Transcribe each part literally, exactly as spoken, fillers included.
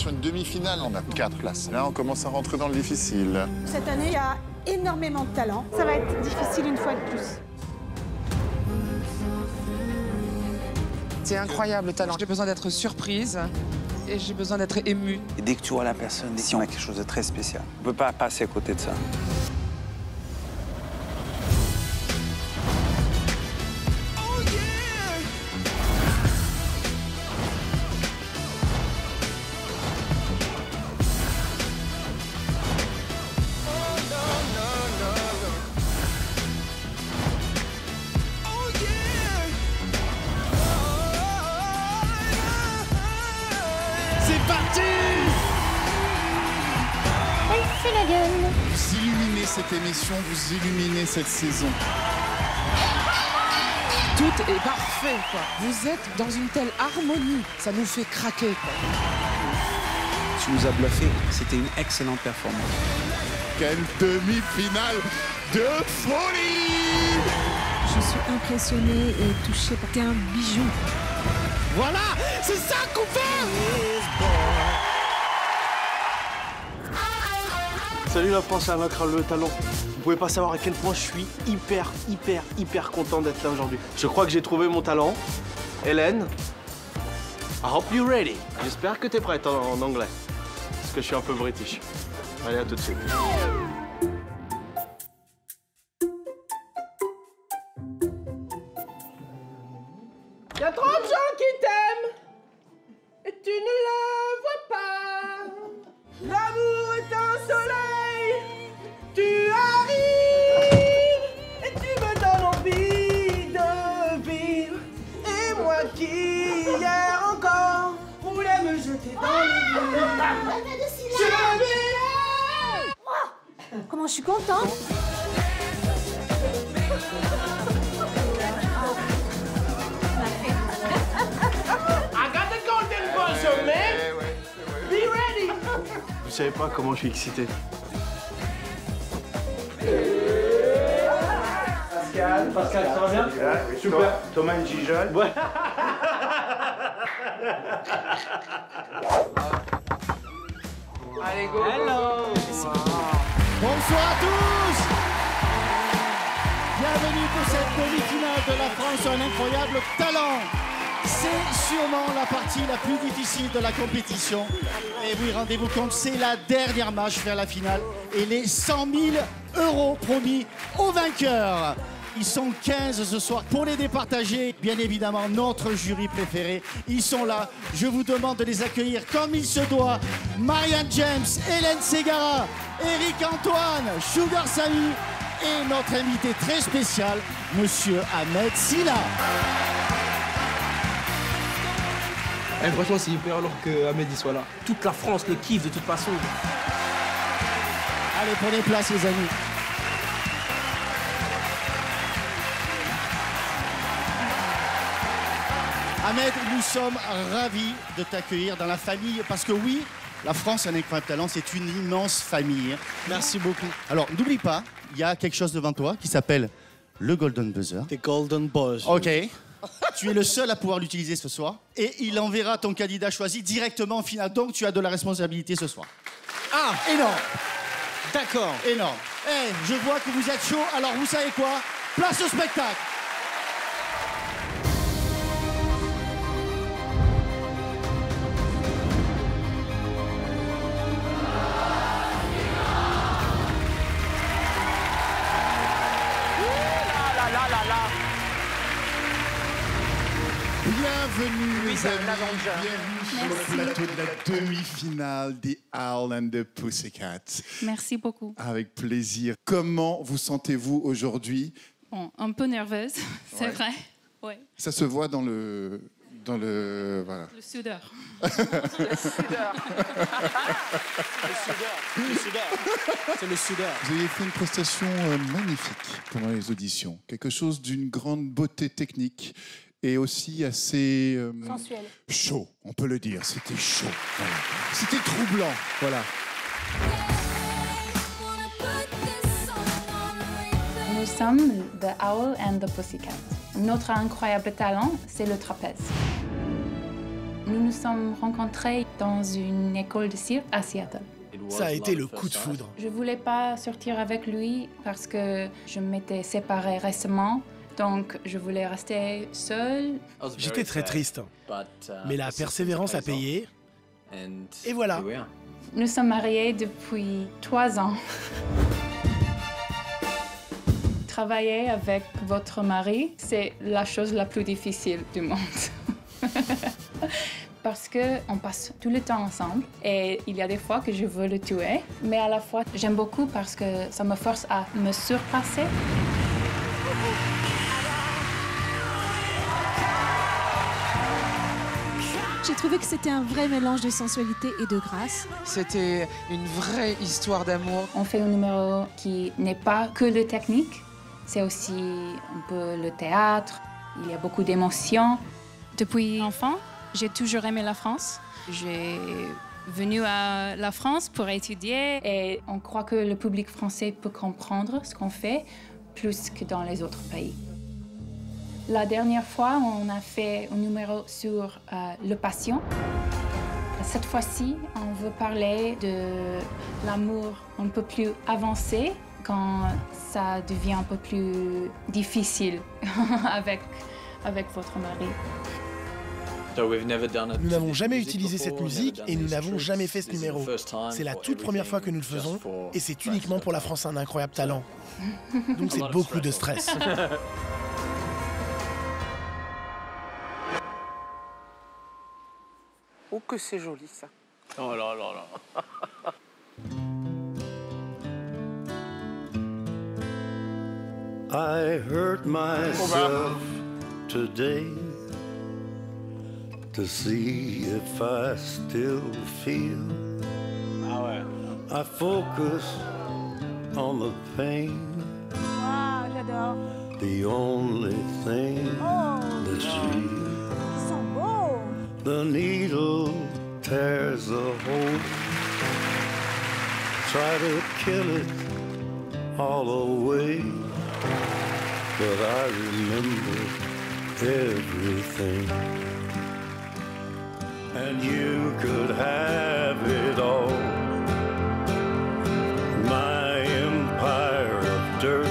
sur une demi-finale. On a quatre places. Là, on commence à rentrer dans le difficile. Cette année, il y a énormément de talent. Ça va être difficile une fois de plus. C'est incroyable le talent. J'ai besoin d'être surprise et j'ai besoin d'être émue. Et dès que tu vois la personne, ici on a quelque chose de très spécial. On ne peut pas passer à côté de ça. Vous illuminez cette émission, vous illuminez cette saison. Tout est parfait, quoi. Vous êtes dans une telle harmonie, ça nous fait craquer, quoi. Tu nous as bluffé, c'était une excellente performance. Quelle demi-finale de folie! Je suis impressionnée et touchée par... T'es un bijou. Voilà, c'est ça qu'on fait! Salut la France, c'est un incroyable le talent. Vous pouvez pas savoir à quel point je suis hyper, hyper, hyper content d'être là aujourd'hui. Je crois que j'ai trouvé mon talent. Hélène, I hope you're ready. J'espère que t'es prête en, en anglais. Parce que je suis un peu british. Allez, à tout de suite. Y a trop de gens qui t'aiment et tu ne le vois pas. L'amour est un soleil, tu arrives et tu me donnes envie de vivre. Et moi qui hier encore voulais me jeter dans le vide. Je vais. Comment je suis contente! I got the golden buzzer, man. Be ready. Vous savez pas comment je suis excité. Pascal, Pascal, ça va bien? Super. Thomas et Gijol. Ouais. Allez, go! Hello. Bonsoir à tous! Bienvenue pour cette demi-finale de la France, un incroyable talent. C'est sûrement la partie la plus difficile de la compétition. Et oui, rendez-vous compte, c'est la dernière marche vers la finale. Et les cent mille euros promis aux vainqueurs. Ils sont quinze ce soir pour les départager. Bien évidemment, notre jury préféré. Ils sont là. Je vous demande de les accueillir comme il se doit. Marianne James, Hélène Ségara, Eric Antoine, Sugar Sammy et notre invité très spécial, Monsieur Ahmed Silla. Eh, franchement, c'est hyper alors que Ahmed y soit là. Toute la France le kiffe de toute façon. Allez, prenez place, les amis. Ahmed, nous sommes ravis de t'accueillir dans la famille parce que oui, la France, un incroyable talent, c'est une immense famille. Merci beaucoup. Alors, n'oublie pas, il y a quelque chose devant toi qui s'appelle le Golden Buzzer. The Golden Buzzer. Ok. Tu es le seul à pouvoir l'utiliser ce soir et il enverra ton candidat choisi directement en finale. Donc, tu as de la responsabilité ce soir. Ah, Énorme. d'accord. Énorme. Eh, je vois que vous êtes chaud. Alors, vous savez quoi? Place au spectacle. Bienvenue, Oui, les c'est amis. un Avenger. Bienvenue sur le plateau de la demi-finale des Owl and the Pussycats. Merci beaucoup. Avec plaisir. Comment vous sentez-vous aujourd'hui? Bon, un peu nerveuse, c'est Ouais. vrai. Ouais. Ça se voit dans le... Dans le... Voilà. Le soudeur. Le soudeur. Le soudeur. C'est le soudeur. Vous avez fait une prestation euh, magnifique pendant les auditions. Quelque chose d'une grande beauté technique et aussi assez... euh, Sensuel. chaud, on peut le dire. C'était chaud. Voilà. C'était troublant. Voilà. Nous sommes The Owl and the Pussycat. Notre incroyable talent, c'est le trapèze. Nous nous sommes rencontrés dans une école de cirque à Seattle. Ça a été le coup de foudre. Je voulais pas sortir avec lui parce que je m'étais séparée récemment, donc je voulais rester seule. J'étais très triste, mais la persévérance a payé. Et voilà. Nous sommes mariés depuis trois ans. Travailler avec votre mari, c'est la chose la plus difficile du monde. Parce qu'on passe tout le temps ensemble et il y a des fois que je veux le tuer, mais à la fois j'aime beaucoup parce que ça me force à me surpasser. J'ai trouvé que c'était un vrai mélange de sensualité et de grâce. C'était une vraie histoire d'amour. On fait un numéro qui n'est pas que le technique, c'est aussi un peu le théâtre, il y a beaucoup d'émotions. Depuis enfant, j'ai toujours aimé la France. J'ai venu à la France pour étudier et on croit que le public français peut comprendre ce qu'on fait plus que dans les autres pays. La dernière fois, on a fait un numéro sur euh, le passion. Cette fois-ci, on veut parler de l'amour un peu plus avancé quand ça devient un peu plus difficile avec, avec votre mari. Nous n'avons jamais utilisé cette musique et nous n'avons jamais fait ce numéro. C'est la toute première fois que nous le faisons et c'est uniquement pour la France un incroyable talent. Donc c'est beaucoup de stress. Oh que c'est joli ça. Oh là là là. I hurt myself today to see if I still feel. Ah ouais. I focus on the pain. Ah, j'adore. The only thing Oh, that's real. ils sont beaux. The needle tears a hole. Try to kill it all away, but I remember everything. And you could have it all. My empire of dirt.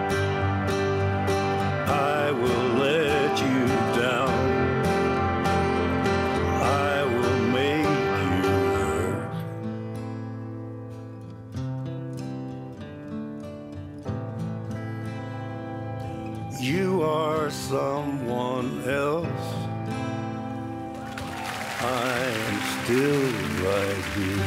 I will let you down. I will make you hurt. You are someone else. I am still right here.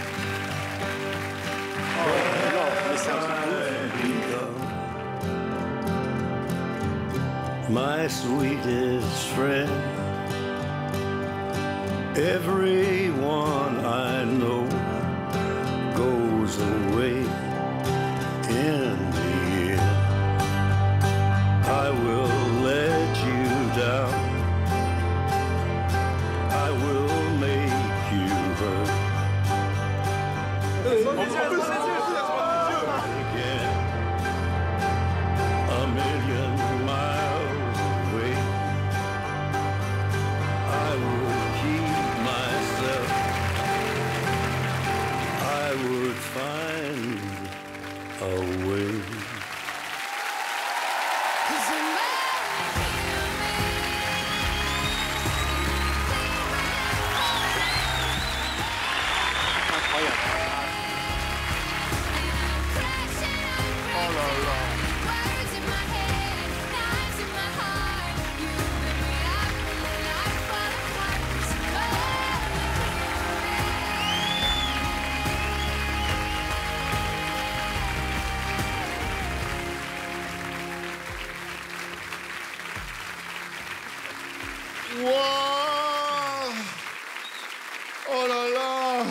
My sweetest friend, everyone I know goes away in the end. I will let you down. I will make you hurt. Again, a million miles away. I would keep myself. I would find a way. Wow! Oh là là!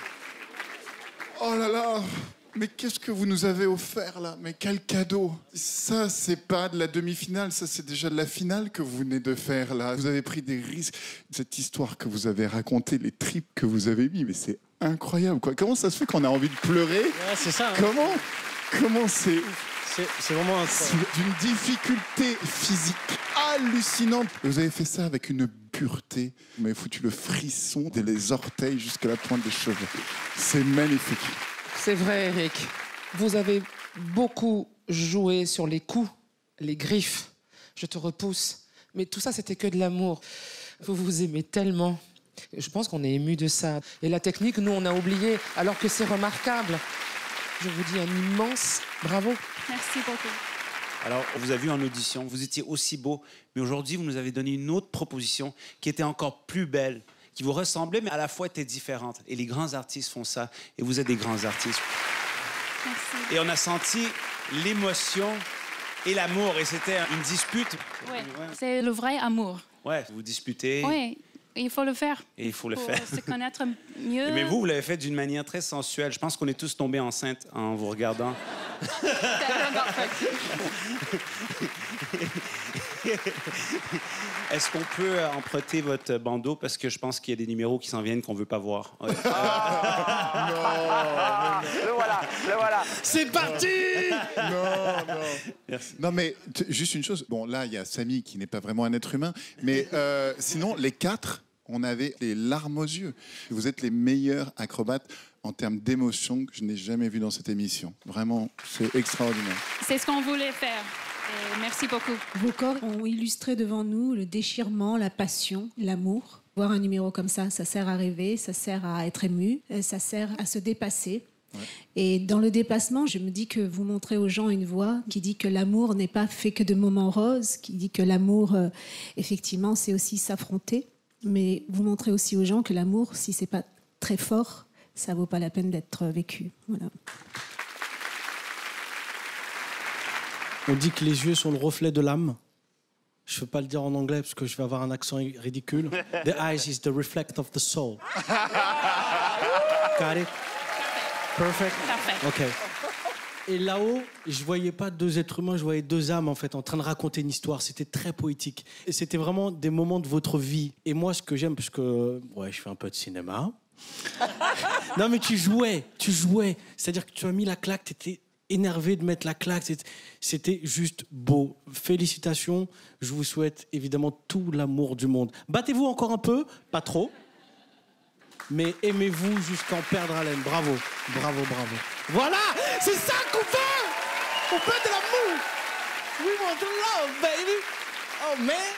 Oh là là! Mais qu'est-ce que vous nous avez offert là? Mais quel cadeau! Ça, c'est pas de la demi-finale, ça c'est déjà de la finale que vous venez de faire là. Vous avez pris des risques. Cette histoire que vous avez racontée, les tripes que vous avez mis, mais c'est incroyable quoi. Comment ça se fait qu'on a envie de pleurer? Ouais, c'est ça. Hein. Comment? Comment c'est... C'est vraiment incroyable. D'une difficulté physique hallucinante. Vous avez fait ça avec une pureté. Vous m'avez foutu le frisson des orteils jusqu'à la pointe des cheveux. C'est magnifique. C'est vrai, Eric. Vous avez beaucoup joué sur les coups, les griffes. Je te repousse. Mais tout ça, c'était que de l'amour. Vous vous aimez tellement. Je pense qu'on est ému de ça. Et la technique, nous, on a oublié, alors que c'est remarquable. Je vous dis un immense bravo. Merci beaucoup. Alors, on vous a vu en audition, vous étiez aussi beau, mais aujourd'hui, vous nous avez donné une autre proposition qui était encore plus belle, qui vous ressemblait, mais à la fois était différente. Et les grands artistes font ça, et vous êtes des grands artistes. Merci. Et on a senti l'émotion et l'amour, et c'était une dispute. Oui, ouais. C'est le vrai amour. Ouais, vous disputez. Oui, il faut le faire. Et il faut le pour faire. se connaître mieux. Mais vous, vous l'avez fait d'une manière très sensuelle. Je pense qu'on est tous tombés enceintes en vous regardant. Est-ce qu'on peut emprunter votre bandeau? Parce que je pense qu'il y a des numéros qui s'en viennent qu'on ne veut pas voir. Ouais. Ah, non, non, non. Le voilà, le voilà. C'est parti. Non, non. Merci. Non, mais t- juste une chose. Bon, là, il y a Samy qui n'est pas vraiment un être humain. Mais euh, sinon, les quatre, on avait les larmes aux yeux. Vous êtes les meilleurs acrobates en termes d'émotion que je n'ai jamais vu dans cette émission. Vraiment, c'est extraordinaire. C'est ce qu'on voulait faire. Et merci beaucoup. Vos corps ont illustré devant nous le déchirement, la passion, l'amour. Voir un numéro comme ça, ça sert à rêver, ça sert à être ému, ça sert à se dépasser. Ouais. Et dans le dépassement, je me dis que vous montrez aux gens une voix qui dit que l'amour n'est pas fait que de moments roses, qui dit que l'amour, euh, effectivement, c'est aussi s'affronter. Mais vous montrez aussi aux gens que l'amour, si c'est pas très fort, ça vaut pas la peine d'être vécu. Voilà. On dit que les yeux sont le reflet de l'âme. Je ne veux pas le dire en anglais parce que je vais avoir un accent ridicule. The eyes is the reflect of the soul. Got it? Perfect? Parfait. OK. Et là-haut, je ne voyais pas deux êtres humains, je voyais deux âmes en fait, en train de raconter une histoire. C'était très poétique. Et c'était vraiment des moments de votre vie. Et moi, ce que j'aime, parce que ouais, je fais un peu de cinéma. Non, mais tu jouais, tu jouais. C'est-à-dire que tu as mis la claque, tu étais énervé de mettre la claque. C'était juste beau. Félicitations. Je vous souhaite évidemment tout l'amour du monde. Battez-vous encore un peu, pas trop. Mais aimez-vous jusqu'en perdre haleine. Bravo, bravo, bravo. Voilà, c'est ça qu'on fait. On fait de l'amour. We want to love, baby. Oh, man.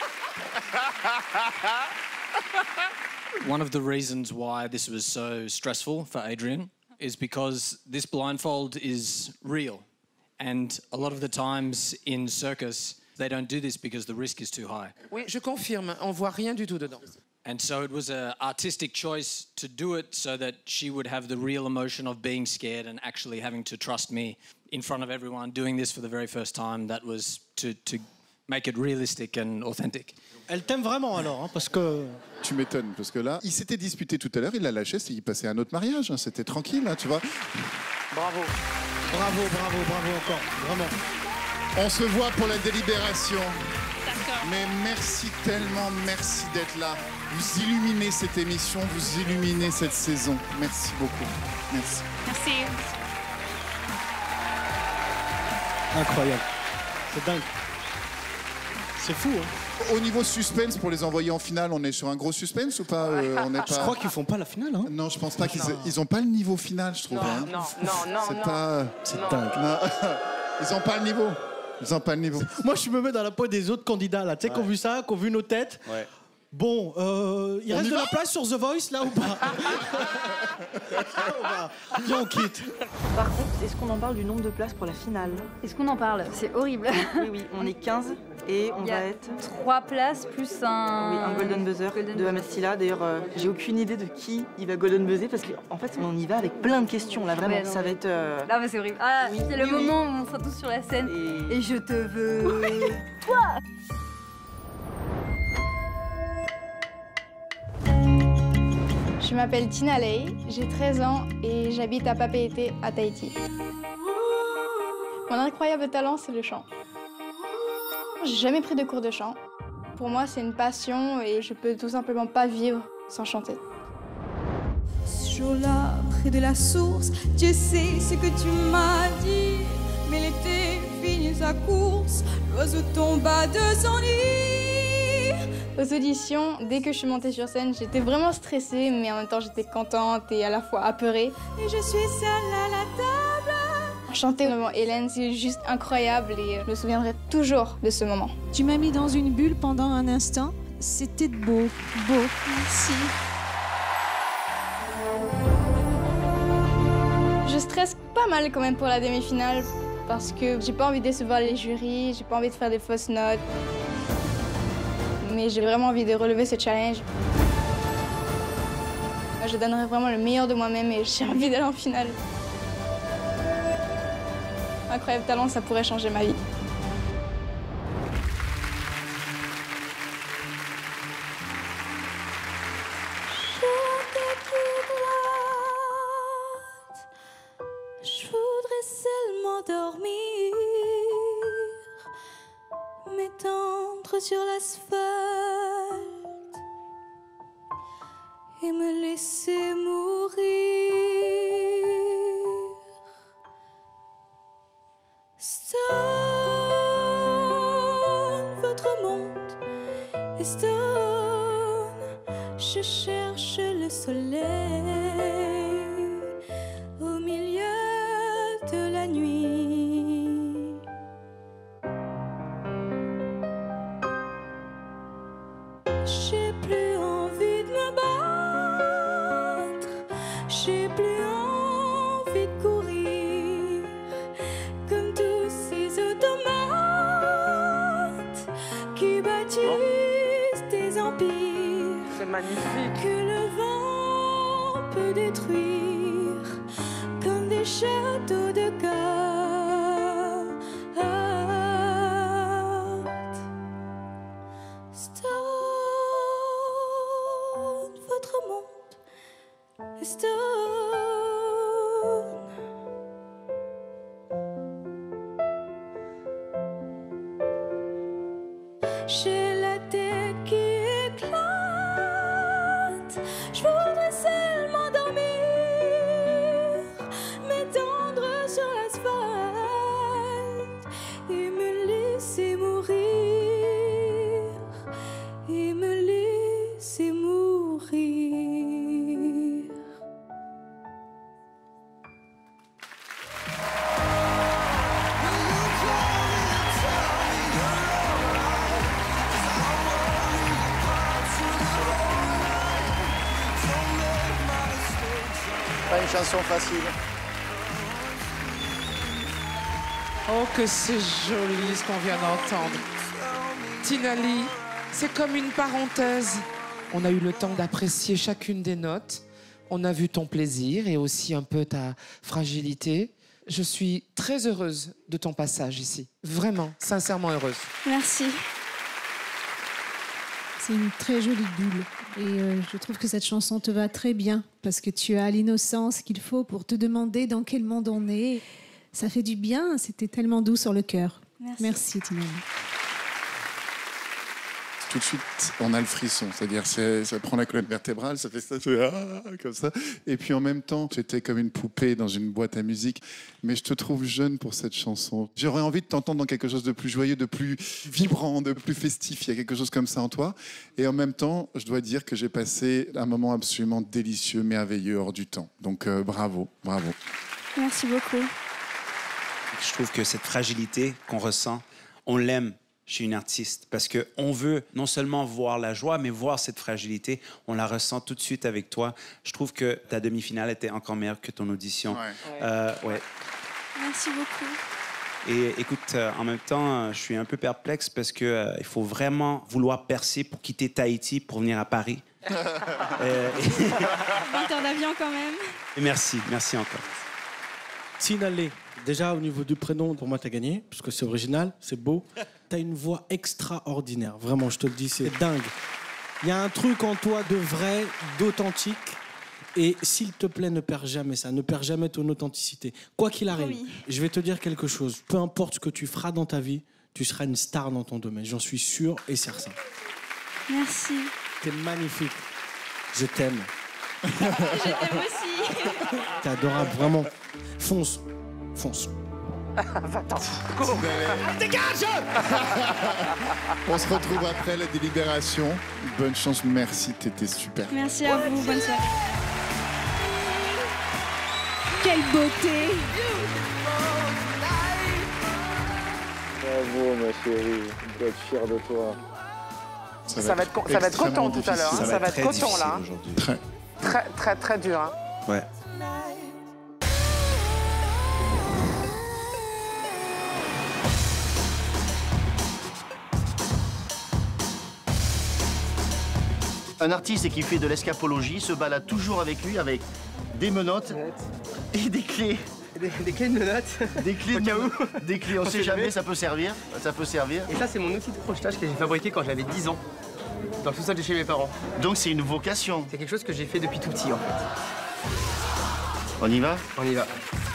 One of the reasons why this was so stressful for Adrian is because this blindfold is real. And a lot of the times in circus, they don't do this because the risk is too high. Oui, je confirme, on voit rien du tout dedans. And so it was an artistic choice to do it so that she would have the real emotion of being scared and actually having to trust me in front of everyone, doing this for the very first time. That was to, to make it realistic and authentic. Elle t'aime vraiment alors, hein, parce que... Tu m'étonnes, parce que là, il s'était disputé tout à l'heure, il l'a lâché, il passait à un autre mariage, hein, c'était tranquille, hein, tu vois. Bravo. Bravo, bravo, bravo encore, vraiment. On se voit pour la délibération. D'accord. Mais merci tellement, merci d'être là. Vous illuminez cette émission, vous illuminez cette saison. Merci beaucoup. Merci. Merci. Incroyable. C'est dingue. C'est fou, hein. Au niveau suspense, pour les envoyer en finale, on est sur un gros suspense ou pas, euh, on est pas... Je crois qu'ils font pas la finale, hein. Non, je pense pas qu'ils ils ont pas le niveau final, je trouve. Non, hein. non, non, non, C'est non. pas... C'est Non. dingue. Non. Ils ont pas le niveau. Ils ont pas le niveau. Moi, je me mets dans la peau des autres candidats, là, tu sais, qui ont vu ça, qui ont vu nos têtes. Ouais. Bon, euh, il On reste y de va la place sur The Voice, là, ou pas? Viens, on quitte. Par contre, est-ce qu'on en parle du nombre de places pour la finale? Est-ce qu'on en parle? C'est horrible. Oui, oui, on est quinze et on Il y a va être... trois places plus un... Oui, un Golden Buzzer Golden de Ahmed Silla. D'ailleurs, euh, j'ai aucune idée de qui il va Golden Buzzer parce qu'en fait, on y va avec plein de questions, là, vraiment. Ouais, non, ça va mais- être... euh, Non mais c'est horrible. Ah, Oui, c'est le oui, oui. moment où on sera tous sur la scène et, je te veux. Toi. Je m'appelle Tina Lei, j'ai treize ans et j'habite à Papeete, à Tahiti. Mon incroyable talent, c'est le chant. J'ai jamais pris de cours de chant. Pour moi, c'est une passion et je peux tout simplement pas vivre sans chanter. Ce jour-là, près de la source, Dieu sait ce que tu m'as dit. Mais l'été finit sa course, l'oiseau tomba de son nid. Aux auditions, dès que je suis montée sur scène, j'étais vraiment stressée, mais en même temps j'étais contente et à la fois apeurée. Et je suis seule à la table. Chanter devant Hélène, c'est juste incroyable et je me souviendrai toujours de ce moment. Tu m'as mis dans une bulle pendant un instant. C'était beau, beau. Merci. Je stresse pas mal quand même pour la demi-finale parce que j'ai pas envie de décevoir les jurys, j'ai pas envie de faire des fausses notes. Mais j'ai vraiment envie de relever ce challenge. Je donnerai vraiment le meilleur de moi-même et j'ai envie d'aller en finale. Incroyable talent, ça pourrait changer ma vie. Je voudrais seulement dormir, m'étendre sur l'asphalte et me laisser mourir. Stone, votre monde est stone. Je cherche le soleil au milieu de la nuit. J'ai plus envie de me battre, j'ai plus envie de courir comme tous ces automates qui bâtissent des empires. C'est magnifique. Que le vent peut détruire comme des châteaux de cartes. Stone, votre monde est stone. J'ai la tête qui éclate. Je voudrais seulement dormir, m'étendre sur l'asphalte et me laisser mourir, et me laisser mourir. Pas une chanson facile. Oh, que c'est joli ce qu'on vient d'entendre. Tina Lee, c'est comme une parenthèse. On a eu le temps d'apprécier chacune des notes. On a vu ton plaisir et aussi un peu ta fragilité. Je suis très heureuse de ton passage ici. Vraiment, sincèrement heureuse. Merci. C'est une très jolie bulle. Et euh, je trouve que cette chanson te va très bien parce que tu as l'innocence qu'il faut pour te demander dans quel monde on est. Ça fait du bien, c'était tellement doux sur le cœur. Merci, Merci Tina. Tout de suite, on a le frisson. C'est-à-dire, c'est, ça prend la colonne vertébrale, ça fait ça, ça fait ah, comme ça. Et puis en même temps, j'étais comme une poupée dans une boîte à musique. Mais je te trouve jeune pour cette chanson. J'aurais envie de t'entendre dans quelque chose de plus joyeux, de plus vibrant, de plus festif. Il y a quelque chose comme ça en toi. Et en même temps, je dois dire que j'ai passé un moment absolument délicieux, merveilleux, hors du temps. Donc euh, bravo, bravo. Merci beaucoup. Je trouve que cette fragilité qu'on ressent, on l'aime chez une artiste parce qu'on veut non seulement voir la joie, mais voir cette fragilité. On la ressent tout de suite avec toi. Je trouve que ta demi-finale était encore meilleure que ton audition. Ouais. Euh, ouais. Merci beaucoup. Et écoute, euh, en même temps, euh, je suis un peu perplexe parce qu'il euh, faut vraiment vouloir percer pour quitter Tahiti pour venir à Paris. euh, vingt heures d'avion quand même. et merci, merci encore. Tina Lee, déjà au niveau du prénom, pour moi, t'as gagné, parce que c'est original, c'est beau. T'as une voix extraordinaire, vraiment, je te le dis, c'est dingue. Il y a un truc en toi de vrai, d'authentique. Et s'il te plaît, ne perds jamais ça, ne perds jamais ton authenticité. Quoi qu'il arrive, Oui. je vais te dire quelque chose. Peu importe ce que tu feras dans ta vie, tu seras une star dans ton domaine. J'en suis sûr et certain. Merci. T'es magnifique. Je t'aime. Je t'aime aussi. T'es adorable, vraiment. Fonce, fonce. Va-t'en, cours. Dégage. On se retrouve après la délibération. Bonne chance, merci, t'étais super. Merci à vous, bonne soirée. Quelle beauté! Bravo, ma chérie. Je dois être fier de toi. Ça, ça va être, ça va être coton tout à l'heure. Hein. Ça, ça va être coton là. Très. Très, très, très dur. Hein. Ouais. Un artiste qui fait de l'escapologie se balade toujours avec lui avec des menottes et des clés. Des, des clés de menottes. Des clés de où Des clés, on ne sait jamais, ça peut servir. Ça peut servir. Et ça, c'est mon outil de crochetage que j'ai fabriqué quand j'avais dix ans. Dans le sous-sol de chez mes parents. Donc c'est une vocation. C'est quelque chose que j'ai fait depuis tout petit en fait. On y va? On y va.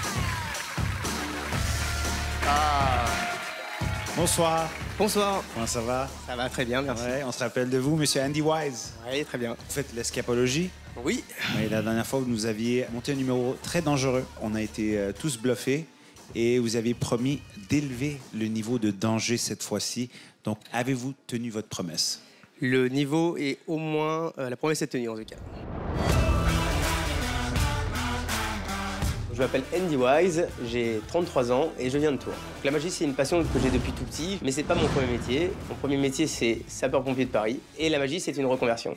Ah. Bonsoir. Bonsoir. Comment ça va? Ça va très bien, merci. Ouais, on se rappelle de vous, monsieur Andy Wise. Oui, très bien. Vous faites l'escapologie? Oui. Et la dernière fois, vous nous aviez monté un numéro très dangereux. On a été euh, tous bluffés et vous avez promis d'élever le niveau de danger cette fois-ci. Donc, avez-vous tenu votre promesse? Le niveau est au moins... Euh, la promesse est tenue, en tout cas. Je m'appelle Andy Wise, j'ai trente-trois ans et je viens de Tours. La magie, c'est une passion que j'ai depuis tout petit, mais c'est pas mon premier métier. Mon premier métier, c'est sapeur-pompier de Paris. Et la magie, c'est une reconversion.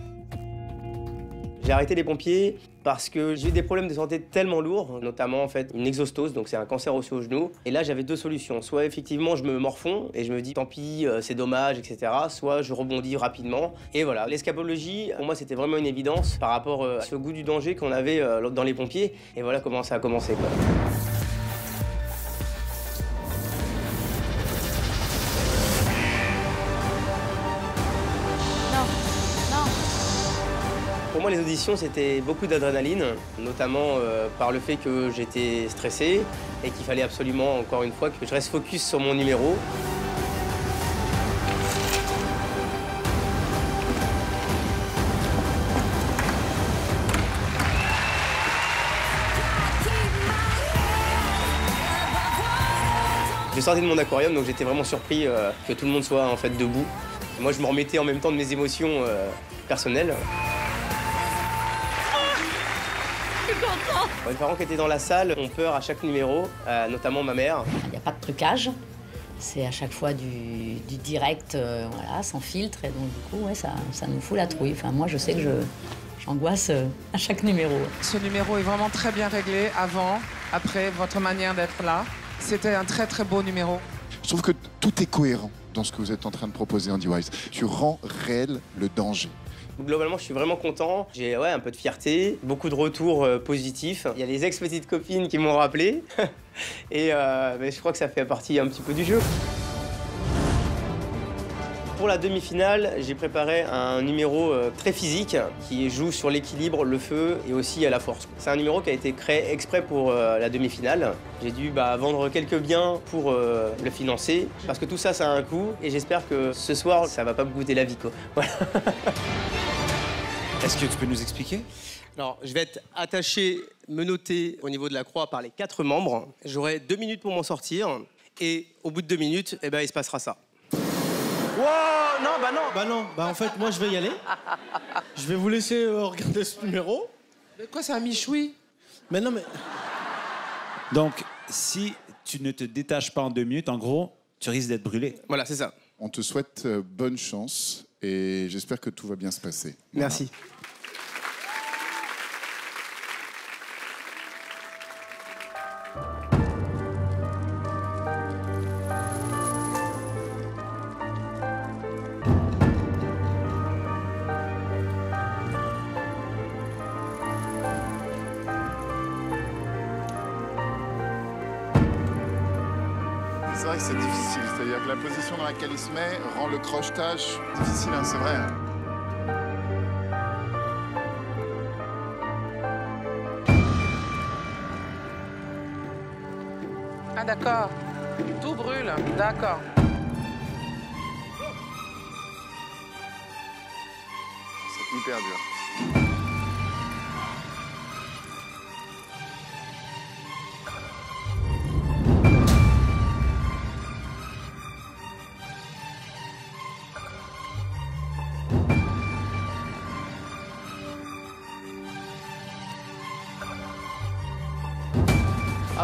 J'ai arrêté les pompiers parce que j'ai eu des problèmes de santé tellement lourds, notamment en fait une exostose, donc c'est un cancer osseux au genou. Et là, j'avais deux solutions. Soit effectivement, je me morfonds et je me dis tant pis, c'est dommage, et cetera. Soit je rebondis rapidement. Et voilà, l'escapologie, pour moi, c'était vraiment une évidence par rapport à ce goût du danger qu'on avait dans les pompiers. Et voilà comment ça a commencé, quoi. Pour moi, les auditions, c'était beaucoup d'adrénaline, notamment euh, par le fait que j'étais stressé et qu'il fallait absolument, encore une fois, que je reste focus sur mon numéro. Je sortais de mon aquarium, donc j'étais vraiment surpris euh, que tout le monde soit en fait debout. Moi, je me remettais en même temps de mes émotions euh, personnelles. Les parents qui étaient dans la salle ont peur à chaque numéro, euh, notamment ma mère. Il n'y a pas de trucage, c'est à chaque fois du, du direct, euh, voilà, sans filtre. Et donc du coup, ouais, ça, ça nous fout la trouille. Enfin, moi, je sais que je, j'angoisse euh, à chaque numéro. Ce numéro est vraiment très bien réglé, avant, après, votre manière d'être là. C'était un très très beau numéro. Je trouve que tout est cohérent dans ce que vous êtes en train de proposer, Andy Wise. Tu rends réel le danger. Globalement, je suis vraiment content. J'ai ouais, un peu de fierté, beaucoup de retours euh, positifs. Il y a les ex-petites copines qui m'ont rappelé. Et euh, mais je crois que ça fait partie un petit peu du jeu. Pour la demi-finale, j'ai préparé un numéro euh, très physique qui joue sur l'équilibre, le feu et aussi à la force. C'est un numéro qui a été créé exprès pour euh, la demi-finale. J'ai dû bah, vendre quelques biens pour euh, le financer parce que tout ça, ça a un coût et j'espère que ce soir, ça va pas me goûter la vie, quoi. Voilà. Est-ce que tu peux nous expliquer? Alors, je vais être attaché, menotté au niveau de la croix par les quatre membres. J'aurai deux minutes pour m'en sortir et au bout de deux minutes, eh ben, il se passera ça. Wow, non, bah non. Bah non, bah en fait, moi, je vais y aller. Je vais vous laisser euh, regarder ce numéro. Mais quoi, c'est un michoui? Mais non, mais... Donc, si tu ne te détaches pas en deux minutes, en gros, tu risques d'être brûlé. Voilà, c'est ça. On te souhaite euh, bonne chance et j'espère que tout va bien se passer. Voilà. Merci. C'est vrai que c'est difficile, c'est-à-dire que la position dans laquelle il se met rend le crochetage difficile, hein, c'est vrai. Hein. Ah d'accord, tout brûle, d'accord. C'est hyper dur.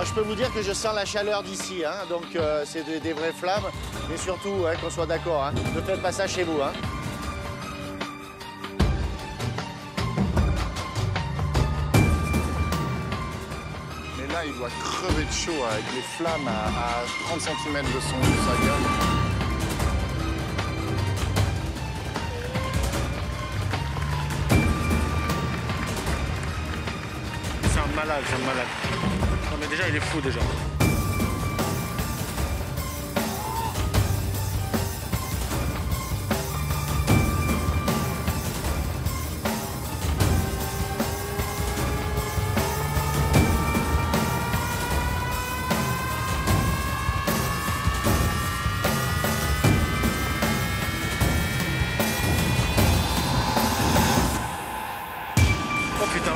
Alors, je peux vous dire que je sens la chaleur d'ici, hein, donc euh, c'est des, des vraies flammes. Mais surtout, hein, qu'on soit d'accord, hein, ne faites pas ça chez vous. Hein. Mais là, il doit crever de chaud avec les flammes à, à trente centimètres de son de sa gueule. C'est un malade, c'est un malade. Non mais déjà, il est fou déjà. Oh putain.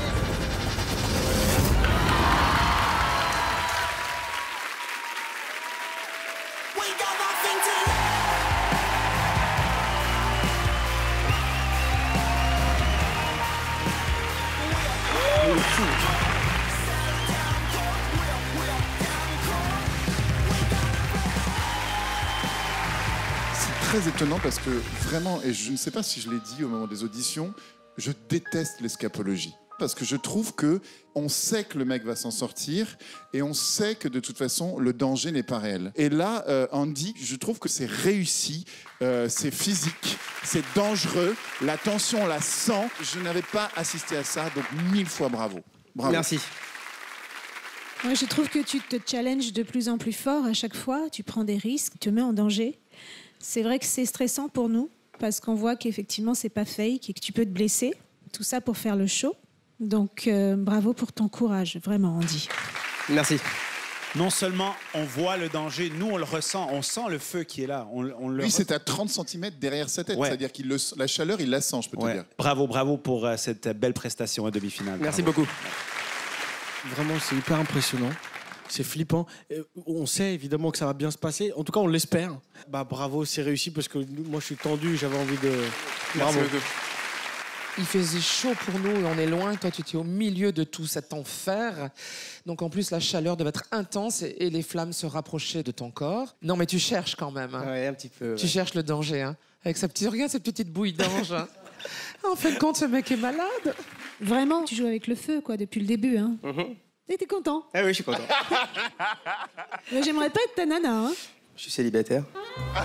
C'est très étonnant parce que vraiment, et je ne sais pas si je l'ai dit au moment des auditions, je déteste l'escapologie. Parce que je trouve que on sait que le mec va s'en sortir et on sait que de toute façon le danger n'est pas réel. Et là, euh, Andy, je trouve que c'est réussi, euh, c'est physique, c'est dangereux, la tension on la sent. Je n'avais pas assisté à ça, donc mille fois bravo. Bravo. Merci. Moi, je trouve que tu te challenges de plus en plus fort à chaque fois. Tu prends des risques, tu te mets en danger. C'est vrai que c'est stressant pour nous parce qu'on voit qu'effectivement c'est pas fake et que tu peux te blesser. Tout ça pour faire le show. Donc euh, bravo pour ton courage, vraiment, Andy. Merci. Non seulement on voit le danger, nous on le ressent, on sent le feu qui est là. On, on le Lui, c'est à trente centimètres derrière sa tête. Ouais. C'est-à-dire que la chaleur, il la sent, je peux Ouais. te dire. Bravo, bravo pour euh, cette belle prestation en demi-finale. Merci Bravo. beaucoup. Vraiment, c'est hyper impressionnant. C'est flippant. Euh, On sait évidemment que ça va bien se passer. En tout cas, on l'espère. Bah, bravo, c'est réussi parce que moi, je suis tendu. J'avais envie de. Bravo. Il faisait chaud pour nous et on est loin. Toi, tu étais au milieu de tout cet enfer. Donc, en plus, la chaleur devait être intense et, et les flammes se rapprochaient de ton corps. Non, mais tu cherches quand même. Hein. Ouais, un petit peu. Tu ouais. cherches le danger. Hein. Avec sa petite... Regarde cette petite bouille d'ange. Hein. En fin de compte, ce mec est malade. Vraiment, tu joues avec le feu, quoi, depuis le début. Hein. Mhm. Et t'es content. Ah oui, je suis content. Mais j'aimerais pas être ta nana. Hein. Je suis célibataire. là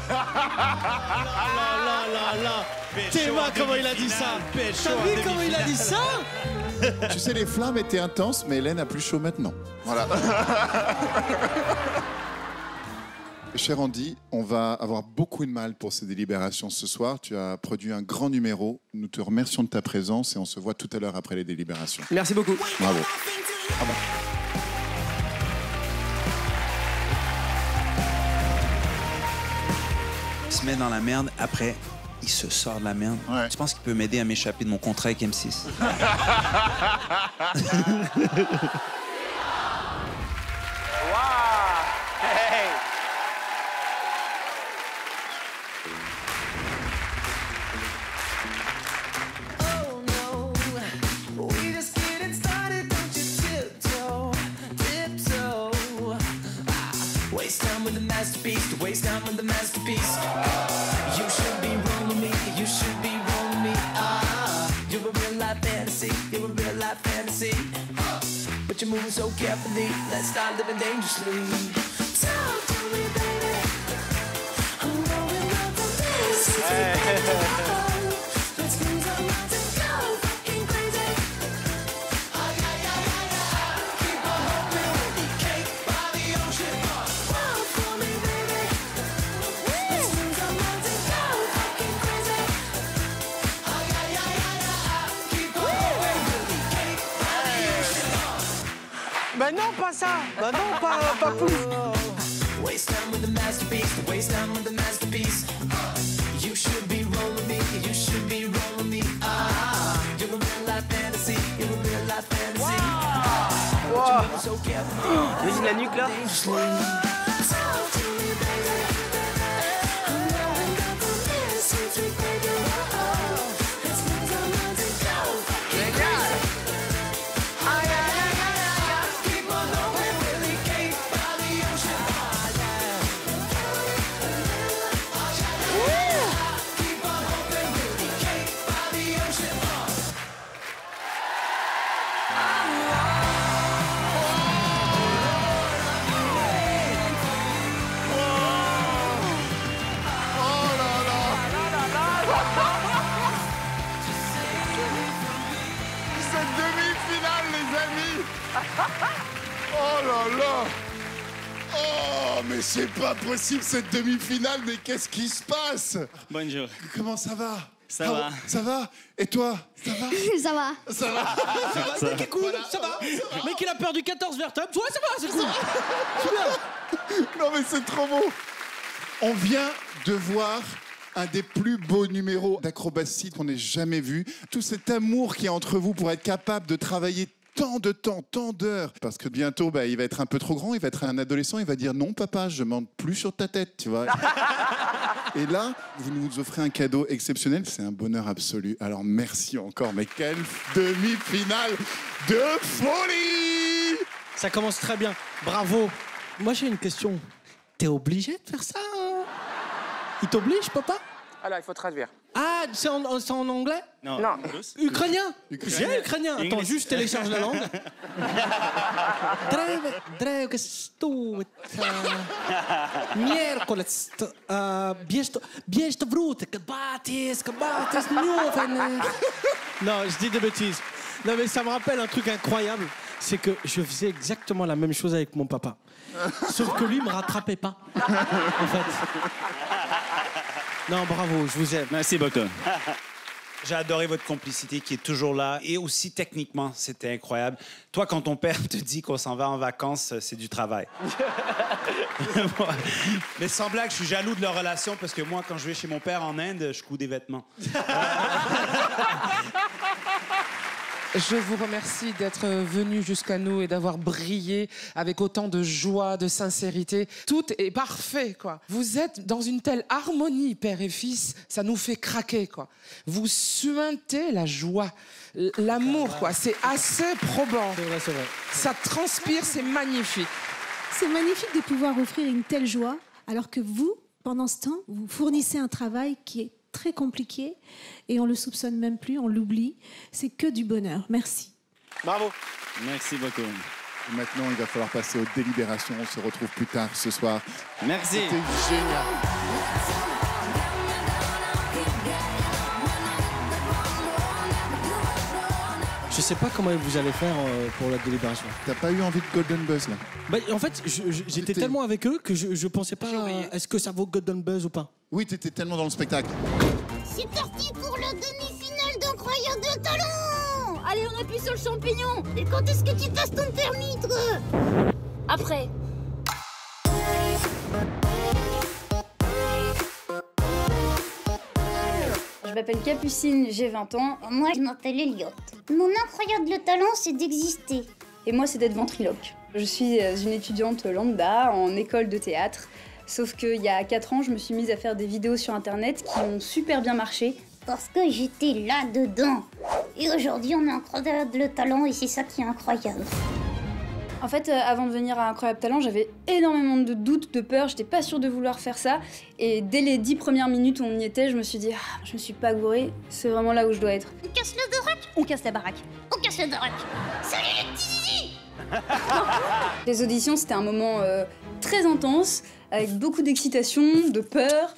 là là. Théma, comment il a dit ça? T'as vu comment il a dit ça? Tu sais, les flammes étaient intenses, mais Hélène a plus chaud maintenant. Voilà. Cher Andy, on va avoir beaucoup de mal pour ces délibérations ce soir. Tu as produit un grand numéro. Nous te remercions de ta présence et on se voit tout à l'heure après les délibérations. Merci beaucoup. Bravo. Bravo. Il se met dans la merde, après, il se sort de la merde. Ouais. Je pense qu'il peut m'aider à m'échapper de mon contrat avec M six. Hey. Waste time with the masterpiece, to waste time with the masterpiece. You should be rolling me, you should be rolling me. Ah, you're a real life fantasy, you're a real life fantasy. But you're moving so carefully, let's start living dangerously. Talk to me, baby. I'm going up the stairs. Let's lose our minds and go fucking crazy. Ay, ay, ay, ay, ay. Keep on hoping we'll be cake by the ocean. Walk for me, baby. Let's lose our minds and go fucking crazy. Ay, ay, ay, ay, ay. Keep on hoping we'll be cake by the ocean. Bah non, pas ça. Bah non, pas, pas plus. Waste time with the masterpiece, waste time with the masterpiece. You should be rolling me, you should be rolling me. Ah, you're a real life fantasy, you're a real life fantasy. Wow. So careful. Imagine la nuque là. Oh là là! Oh, mais c'est pas possible cette demi-finale, mais qu'est-ce qui se passe? Bonjour. Comment ça va? Ça Ah, va. Ça va? Et toi? Ça va? Ça va. Ça va? Ça va, c'est cool, ça va. Le mec, il a perdu quatorze vertèbres. Ouais, ça va, c'est cool. C'est bien. Non, mais c'est trop beau. On vient de voir un des plus beaux numéros d'acrobatie qu'on ait jamais vu. Tout cet amour qui est entre vous pour être capable de travailler tant de temps, tant d'heures. Parce que bientôt, bah, il va être un peu trop grand, il va être un adolescent, il va dire non, papa, je monte plus sur ta tête, tu vois. Et là, vous nous offrez un cadeau exceptionnel, c'est un bonheur absolu. Alors merci encore, mais quelle demi-finale de folie! Ça commence très bien. Bravo. Moi, j'ai une question. T'es obligé de faire ça? Il t'oblige, papa? Alors, il faut traduire. Ah, c'est en, c'est en anglais? Non. Ukrainien? Ukrainien. J'ai ukrainien. Attends, English. juste télécharge la langue. Miércoles. Biesto biesto vrut. Kabatis, kabatis, Non, je dis des bêtises. Non, mais ça me rappelle un truc incroyable. C'est que je faisais exactement la même chose avec mon papa. Sauf que lui me rattrapait pas. En fait. Non, bravo, je vous aime. Merci beaucoup. J'ai adoré votre complicité qui est toujours là. Et aussi, techniquement, c'était incroyable. Toi, quand ton père te dit qu'on s'en va en vacances, c'est du travail. Mais sans blague, je suis jaloux de leur relation parce que moi, quand je vais chez mon père en Inde, je couds des vêtements. Je vous remercie d'être venu jusqu'à nous et d'avoir brillé avec autant de joie, de sincérité. Tout est parfait, quoi. Vous êtes dans une telle harmonie, père et fils, ça nous fait craquer, quoi. Vous suintez la joie, l'amour, quoi. C'est assez probant. C'est vrai, c'est vrai. Ça transpire, c'est magnifique. C'est magnifique de pouvoir offrir une telle joie, alors que vous, pendant ce temps, vous fournissez un travail qui est très compliqué et on le soupçonne même plus, on l'oublie. C'est que du bonheur. Merci. Bravo. Merci beaucoup. Et maintenant, il va falloir passer aux délibérations. On se retrouve plus tard ce soir. Merci. C'était génial. Je sais pas comment vous allez faire euh, pour la délibération. T'as pas eu envie de Golden Buzz, là? Bah, en fait, je- je- j'étais tellement avec eux que je, je pensais pas euh, est-ce que ça vaut Golden Buzz ou pas. Oui, t'étais tellement dans le spectacle. C'est parti pour la demi-finale d'Incroyable Talent. Allez, on appuie sur le champignon. Et quand est-ce que tu passes ton permis, toi? Après. Je m'appelle Capucine, j'ai vingt ans. Moi, je m'appelle Elliot. Mon incroyable talent, c'est d'exister. Et moi, c'est d'être ventriloque. Je suis une étudiante lambda en école de théâtre. Sauf qu'il y a quatre ans, je me suis mise à faire des vidéos sur Internet qui ont super bien marché. Parce que j'étais là-dedans. Et aujourd'hui, on a incroyable talent et c'est ça qui est incroyable. En fait, euh, avant de venir à Incroyable Talent, j'avais énormément de doutes, de peur, j'étais pas sûre de vouloir faire ça. Et dès les dix premières minutes où on y était, je me suis dit, ah, je me suis pas gourée, c'est vraiment là où je dois être. On casse le baraque. On casse la baraque. On casse le baraque. Salut les petits zizi. Les auditions, c'était un moment euh, très intense, avec beaucoup d'excitation, de peur.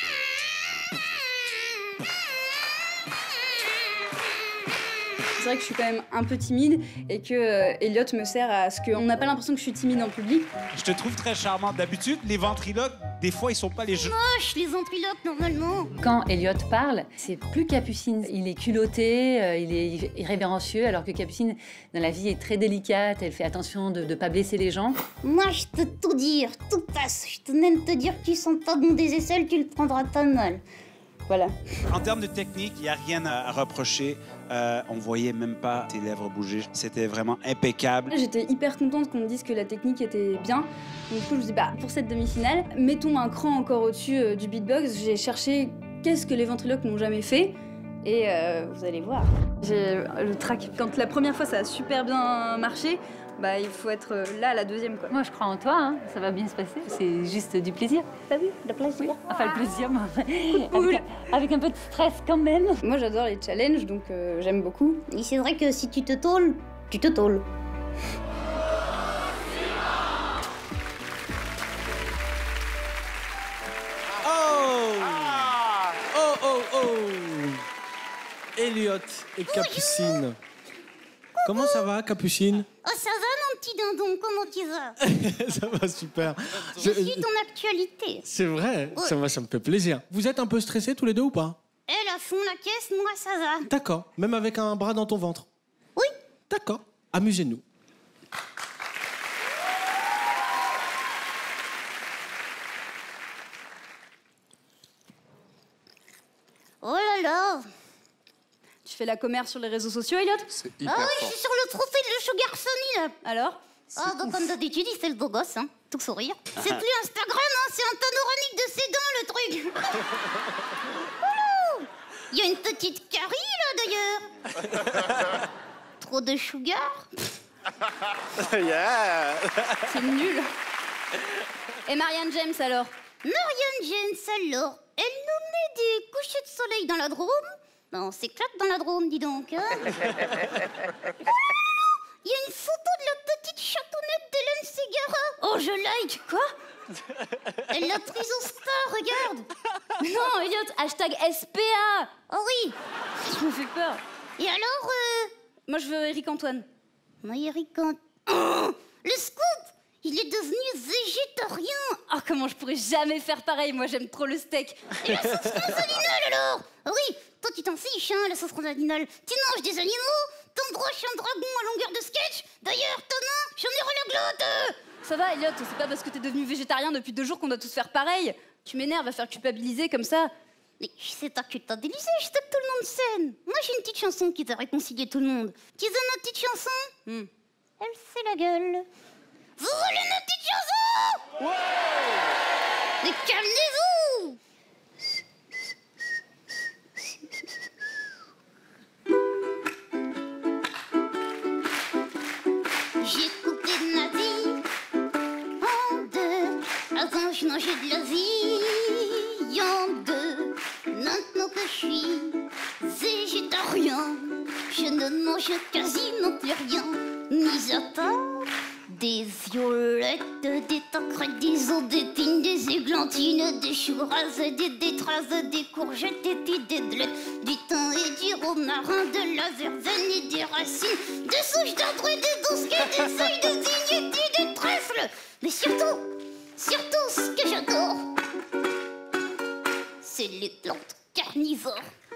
C'est vrai que je suis quand même un peu timide et que euh, Elliot me sert à ce qu'on n'a pas l'impression que je suis timide en public. Je te trouve très charmante. D'habitude, les ventriloques, des fois, ils sont pas les jeux. Moche, les ventriloques, normalement. Quand Elliot parle, c'est plus Capucine. Il est culotté, euh, il est irrévérencieux, alors que Capucine, dans la vie, est très délicate. Elle fait attention de ne pas blesser les gens. Moi, je peux tout dire, tout passe. Je peux même te dire que tu sens pas bon des aisselles, tu le prendras pas mal. Voilà. En termes de technique, il n'y a rien à reprocher. Euh, on voyait même pas tes lèvres bouger. C'était vraiment impeccable. J'étais hyper contente qu'on me dise que la technique était bien. Donc, du coup, je me dis, bah, pour cette demi-finale, mettons un cran encore au-dessus euh, du beatbox. J'ai cherché qu'est-ce que les ventriloques n'ont jamais fait. Et euh, vous allez voir. J'ai le trac. Quand la première fois, ça a super bien marché, bah, il faut être là, la deuxième, quoi. Moi, je crois en toi, hein. Ça va bien se passer. C'est juste du plaisir. T'as vu, le plaisir? Oui. Enfin, le plaisir, mais avec, un, avec un peu de stress quand même. Moi, j'adore les challenges, donc euh, j'aime beaucoup. Et c'est vrai que si tu te tôles, tu te tôles. Oh Oh, oh, oh Elliot et Capucine. Comment ça va, Capucine? Oh, ça va, mon petit dindon, comment tu vas? Ça va super. Je suis ton actualité. C'est vrai, Ouais. ça, va, ça me fait plaisir. Vous êtes un peu stressés tous les deux ou pas? Elle, à fond la caisse, moi, ça va. D'accord, même avec un bras dans ton ventre? Oui. D'accord, amusez-nous. Oh là là. Tu fais la commerce sur les réseaux sociaux, Elliot? C'est Ah oui, je suis sur le profil de Sugar Sonny, là. Alors? Ah, donc comme d'habitude, il fait le beau gosse, hein. Tout sourire. C'est plus Instagram, hein, c'est un panoramique de ses dents, le truc. Ouh, il y a une petite carie, là, d'ailleurs. Trop de sugar. Yeah. C'est nul. Et Marianne James, alors? Marianne James, alors, elle nous met des couchers de soleil dans la Drôme. Ben, on s'éclate dans la Drôme, dis donc, hein. Il y a une photo de la petite chatonnette d'Hélène Ségara. Oh, je like. Quoi? Elle l'a prise au star, regarde. Non, Elliot, hashtag S P A. Oh oui. Je me fais peur. Et alors, euh... Moi, je veux Eric Antoine. Moi, Eric Antoine... Oh, le scoop. Il est devenu végétarien. Oh, comment je pourrais jamais faire pareil? Moi, j'aime trop le steak. Et la souffrance animale, alors? Ah oui, toi, tu t'en fiches, hein, la souffrance animale. Tu manges des animaux. Ton broche un dragon à longueur de sketch. D'ailleurs, ta main, j'en ai ras la glotte. Ça va, Elliot, c'est pas parce que t'es devenu végétarien depuis deux jours qu'on doit tous faire pareil. Tu m'énerves à faire culpabiliser comme ça. Mais je sais pas culpabiliser, je sais que tout le monde s'aime. Moi, j'ai une petite chanson qui t'a réconcilié tout le monde. Tu veux ma petite chanson? Hmm. Elle fait la gueule. Vous voulez ma petite chanson? Ouais. Mais calmez-vous. J'ai coupé ma vie en deux. Avant, je mangeais de la vie en deux. Maintenant que je suis végétarien, je ne mange quasiment plus rien, mis à part des violettes, des tacrettes, des aubépines, des églantines, des choux rases, des détrases, des courgettes et puis des bleus, du thym et du romarin, de la verveine et des racines, des souches d'arbres et des bosquets, des feuilles de vigne et puis des trèfles. Mais surtout, surtout ce que j'adore, c'est les plantes carnivores.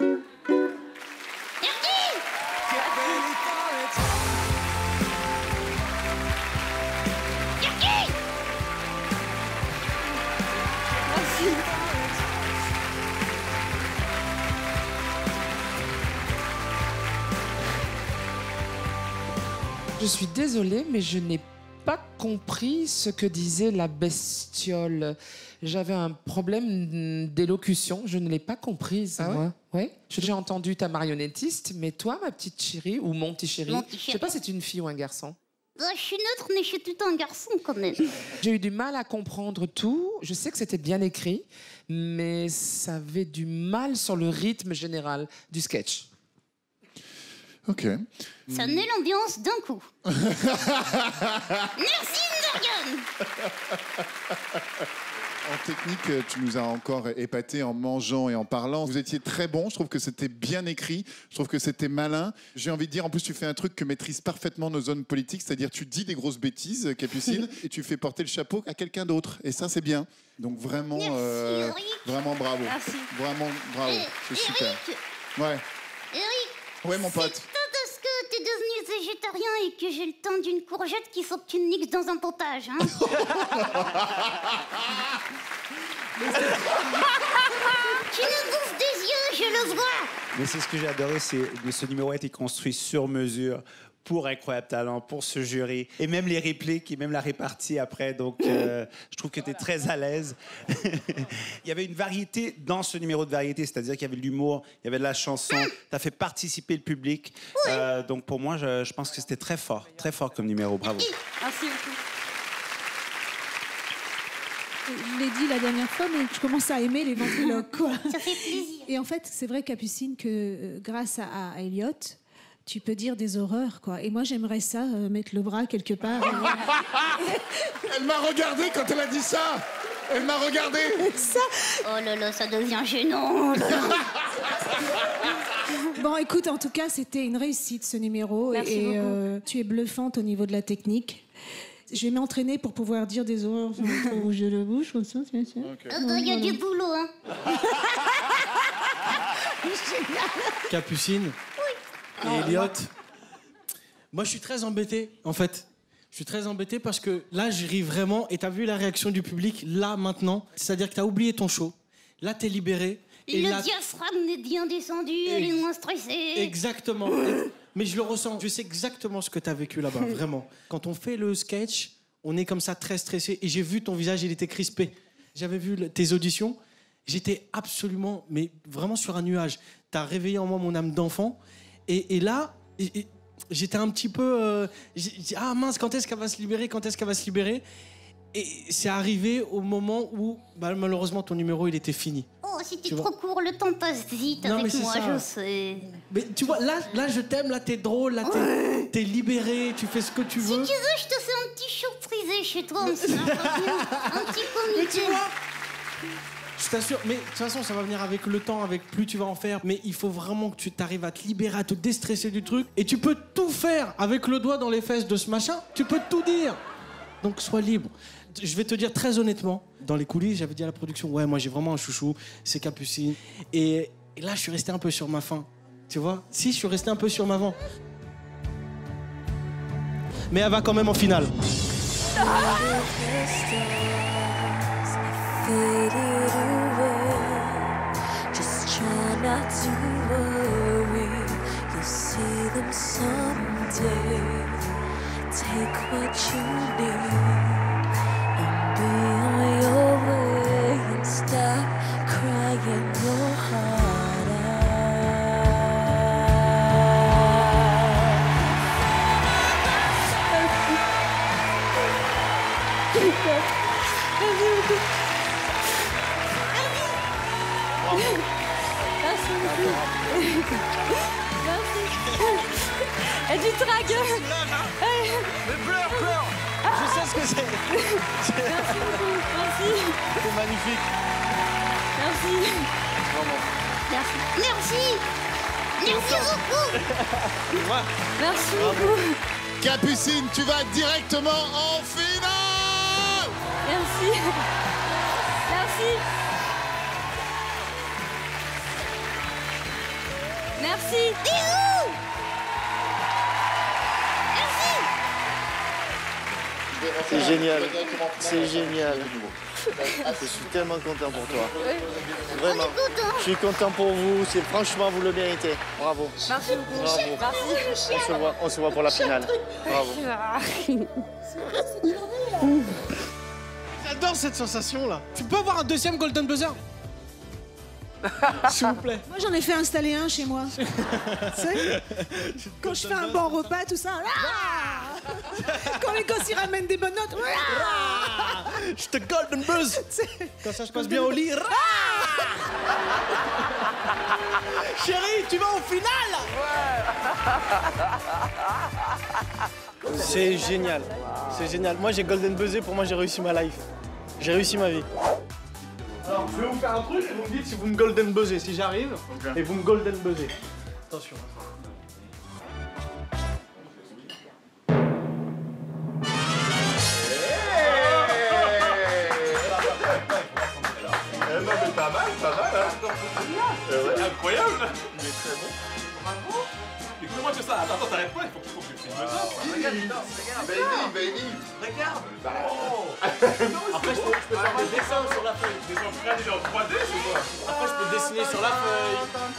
Je suis désolée, mais je n'ai pas compris ce que disait la bestiole. J'avais un problème d'élocution, je ne l'ai pas comprise, Ah ouais moi. Ouais. J'ai entendu ta marionnettiste, mais toi, ma petite chérie, ou mon petit chéri, Mon petit je sais pas si c'est une fille ou un garçon. Bah, je suis neutre, mais je suis plutôt un garçon quand même. J'ai eu du mal à comprendre tout. Je sais que c'était bien écrit, mais ça avait du mal sur le rythme général du sketch. Ok. Ça met l'ambiance d'un coup. Merci, Morgane. En technique, tu nous as encore épaté en mangeant et en parlant. Vous étiez très bon. Je trouve que c'était bien écrit. Je trouve que c'était malin. J'ai envie de dire, en plus, tu fais un truc que maîtrise parfaitement nos zones politiques, c'est-à-dire tu dis des grosses bêtises, Capucine, et tu fais porter le chapeau à quelqu'un d'autre. Et ça, c'est bien. Donc vraiment, Merci, euh, Eric. vraiment bravo. Merci. Vraiment bravo. Eh, C'est super. Eric. Ouais. Eric. Ouais, mon pote. C'est pas parce que t'es devenu végétarien et que j'ai le temps d'une courgette qu'il faut que tu me mixes dans un potage, hein. Tu me bouffes des yeux, je le vois. Mais c'est ce que j'ai adoré, c'est que ce numéro a été construit sur mesure pour Incroyable Talent, pour ce jury, et même les répliques, et même la répartie après. Donc, euh, je trouve que tu es très à l'aise. Il y avait une variété dans ce numéro de variété, c'est-à-dire qu'il y avait de l'humour, il y avait de la chanson, tu as fait participer le public. Euh, donc, pour moi, je, je pense que c'était très fort, très fort comme numéro. Bravo. Merci beaucoup. Je l'ai dit la dernière fois, mais je commence à aimer les ventriloques, quoi. Ça fait plaisir. Et en fait, c'est vrai, Capucine, que euh, grâce à, à Elliot, tu peux dire des horreurs, quoi. Et moi, j'aimerais ça, euh, mettre le bras quelque part. Elle m'a regardé quand elle a dit ça. Elle m'a regardé. Ça. Oh là là, ça devient gênant. Oh là là. Bon, écoute, en tout cas, c'était une réussite ce numéro. Merci et beaucoup. euh, tu es bluffante au niveau de la technique. Je vais m'entraîner pour pouvoir dire des horreurs sans trop bouger la bouche, comme ça, tiens, tiens. Il y a du boulot, hein. Capucine et Elliot. Moi, je suis très embêté, en fait. Je suis très embêté parce que là, je ris vraiment. Et t'as vu la réaction du public, là, maintenant. C'est-à-dire que t'as oublié ton show. Là, t'es libéré. Et le là... diaphragme est bien descendu, elle est moins stressée. Exactement. Mais je le ressens. Je sais exactement ce que t'as vécu là-bas, vraiment. Quand on fait le sketch, on est comme ça, très stressé. Et j'ai vu ton visage, il était crispé. J'avais vu le- tes auditions. J'étais absolument, mais vraiment sur un nuage. T'as réveillé en moi mon âme d'enfant. Et, et là, et- et j'étais un petit peu... euh, j'ai dit, ah mince, quand est-ce qu'elle va se libérer? Quand est-ce qu'elle va se libérer? Et c'est arrivé au moment où, bah, malheureusement, ton numéro, il était fini. Oh, c'était Tu trop vois. court, le temps passe vite Non, mais avec c'est moi, ça. je sais. Mais tu vois, là, là je t'aime, là, t'es drôle, là, t'es, t'es libéré, tu fais ce que tu Si veux. tu veux, je te fais un petit surprisé chez toi, on se fait un petit comité. Mais tu vois, je t'assure, mais de toute façon, ça va venir avec le temps, avec plus tu vas en faire. Mais il faut vraiment que tu t'arrives à te libérer, à te déstresser du truc. Et tu peux tout faire avec le doigt dans les fesses de ce machin. Tu peux tout dire. Donc, sois libre. Je vais te dire très honnêtement, dans les coulisses, j'avais dit à la production, ouais, moi j'ai vraiment un chouchou, c'est Capucine. Et, et là, je suis resté un peu sur ma faim. Tu vois? Si, je suis resté un peu sur ma faim. Mais elle va quand même en finale. Faded away. Just try not to worry. You'll see them someday. Take what you need and be on your way and stop crying your heart Merci beaucoup. Merci. Et du drague. Mais pleure, pleure. Je sais ce que c'est. Merci beaucoup. Merci. C'est magnifique. Merci. Vraiment. Merci. Merci. Merci beaucoup. Merci beaucoup. Capucine, tu vas directement en finale. Merci. Merci. Merci. Bisous. C'est génial. C'est génial. Je suis tellement content pour toi. Vraiment. Je suis content pour vous. C'est franchement, vous le méritez. Bravo. Merci beaucoup. Bravo. Merci. On se voit, on se voit pour la finale. Bravo. J'adore cette sensation-là. Tu peux avoir un deuxième Golden Buzzer? S'il vous plaît. Moi, j'en ai fait installer un chez moi. Tu sais, quand je fais un bon repas, tout ça. Ah quand les gosses ils ramènent des bonnes notes. Ah Je te Golden Buzz. Quand ça se passe bien au lit. Chérie, tu vas au final. C'est génial. C'est génial. Moi, j'ai Golden Buzzé. Pour moi, j'ai réussi ma life. J'ai réussi ma vie. Alors, je vais vous faire un truc et vous me dites si vous me Golden Buzzez. Si j'arrive, et vous me Golden Buzzez. Attention. Eh non, mais pas mal, pas mal, hein. Euh, ouais, incroyable. Mais très bon. Bravo. Écoute-moi que ça. Attends, attends, t'arrêtes pas, il faut que faut que tu filmes ça. Regarde, regarde. Baby, baby. Regarde. Oh. Après, je peux, je peux faire des dessins sur la feuille. Des empreintes en trois D, c'est quoi? Après, je peux dessiner sur la feuille.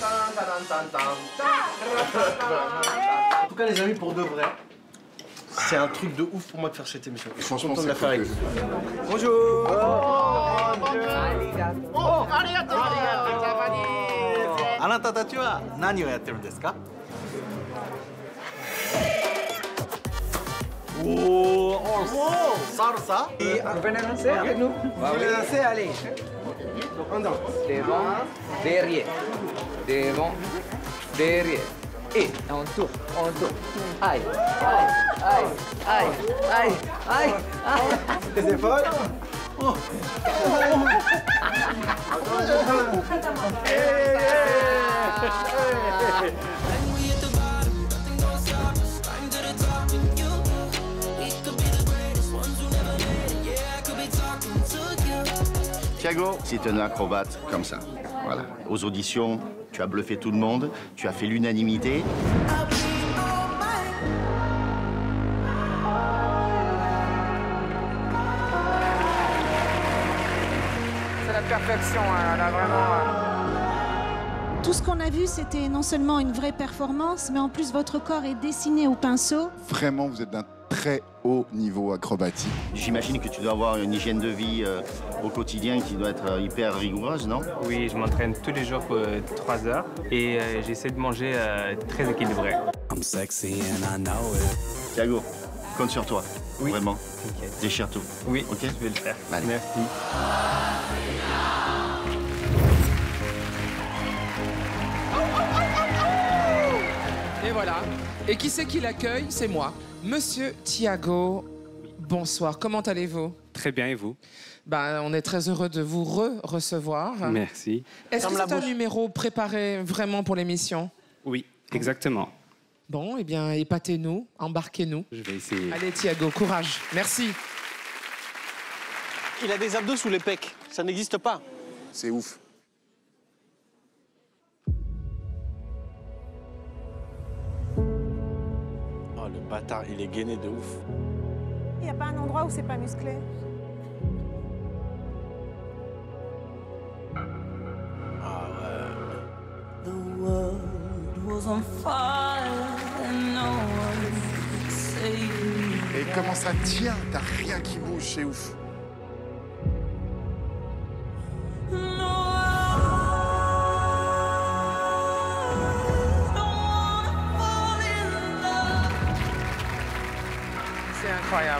En tout cas, les amis, pour de vrai, c'est un truc de ouf pour moi de faire cette émission. Je suis content de la faire avec vous. Bonjour. Oh, arigato. あなたたちは何をやってるんですか? Oh, oh, salsa. Et vous venez danser avec nous? Vous voulez danser? Allez. On danse. Devant, derrière. Devant, derrière. Et on tourne, on tourne. Aïe, aïe, aïe, aïe, aïe, aïe, aïe. Les épaules. Thiago, c'est un acrobate comme ça. Voilà. Aux auditions, tu as bluffé tout le monde, tu as fait l'unanimité. C'est la perfection, hein. Elle a vraiment... Tout ce qu'on a vu, c'était non seulement une vraie performance, mais en plus votre corps est dessiné au pinceau. Vraiment, vous êtes d'un très haut niveau acrobatique. J'imagine que tu dois avoir une hygiène de vie euh, au quotidien qui doit être euh, hyper rigoureuse, non? Oui, je m'entraîne tous les jours pour euh, trois heures et euh, j'essaie de manger euh, très équilibré. I'm sexy and I know it. Thiago, compte sur toi. Oui. Vraiment. Okay. Déchire tout. Oui, ok, je vais le faire. Allez. Merci. Et voilà. Et qui c'est qui l'accueille? C'est moi. Monsieur Thiago, bonsoir. Comment allez-vous? Très bien, et vous? Ben, on est très heureux de vous re-recevoir. Merci. Est-ce que c'est un numéro préparé vraiment pour l'émission? Oui, exactement. Bon, eh bien, épatez-nous, embarquez-nous. Je vais essayer. Allez, Thiago, courage. Merci. Il a des abdos sous les pecs. Ça n'existe pas. C'est ouf. Oh, le bâtard, il est gainé de ouf. Il n'y a pas un endroit où c'est pas musclé. Ah ouais. The world was on fire and no one could save me. Et comment ça tient? T'as rien qui bouge, c'est ouf. C'est incroyable.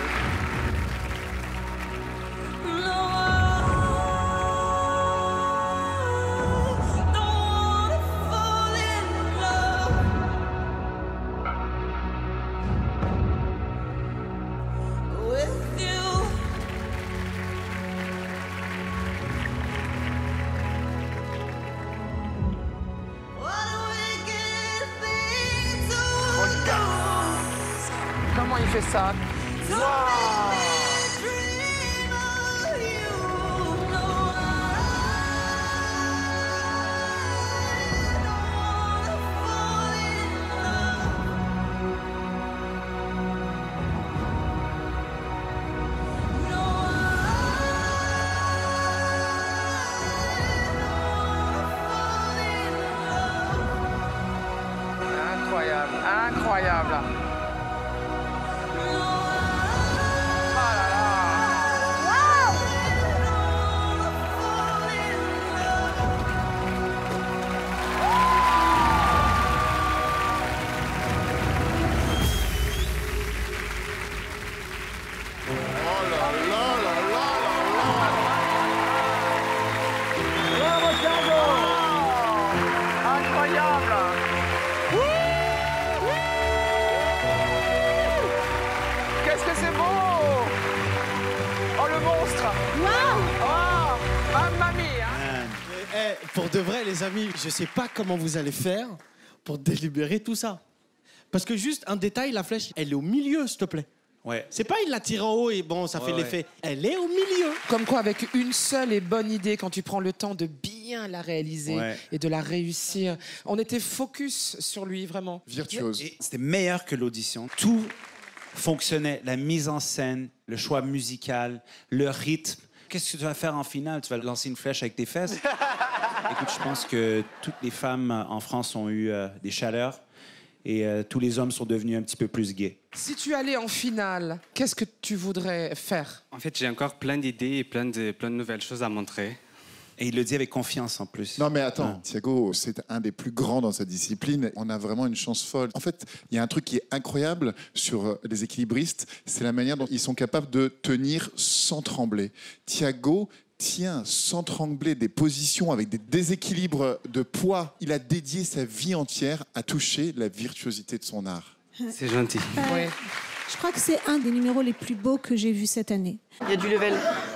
Comment il fait ça? Incroyable, incroyable. Bravo Thiago! Incroyable! Qu'est-ce que c'est beau! Oh le monstre! Waouh! Oh! Mamma mia! Eh, pour de vrai, les amis, je sais pas comment vous allez faire pour délibérer tout ça. Parce que juste un détail, la flèche, elle est au milieu, s'il te plaît. Ouais. C'est pas il la tire en haut et bon, ça Ouais, fait ouais. l'effet. Elle est au milieu. Comme quoi, avec une seule et bonne idée, quand tu prends le temps de bien la réaliser Ouais. et de la réussir, on était focus sur lui, vraiment. Virtuose. Et c'était meilleur que l'audition. Tout fonctionnait. La mise en scène, le choix musical, le rythme. Qu'est-ce que tu vas faire en finale? Tu vas lancer une flèche avec tes fesses? Écoute, je pense que toutes les femmes en France ont eu euh, des chaleurs et euh, tous les hommes sont devenus un petit peu plus gays. Si tu allais en finale, qu'est-ce que tu voudrais faire? En fait, j'ai encore plein d'idées et plein de, plein de nouvelles choses à montrer. Et il le dit avec confiance en plus. Non mais attends, Thiago, c'est un des plus grands dans sa discipline. On a vraiment une chance folle. En fait, il y a un truc qui est incroyable sur les équilibristes, c'est la manière dont ils sont capables de tenir sans trembler. Thiago tient sans trembler des positions avec des déséquilibres de poids. Il a dédié sa vie entière à toucher la virtuosité de son art. C'est gentil. Euh, Je crois que c'est un des numéros les plus beaux que j'ai vus cette année. Il y a du level.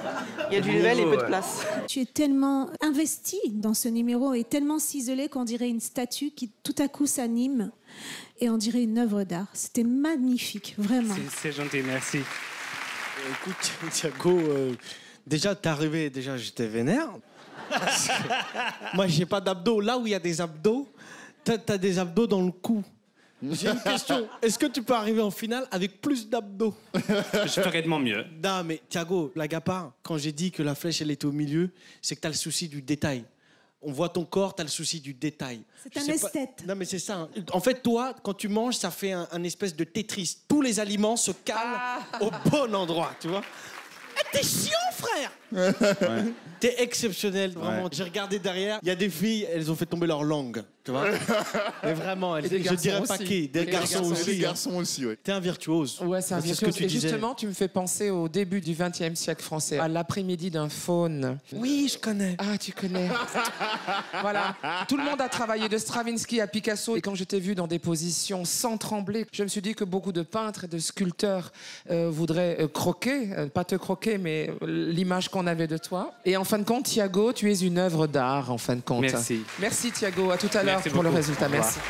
Il y a du level et peu de place. Tu es tellement investi dans ce numéro et tellement ciselé qu'on dirait une statue qui tout à coup s'anime et on dirait une œuvre d'art. C'était magnifique, vraiment. C'est gentil, merci. Écoute, Thiago, euh, déjà, t'es arrivé, déjà, j'étais vénère. Moi, j'ai pas d'abdos. Là où il y a des abdos, t'as, t'as des abdos dans le cou. J'ai une question. Est-ce que tu peux arriver en finale avec plus d'abdos? Je ferais de mon mieux. Non, mais Thiago, blague à part, quand j'ai dit que la flèche, elle était au milieu, c'est que t'as le souci du détail. On voit ton corps, t'as le souci du détail. C'est Je un sais pas- esthète. Non, mais c'est ça. En fait, toi, quand tu manges, ça fait un, un espèce de Tetris. Tous les aliments se calent au bon endroit, tu vois. Eh, t'es chiant, frère. Ouais. T'es exceptionnel, vraiment. Ouais. J'ai regardé derrière, il y a des filles, elles ont fait tomber leur langue, tu vois. Mais vraiment, elles, Et des je garçons dirais pas aussi. qui. Des Et des garçons, garçons aussi. Les hein. garçons aussi, oui. T'es un virtuose. Ouais, c'est un C'est ce virtuose. que tu Et disais. justement, tu me fais penser au début du vingtième siècle français, à l'après-midi d'un faune. Oui, je connais. Ah, tu connais. Voilà. Tout le monde a travaillé de Stravinsky à Picasso. Et quand je t'ai vu dans des positions sans trembler, je me suis dit que beaucoup de peintres et de sculpteurs euh, voudraient euh, croquer, euh, pas te croquer, mais euh, l'image qu'on avait de toi. Et en fin de compte, Thiago, tu es une œuvre d'art, en fin de compte. Merci. Merci, Thiago. À tout à l'heure Merci pour le beaucoup. résultat. Au revoir. Merci.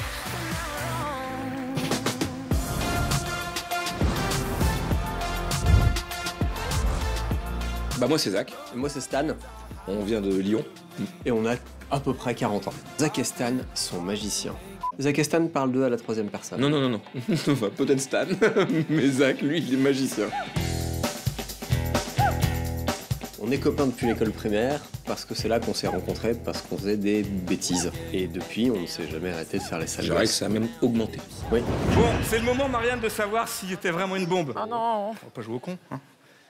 Bah moi c'est Zach. Et moi, c'est Stan. On vient de Lyon. Et on a à peu près quarante ans. Zach et Stan sont magiciens. Zach et Stan parlent d'eux à la troisième personne. Non, non, non, non. Enfin, peut-être Stan, mais Zach, lui, il est magicien. On est copains depuis l'école primaire parce que c'est là qu'on s'est rencontrés parce qu'on faisait des bêtises. Et depuis, on ne s'est jamais arrêté de faire les sales Je dirais que gosses. ça a même augmenté. Oui. Bon, c'est le moment, Marianne, de savoir s'il était vraiment une bombe. Oh non. On va pas jouer au con, hein.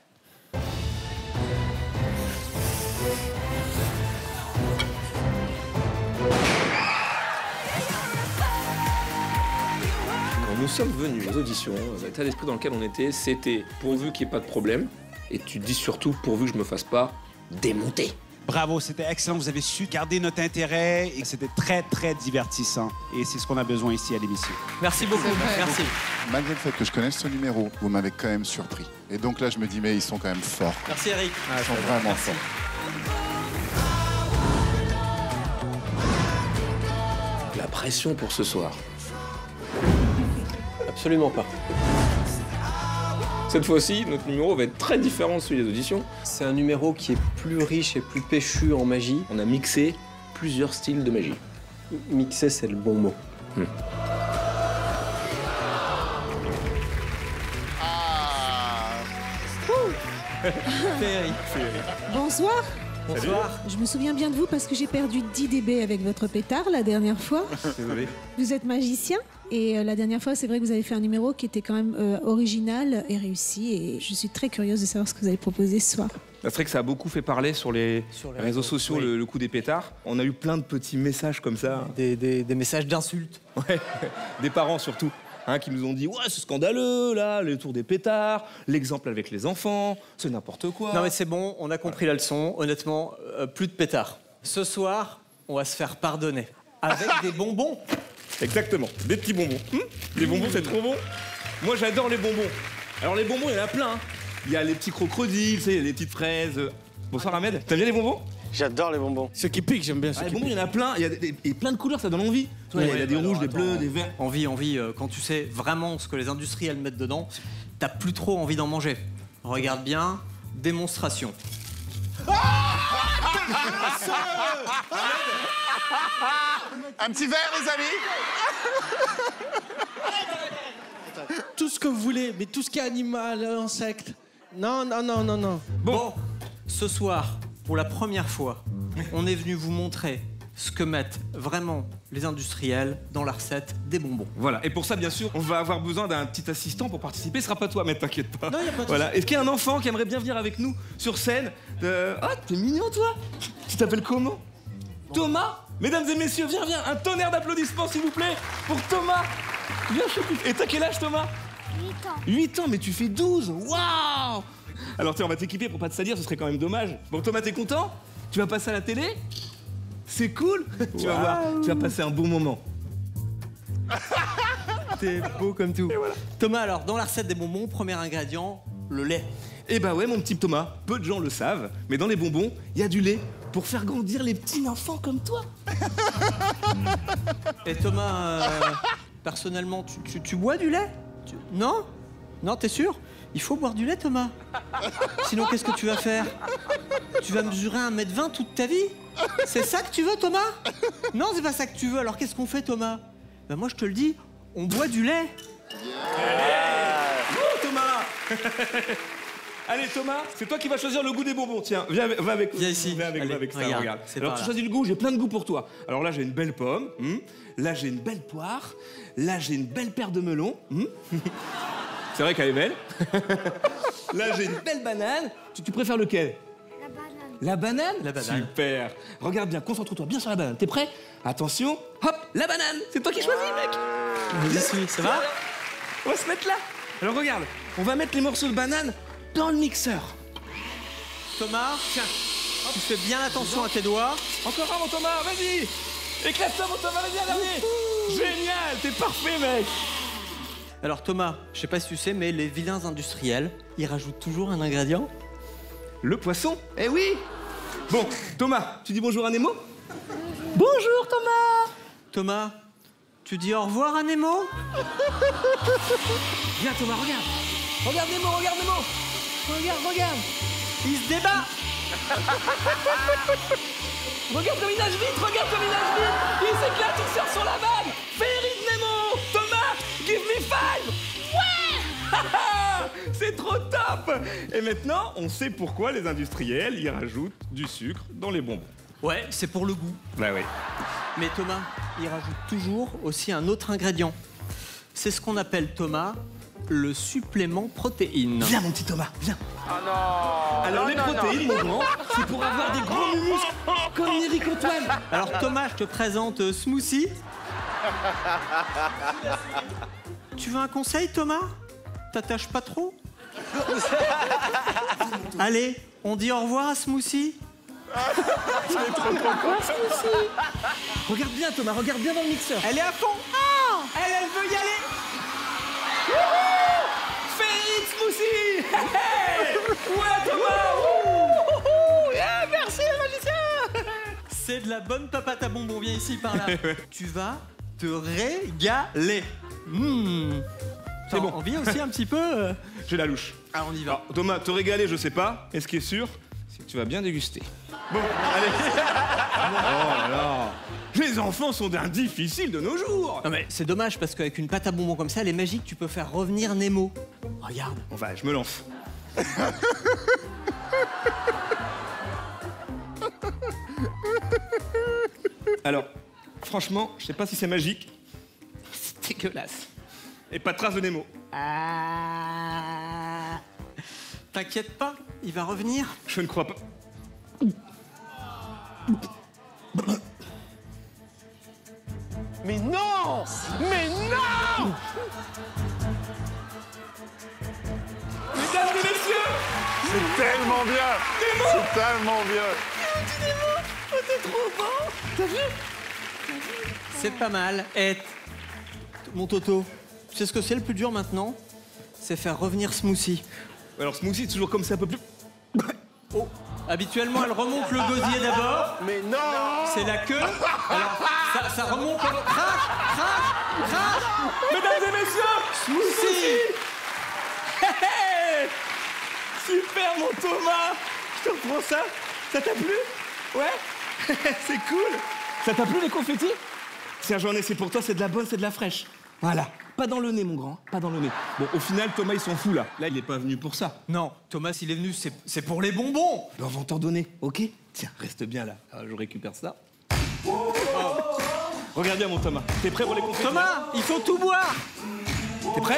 Quand nous sommes venus aux auditions, l'état d'esprit dans lequel on était, c'était pourvu qu'il n'y ait pas de problème. Et tu te dis surtout pourvu que je me fasse pas démonter. Bravo, c'était excellent. Vous avez su garder notre intérêt et c'était très, très divertissant. Et c'est ce qu'on a besoin ici à l'émission. Merci beaucoup. Merci. Malgré le fait que je connaisse ce numéro, vous m'avez quand même surpris. Et donc là, je me dis, mais ils sont quand même forts. Merci, Eric. Ils sont vraiment Merci. forts. La pression pour ce soir. Absolument pas. Cette fois-ci, notre numéro va être très différent de celui des auditions. C'est un numéro qui est plus riche et plus péchu en magie. On a mixé plusieurs styles de magie. Mixer, c'est le bon mot. Hmm. Féerie. Bonsoir. Bonsoir. Je me souviens bien de vous parce que j'ai perdu dix décibels avec votre pétard la dernière fois. Désolé. Vous êtes magicien et euh, la dernière fois, c'est vrai que vous avez fait un numéro qui était quand même euh, original et réussi. Et je suis très curieuse de savoir ce que vous allez proposer ce soir. C'est vrai que ça a beaucoup fait parler sur les, Sur les réseaux réseaux, sociaux, oui. le, le coup des pétards. On a eu plein de petits messages comme ça. Des, des- des messages d'insultes. Ouais, des parents surtout, hein, qui nous ont dit « Ouais, c'est scandaleux, là, le tour des pétards, l'exemple avec les enfants, c'est n'importe quoi. » Non mais c'est bon, on a compris la leçon. Honnêtement, euh, plus de pétards. Ce soir, on va se faire pardonner. Avec des bonbons. Exactement, des petits bonbons. Hum, les bonbons, c'est trop bon. Moi, j'adore les bonbons. Alors, les bonbons, il y en a plein. hein. Il y a les petits crocodiles, tu sais, il y a les petites fraises. Bonsoir, Ahmed. T'aimes bien les bonbons? J'adore les bonbons. Ceux qui piquent, j'aime bien ceux Ah, les qui bonbons, il piquent. y en a plein. Il y a des, des- et plein de couleurs, ça donne envie. Tu vois, il y a des rouges, des bleus, des verts. Envie, envie, euh, quand tu sais vraiment ce que les industriels mettent dedans, t'as plus trop envie d'en manger. Regarde bien, démonstration. Un petit verre, les amis? Tout ce que vous voulez, mais tout ce qui est animal, insecte. Non, non, non, non, non. Bon, ce soir, pour la première fois, on est venu vous montrer ce que mettent vraiment les industriels dans la recette des bonbons. Voilà, et pour ça, bien sûr, on va avoir besoin d'un petit assistant pour participer. Ce sera pas toi, mais t'inquiète pas. Non, y a pas de Voilà. souci. Est-ce qu'il y a un enfant qui aimerait bien venir avec nous sur scène? Euh, Ah, t'es mignon, toi. Tu t'appelles comment? Thomas? Mesdames et messieurs, viens, viens. Un tonnerre d'applaudissements, s'il vous plaît, pour Thomas. Viens, choupi. Et t'as quel âge, Thomas? huit ans. huit ans, mais tu fais douze. Waouh! Alors, tiens, on va t'équiper pour pas te salir, ce serait quand même dommage. Bon, Thomas, t'es content? Tu vas passer à la télé? C'est cool. Tu vas voir, tu vas passer un bon moment. T'es beau comme tout. Thomas, alors, dans la recette des bonbons, premier ingrédient, le lait. Eh bah ouais, mon petit Thomas, peu de gens le savent, mais dans les bonbons, il y a du lait pour faire grandir les petits enfants comme toi. Et Thomas, euh, personnellement, tu, tu, tu bois du lait? Tu- Non? Non, t'es sûr? Il faut boire du lait, Thomas. Sinon, qu'est-ce que tu vas faire? Tu vas mesurer un mètre vingt toute ta vie? C'est ça que tu veux, Thomas? Non, c'est pas ça que tu veux. Alors, qu'est-ce qu'on fait, Thomas? Ben moi, je te le dis, on boit du lait. Oh, Thomas. Allez, Thomas, c'est toi qui vas choisir le goût des bonbons. Tiens, viens, viens avec Viens ici. Viens avec, Allez, viens avec ça, regarde, regarde. c'est Alors, par tu là. choisis le goût, j'ai plein de goûts pour toi. Alors là, j'ai une belle pomme. hmm. Là, j'ai une belle poire. Là, j'ai une belle paire de melons. hmm. C'est vrai qu'elle est belle. Là, j'ai une belle banane. Tu, tu préfères lequel? La banane. La banane. Super. Regarde bien, concentre-toi bien sur la banane. T'es prêt? Attention. Hop, la banane. C'est toi qui choisis, mec. J'y suis, ça va? On va se mettre là. Alors regarde, on va mettre les morceaux de banane dans le mixeur. Thomas, tiens, tu fais bien attention à tes doigts. Encore un, mon Thomas, vas-y. Éclate-toi, mon Thomas, vas-y, un dernier. Génial, t'es parfait, mec. Alors Thomas, je sais pas si tu sais, mais les vilains industriels, ils rajoutent toujours un ingrédient. Le poisson? Eh oui. Bon, Thomas, tu dis bonjour à Nemo? Bonjour Thomas. Thomas, tu dis au revoir à Nemo? Viens Thomas, regarde. Regarde Nemo, regarde Nemo. Regarde, regarde. Il se débat. Regarde comme il nage vite, regarde comme il nage vite. Il s'éclate, il sort sur la vague. Ferry de Nemo. Thomas, give me five. Ouais. C'est trop top. Et maintenant, on sait pourquoi les industriels y rajoutent du sucre dans les bonbons. Ouais, c'est pour le goût. Bah oui. Mais Thomas, il rajoute toujours aussi un autre ingrédient. C'est ce qu'on appelle, Thomas, le supplément protéines. Viens mon petit Thomas, viens. Ah non. Alors Non, les non, protéines, non. mon grand, c'est pour avoir des gros muscles comme Eric Antoine. Alors Thomas, je te présente euh, Smoothie. Tu veux un conseil, Thomas? T'attaches pas trop? Allez, on dit au revoir à Smoothie. C'est trop trop Smoothie. Regarde bien Thomas, regarde bien dans le mixeur. Elle est à fond. Ah, Elle, elle veut y aller. Ferry Smoothie. Hey. Ouais Thomas. Yeah, merci le magicien. C'est de la bonne papate à bonbons, viens ici par là. Tu vas te régaler. Mmh. C'est bon. On vit aussi un petit peu. euh, J'ai la louche. Ah, on y va. Alors, Thomas, te régaler, je sais pas. Et ce qui est sûr, c'est que tu vas bien déguster. Bon, allez. Oh là là. Les enfants sont d'un difficile de nos jours. Non mais c'est dommage parce qu'avec une pâte à bonbons comme ça, elle est magique, tu peux faire revenir Nemo. Regarde. On va, je me lance. Alors, franchement, je sais pas si c'est magique. C'est dégueulasse. Et pas de trace de Nemo. Ah. T'inquiète pas, il va revenir. Je ne crois pas. Mais non. Mais non. Mesdames et messieurs, C'est tellement bien. C'est tellement bien. Oh, t'es trop bon. T'as vu? C'est pas mal. Et mon Toto, tu sais ce que c'est le plus dur maintenant? C'est faire revenir Smoothie. Alors Smoothie, toujours comme ça, un peu plus. Oh. Habituellement, elle remonte le gosier d'abord. Mais non. C'est la queue. Alors, ça, ça remonte comme... Crash, crash, crash. Mesdames et messieurs, Smoothie. Hey, hey. Super mon Thomas. Je te reprends ça. Ça t'a plu? Ouais. C'est cool. Ça t'a plu les confettis? Tiens, j'en ai, c'est pour toi, c'est de la bonne, c'est de la fraîche. Voilà. Pas dans le nez, mon grand. Pas dans le nez. Bon, au final, Thomas, il s'en fout, là. Là, il est pas venu pour ça. Non, Thomas, il est venu, c'est c'est pour les bonbons. Ben, on va t'en donner, ok? Tiens, reste bien là. Alors, je récupère ça. Oh. Regarde bien, mon Thomas. T'es prêt pour les confettis? Thomas, il faut tout boire. T'es prêt?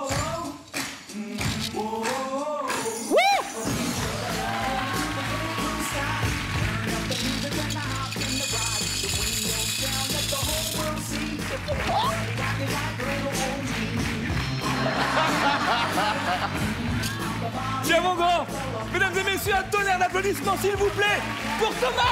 Tiens mon grand. Mesdames et messieurs, un tonnerre d'applaudissements s'il vous plaît pour Thomas.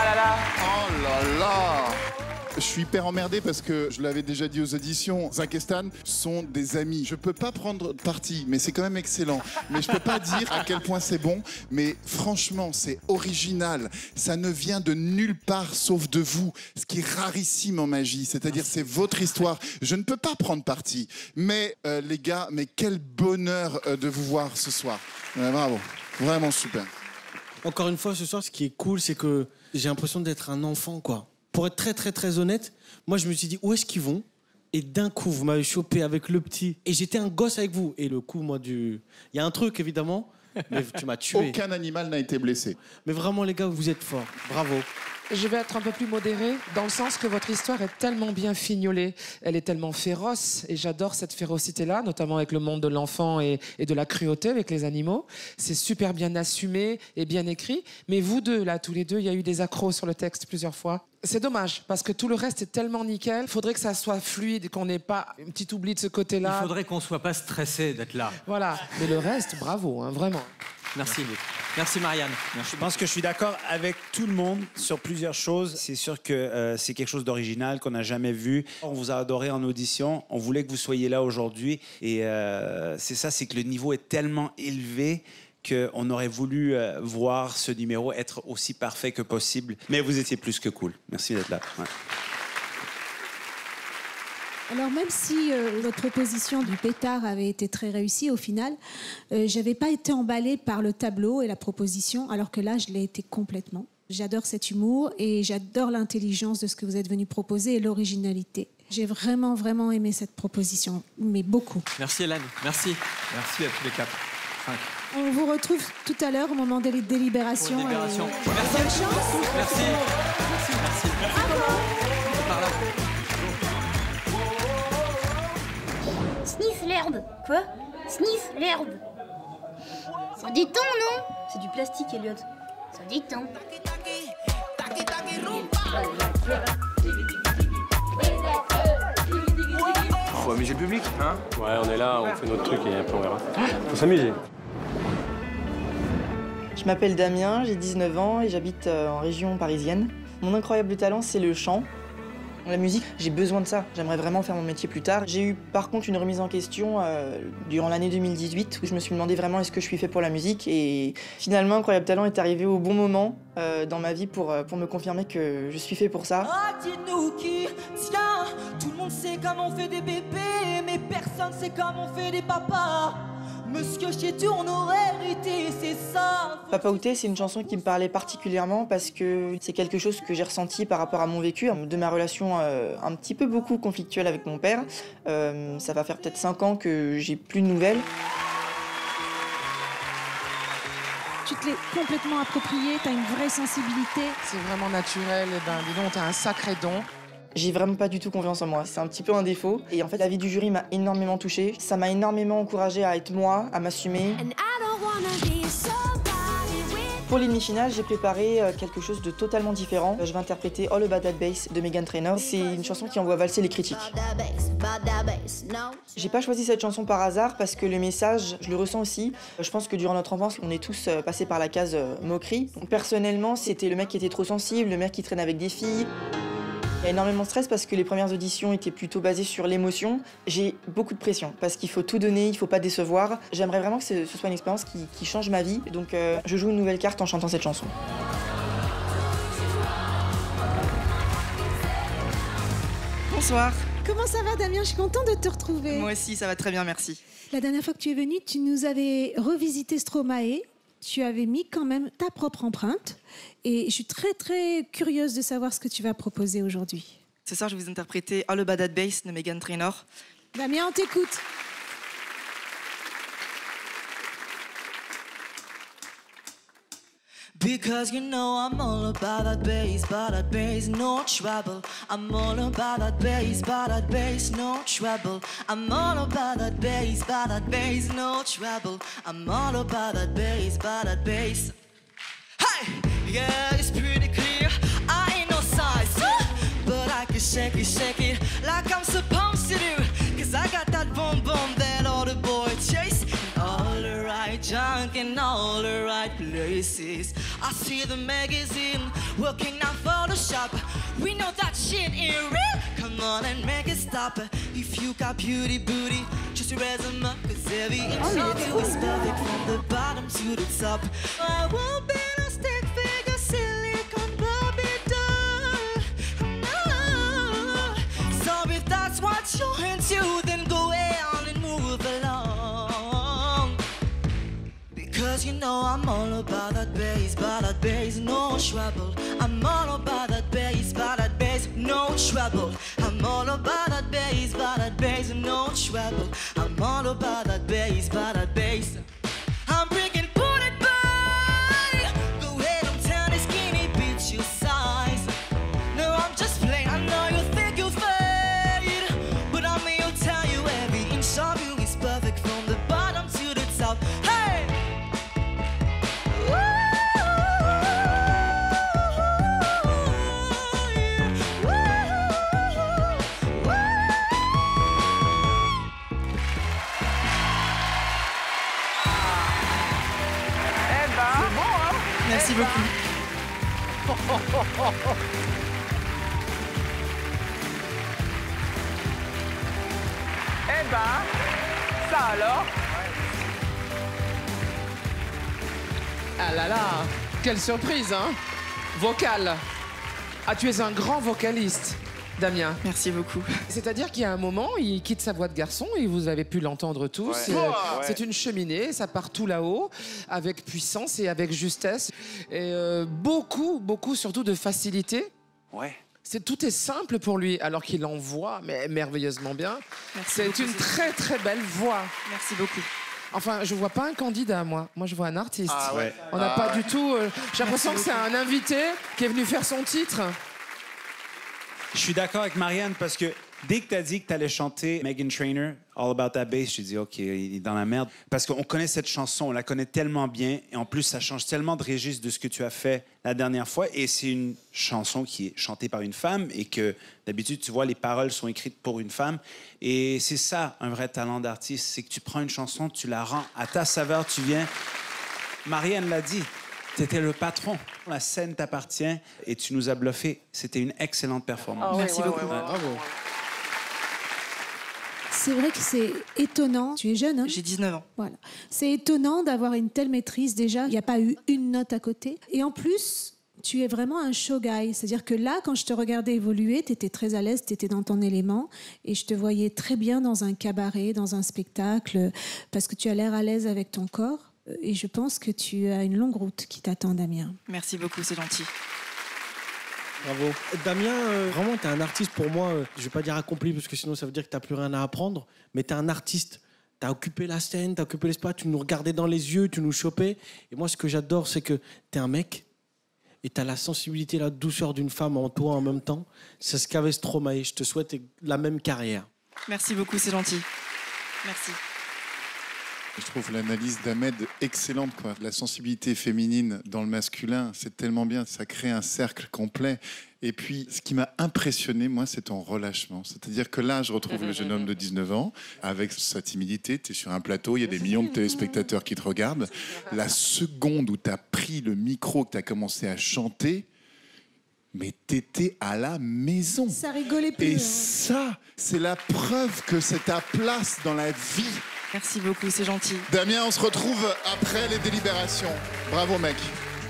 là là. Oh là là. Je suis hyper emmerdé parce que je l'avais déjà dit aux auditions, Zach et Stan sont des amis. Je peux pas prendre parti, mais c'est quand même excellent. Mais je peux pas dire à quel point c'est bon, mais franchement, c'est original. Ça ne vient de nulle part sauf de vous, ce qui est rarissime en magie. C'est-à-dire, c'est votre histoire. Je ne peux pas prendre parti. Mais euh, les gars, mais quel bonheur euh, de vous voir ce soir. Ouais, bravo, vraiment super. Encore une fois, ce soir, ce qui est cool, c'est que j'ai l'impression d'être un enfant, quoi. Pour être très, très, très honnête, moi, je me suis dit, où est-ce qu'ils vont? Et d'un coup, vous m'avez chopé avec le petit. Et j'étais un gosse avec vous. Et le coup, moi, du... Il y a un truc, évidemment, mais tu m'as tué. Aucun animal n'a été blessé. Mais vraiment, les gars, vous êtes forts. Bravo. Je vais être un peu plus modérée, dans le sens que votre histoire est tellement bien fignolée, elle est tellement féroce, et j'adore cette férocité-là, notamment avec le monde de l'enfant et, et de la cruauté avec les animaux. C'est super bien assumé et bien écrit, mais vous deux, là, tous les deux, il y a eu des accros sur le texte plusieurs fois. C'est dommage, parce que tout le reste est tellement nickel, il faudrait que ça soit fluide, qu'on n'ait pas un petit oubli de ce côté-là. Il faudrait qu'on soit pas stressé d'être là. Voilà, mais le reste, bravo, hein, vraiment. Merci. Merci Marianne. Je pense que je suis d'accord avec tout le monde sur plusieurs choses. C'est sûr que euh, c'est quelque chose d'original qu'on n'a jamais vu. On vous a adoré en audition. On voulait que vous soyez là aujourd'hui. Et euh, c'est ça, c'est que le niveau est tellement élevé qu'on aurait voulu euh, voir ce numéro être aussi parfait que possible. Mais vous étiez plus que cool. Merci d'être là. Ouais. Alors même si euh, votre proposition du pétard avait été très réussie au final, euh, j'avais pas été emballée par le tableau et la proposition, alors que là je l'ai été complètement. J'adore cet humour et j'adore l'intelligence de ce que vous êtes venu proposer et l'originalité. J'ai vraiment vraiment aimé cette proposition, mais beaucoup. Merci Hélène, merci. Merci à tous les quatre. Cinq. On vous retrouve tout à l'heure au moment des délibérations. Pour les délibérations. Et... Merci. Bonne chance. Merci. Merci. Merci. Bravo. Par là. Sniff l'herbe. Quoi? Sniff l'herbe. Ça détend, non? C'est du plastique, Elliot. Ça détend. Faut amuser le public, hein? Ouais, on est là, on fait notre truc et après on verra. Faut s'amuser. Je m'appelle Damien, j'ai dix-neuf ans et j'habite en région parisienne. Mon incroyable talent, c'est le chant. La musique, j'ai besoin de ça. J'aimerais vraiment faire mon métier plus tard. J'ai eu par contre une remise en question euh, durant l'année deux mille dix-huit où je me suis demandé vraiment est-ce que je suis fait pour la musique et finalement Incroyable Talent est arrivé au bon moment euh, dans ma vie pour, pour me confirmer que je suis fait pour ça. Ah, dites-nous qui tient. Tout le monde sait comment on fait des bébés, mais personne sait comment on fait des papas. Monsieur chez tourne aurait hérité, c'est ça. Papa Outé, c'est une chanson qui me parlait particulièrement parce que c'est quelque chose que j'ai ressenti par rapport à mon vécu, de ma relation euh, un petit peu beaucoup conflictuelle avec mon père. Euh, ça va faire peut-être cinq ans que j'ai plus de nouvelles. Tu te l'es complètement approprié, tu as une vraie sensibilité. C'est vraiment naturel, et ben dis donc, tu as un sacré don. J'ai vraiment pas du tout confiance en moi, c'est un petit peu un défaut. Et en fait, l'avis du jury m'a énormément touchée. Ça m'a énormément encouragée à être moi, à m'assumer. Pour les demi-finales, j'ai préparé quelque chose de totalement différent. Je vais interpréter All About That Bass de Meghan Trainor. C'est une chanson qui envoie valser les critiques. J'ai pas choisi cette chanson par hasard parce que le message, je le ressens aussi. Je pense que durant notre enfance, on est tous passés par la case moquerie. Donc, personnellement, c'était le mec qui était trop sensible, le mec qui traîne avec des filles. Il y a énormément de stress parce que les premières auditions étaient plutôt basées sur l'émotion. J'ai beaucoup de pression parce qu'il faut tout donner, il faut pas décevoir. J'aimerais vraiment que ce soit une expérience qui, qui change ma vie. Donc euh, je joue une nouvelle carte en chantant cette chanson. Bonsoir. Comment ça va Damien? Je suis contente de te retrouver. Moi aussi, ça va très bien, merci. La dernière fois que tu es venu, tu nous avais revisité Stromae. Tu avais mis quand même ta propre empreinte. Et je suis très, très curieuse de savoir ce que tu vas proposer aujourd'hui. Ce soir, je vais vous interpréter All About That Bass de Meghan Trainor. Damien, on t'écoute. Because you know I'm all about that bass, about that bass, no trouble. I'm all about that bass, about that bass, no trouble. I'm all about that bass, about that bass, no trouble. I'm all about that bass, about that bass. Hey, yeah, it's pretty clear. I ain't no size, but I can shake it, shake it like I'm supposed to do. Cause I got that boom boom that all the boys chase. All the right junk in all the right places. I see the magazine working on Photoshop. We know that shit ain't real. Come on and make it stop. If you got beauty booty, just raise them up. Cause every inch of you is perfect from the bottom to the top. I won't be a stick figure, silicone Barbie doll. No. So if that's what you're into, then go on and move along. Because you know I'm all about that bass, about that bass, no trouble. I'm all about that bass, about that bass, no trouble. I'm all about that bass, about that bass, no trouble. I'm all about that bass, about that bass. I'm bringing booty boy. Go ahead, I'm tiny, skinny, bitch, your size. No, I'm just playing. I know you think you're fade, but I'm here to tell you every inch of you is perfect from the bottom to the top. Hey! Merci beaucoup. Eh ben, ça alors. Ah là là, quelle surprise, hein? Vocal. Ah, tu es un grand vocaliste, Damien. Merci beaucoup. C'est-à-dire qu'il y a un moment, il quitte sa voix de garçon et vous avez pu l'entendre tous. Ouais. Euh, Ouais. C'est une cheminée, ça part tout là-haut, avec puissance et avec justesse. Et euh, beaucoup, beaucoup surtout de facilité. Ouais. C'est, tout est simple pour lui, alors qu'il envoie mais merveilleusement bien. C'est beaucoup, une c'est très très belle voix. Merci beaucoup. Enfin, je vois pas un candidat, moi. Moi, je vois un artiste. Ah ouais. On n'a Ah pas ouais. du tout... euh, j'ai l'impression que Merci c'est un invité qui est venu faire son titre. Je suis d'accord avec Marianne parce que dès que tu as dit que tu allais chanter Meghan Trainor, All About That Bass, j'ai dit, OK, il est dans la merde. Parce qu'on connaît cette chanson, on la connaît tellement bien. Et en plus, ça change tellement de registre de ce que tu as fait la dernière fois. Et c'est une chanson qui est chantée par une femme et que d'habitude, tu vois, les paroles sont écrites pour une femme. Et c'est ça, un vrai talent d'artiste. C'est que tu prends une chanson, tu la rends à ta saveur, tu viens. Marianne l'a dit. T'étais le patron. La scène t'appartient et tu nous as bluffé. C'était une excellente performance. Oh, Merci ouais, beaucoup. Ouais, ouais, Bravo. C'est vrai que c'est étonnant. Tu es jeune, hein? J'ai dix-neuf ans. Voilà. C'est étonnant d'avoir une telle maîtrise. Déjà, il n'y a pas eu une note à côté. Et en plus, tu es vraiment un show guy. C'est-à-dire que là, quand je te regardais évoluer, tu étais très à l'aise, tu étais dans ton élément. Et je te voyais très bien dans un cabaret, dans un spectacle, parce que tu as l'air à l'aise avec ton corps. Et je pense que tu as une longue route qui t'attend, Damien. Merci beaucoup, c'est gentil. Bravo. Damien, euh, vraiment, t'es un artiste pour moi, euh, je vais pas dire accompli, parce que sinon ça veut dire que t'as plus rien à apprendre, mais t'es un artiste. T'as occupé la scène, t'as occupé l'espace, tu nous regardais dans les yeux, tu nous chopais. Et moi, ce que j'adore, c'est que t'es un mec et t'as la sensibilité, la douceur d'une femme en toi en même temps. C'est ce qu'avait Stromae. Je te souhaite la même carrière. Merci beaucoup, c'est gentil. Merci. Je trouve l'analyse d'Ahmed excellente, quoi. La sensibilité féminine dans le masculin, c'est tellement bien, ça crée un cercle complet. Et puis, ce qui m'a impressionné, moi, c'est ton relâchement. C'est-à-dire que là, je retrouve le jeune homme de dix-neuf ans, avec sa timidité, tu es sur un plateau, il y a des millions de téléspectateurs qui te regardent. La seconde où tu as pris le micro, que tu as commencé à chanter, mais t'étais à la maison. Ça rigolait plus. Et hein. ça, c'est la preuve que c'est ta place dans la vie. Merci beaucoup, c'est gentil. Damien, on se retrouve après les délibérations. Bravo, mec.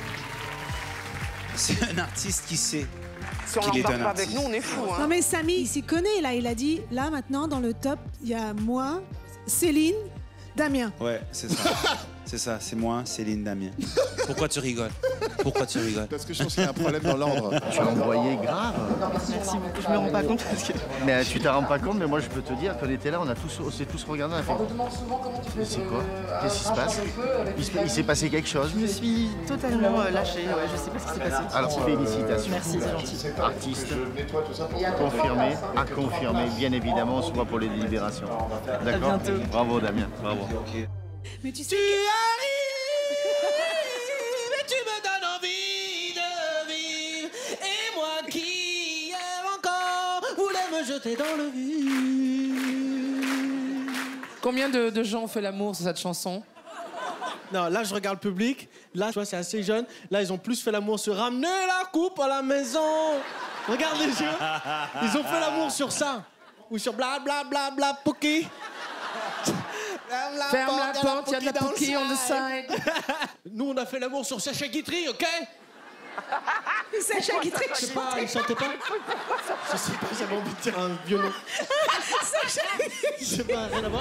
C'est un artiste qui sait Si on qu'il est l'embarque un pas artiste. avec nous, on est fous. Hein. Non mais Samy, il s'y connaît là. Il a dit, là maintenant, dans le top, il y a moi, Céline, Damien. Ouais, c'est ça. C'est ça, c'est moi, Céline, Damien. Pourquoi tu rigoles? Pourquoi tu rigoles? Parce que je pense qu'il y a un problème dans l'ordre. Tu as envoyé grave. Merci beaucoup, je me rends pas compte parce que... Mais euh, tu t'en rends pas compte, mais moi je peux te dire qu'on était là, on a tous, on s'est tous regardés, on a fait. C'est quoi? Qu'est-ce qui se passe? Il se- Il s'est passé quelque chose? Je me suis totalement euh, lâchée, ouais, je sais pas ce qui s'est passé. Alors félicitations. Merci, c'est gentil. Artiste, confirmé, à confirmer, bien évidemment, on se voit pour les délibérations. D'accord? bientôt. Bravo Damien, bravo. Mais tu sais Mais tu me donnes envie de vivre. Et moi qui hier encore voulais me jeter dans le vide. Combien de, de gens ont fait l'amour sur cette chanson? Non, là, je regarde le public. Là, tu vois, c'est assez jeune. Là, ils ont plus fait l'amour sur ramener la coupe à la maison. Regarde les yeux. Ils ont fait l'amour sur ça. Ou sur bla bla bla bla Poki. Ferme la porte, il y a de la Poki on the side. Nous, on a fait l'amour sur Sacha Guitry, OK? Sacha Guitry, je sais pas, il chantait pas? Je sais pas, j'avais envie de dire un violon. Sacha Je sais pas, rien à voir.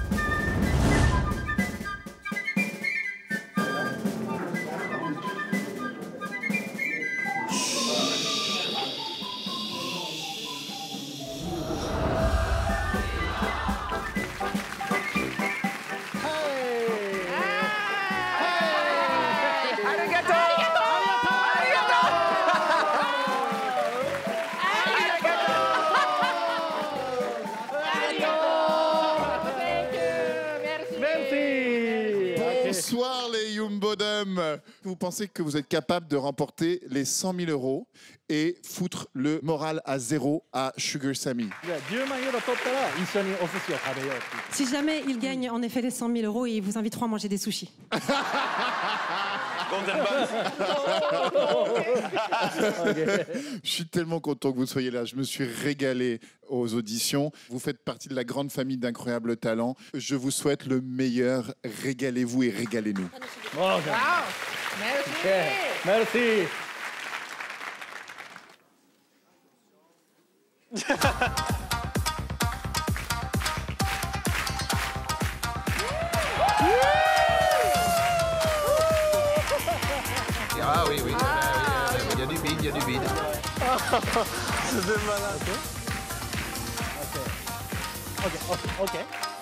Bonsoir les Yumbodum. Vous pensez que vous êtes capable de remporter les cent mille euros et foutre le moral à zéro à Sugar Sammy. Si jamais ils gagnent en effet les cent mille euros, ils vous inviteront à manger des sushis. Je suis tellement content que vous soyez là. Je me suis régalé aux auditions. Vous faites partie de la grande famille d'incroyables talents. Je vous souhaite le meilleur. Régalez-vous et régalez-nous. Wow. Merci. Merci. Ah oui, oui, il y a du bide, il y a du bide. C'est de malade. Ok, ok, ok.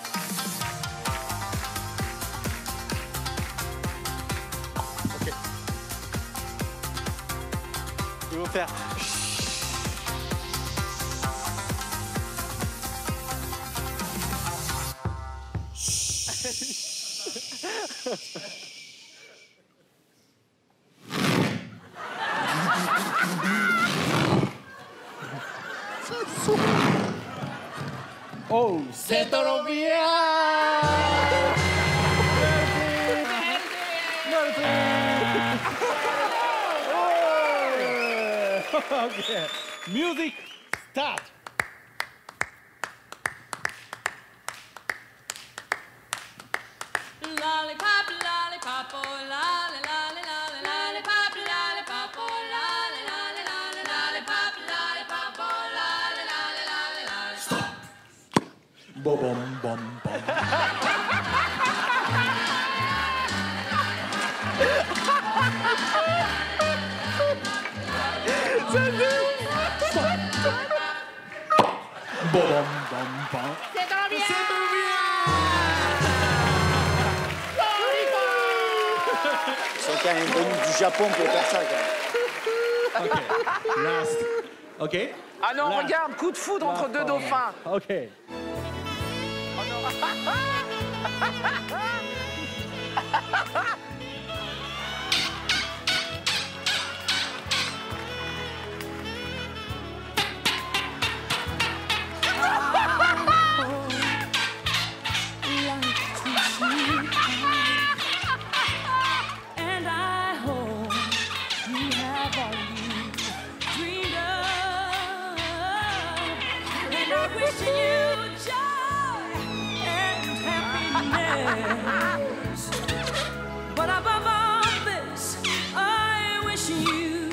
Ok. Ils vont faire. Oh, c'est trop bien. Merci. Merci. Oh. Okay. Music start. Lollipop, lollipop, oh, lolly, lolly, lolly, lollipop, lollipop, oh, lolly, lolly, lolly, lollipop, lollipop, oh, lolly, lolly, lolly, lolly. Stop. Bom, bom, bom, bom. Bom, bom, bom. C'est trop bien. C'est trop bien. Ils sont quand même venus du Japon pour faire ça, quand même. Ok, last. Ok. Ah non, Last. regarde, coup de foudre entre deux dauphins. Ok. And I hope you have all you dreamed of. And I wish you joy and happiness. But above all this, I wish you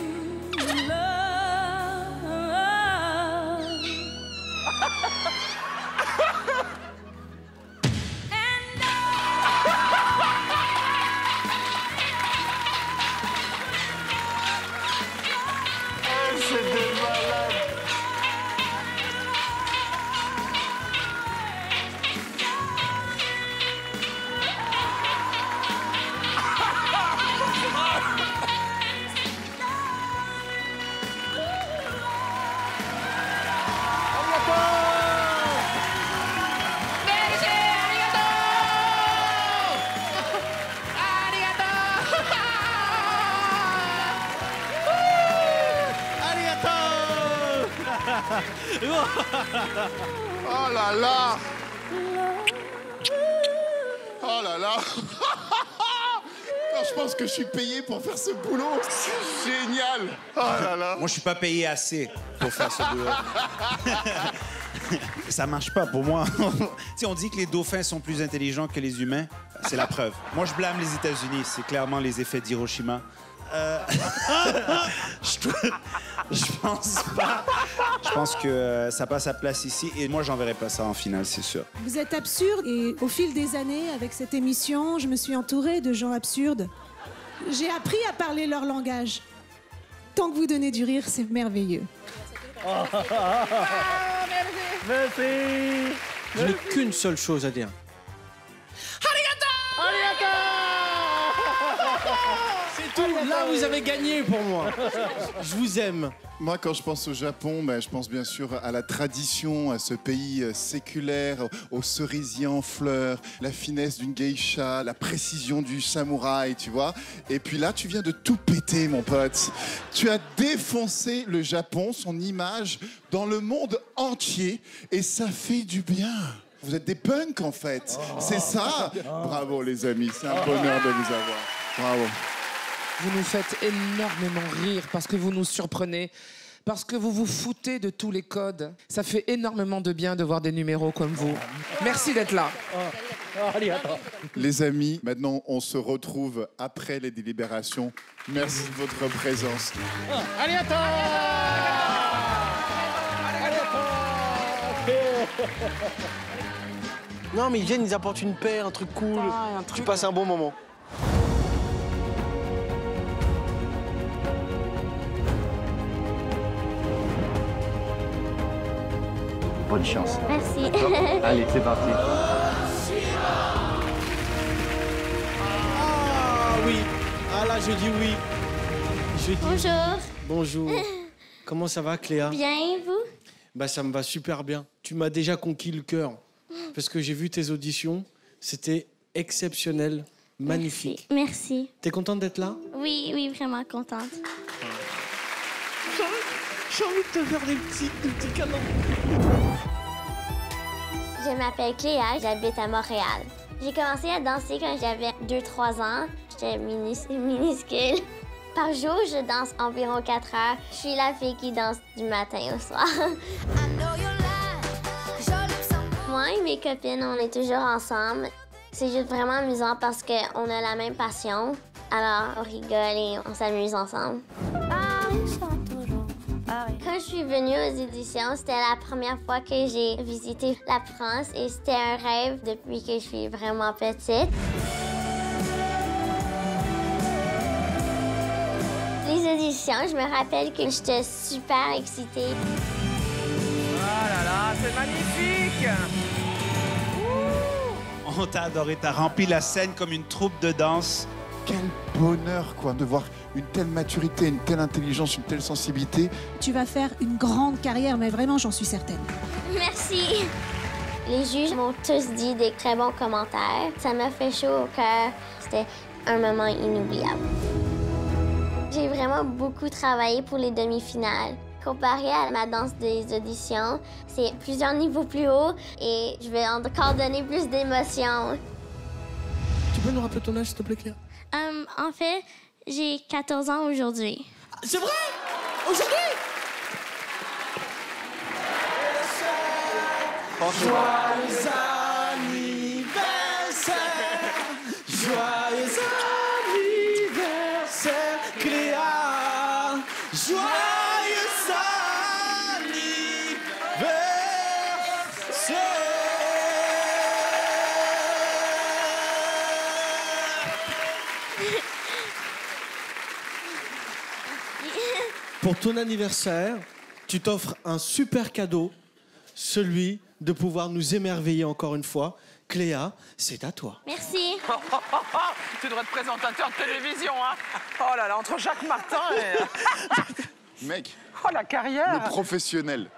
love. C'est des malades. Oh là là. Oh là là. je pense que je suis payé pour faire ce boulot. C'est génial. Oh là là. Moi, je suis pas payé assez pour faire ce boulot. Ça marche pas pour moi. Tu sais, on dit que les dauphins sont plus intelligents que les humains. C'est la preuve. Moi, je blâme les États-Unis. C'est clairement les effets d'Hiroshima. Euh... je... je pense pas. Je pense que euh, ça passe sa place ici. Et moi, j'enverrai pas ça en finale, c'est sûr. Vous êtes absurde et au fil des années, avec cette émission, je me suis entourée de gens absurdes. J'ai appris à parler leur langage. Tant que vous donnez du rire, c'est merveilleux. Oh, merci. Je n'ai qu'une seule chose à dire. C'est tout. Là, vous avez gagné pour moi. Je vous aime. Moi, quand je pense au Japon, ben, je pense bien sûr à la tradition, à ce pays euh, séculaire, aux cerisiers en fleurs, la finesse d'une geisha, la précision du samouraï, tu vois. Et puis là, tu viens de tout péter, mon pote. Tu as défoncé le Japon, son image, dans le monde entier, et ça fait du bien. Vous êtes des punks, en fait. Oh. C'est ça. Bravo, les amis. C'est un bonheur de vous avoir. Bravo. Vous nous faites énormément rire parce que vous nous surprenez, parce que vous vous foutez de tous les codes. Ça fait énormément de bien de voir des numéros comme vous. Merci d'être là. Les amis, maintenant, on se retrouve après les délibérations. Merci de votre présence. Non, mais ils viennent, ils apportent une paix, un truc cool. Ah, un truc... Tu passes un bon moment. Bonne chance. Merci. Allez, c'est parti. Ah oui. Ah là, je dis oui. Je dis... Bonjour. Bonjour. Comment ça va, Cléa? Bien, et vous? Bah, ça me va super bien. Tu m'as déjà conquis le cœur. Parce que j'ai vu tes auditions. C'était exceptionnel. Magnifique. Merci. T'es contente d'être là? Oui, oui, vraiment contente. J'ai envie de te faire des petits, des petits câlins. Je m'appelle Cléa, j'habite à Montréal. J'ai commencé à danser quand j'avais deux trois ans. J'étais minus minuscule. Par jour, je danse environ quatre heures. Je suis la fille qui danse du matin au soir. Moi et mes copines, on est toujours ensemble. C'est juste vraiment amusant parce qu'on a la même passion. Alors, on rigole et on s'amuse ensemble. Quand je suis venue aux éditions, c'était la première fois que j'ai visité la France et c'était un rêve depuis que je suis vraiment petite. Les auditions, je me rappelle que j'étais super excitée. Ah là là, c'est magnifique! On t'a adoré, t'as rempli la scène comme une troupe de danse. Quel bonheur, quoi, de voir une telle maturité, une telle intelligence, une telle sensibilité. Tu vas faire une grande carrière, mais vraiment, j'en suis certaine. Merci. Les juges m'ont tous dit des très bons commentaires. Ça m'a fait chaud au cœur. C'était un moment inoubliable. J'ai vraiment beaucoup travaillé pour les demi-finales. Comparé à ma danse des auditions, c'est plusieurs niveaux plus haut et je vais encore donner plus d'émotions. Tu peux nous rappeler ton âge, s'il te plaît, Claire? Um, en fait, j'ai quatorze ans aujourd'hui. C'est vrai? Aujourd'hui? Joyeux anniversaire! Joyeux anniversaire, Cléa! Joyeux anniversaire! Pour ton anniversaire, tu t'offres un super cadeau, celui de pouvoir nous émerveiller encore une fois. Cléa, c'est à toi. Merci. Tu devrais être présentateur de télévision, hein? Oh là là, entre Jacques Martin et... Mec. Oh, la carrière. Le professionnel.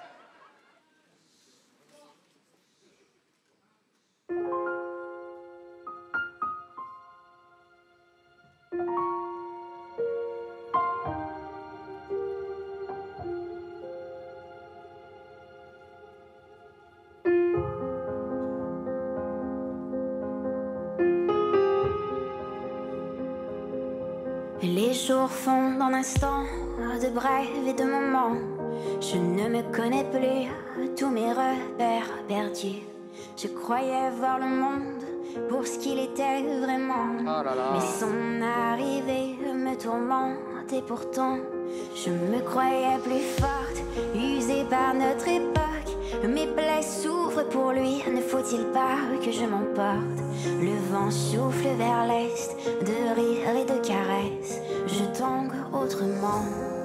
jours fondent en instants, de brèves et de moments. Je ne me connais plus, tous mes repères perdus. Je croyais voir le monde pour ce qu'il était vraiment. Oh là là. Mais son arrivée me tourmente et pourtant je me croyais plus forte, usée par notre époque. Mes plaies souffrent pour lui, ne faut-il pas que je m'emporte? Le vent souffle vers l'est, de rire et de caresses. Je tangue autrement.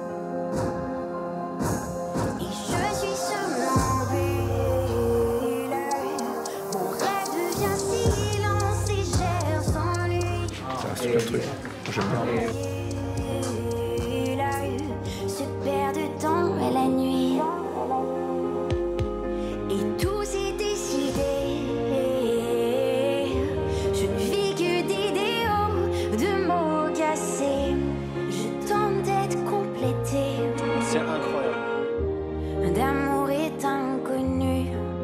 Et je suis somnambule. Mon rêve devient silence et j'erre sans lui. C'est un super truc. J'aime bien. Se perd de temps et la nuit. Et tout s'est décidé. Je ne vis que d'idéaux, de mots cassés. Je tente d'être complétée. C'est incroyable. D'amour est inconnu.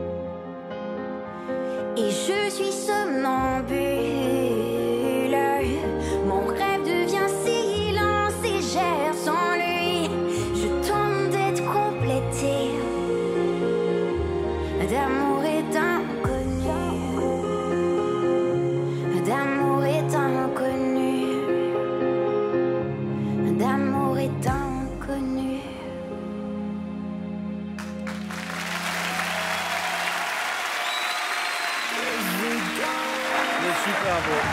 Et je suis somnambule. Mon rêve devient silence et j'erre sans lui. Je tente d'être complétée. D'amour est inconnu. D'amour est inconnu. D'amour est inconnu. C'est super beau.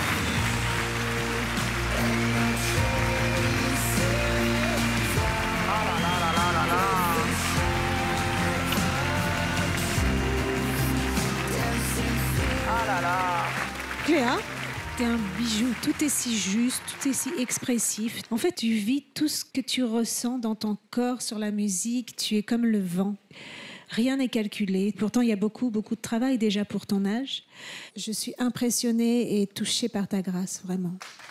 Cléa, t'es un bijou, tout est si juste, tout est si expressif. En fait, tu vis tout ce que tu ressens dans ton corps sur la musique, tu es comme le vent. Rien n'est calculé. Pourtant, il y a beaucoup, beaucoup de travail déjà pour ton âge. Je suis impressionnée et touchée par ta grâce, vraiment.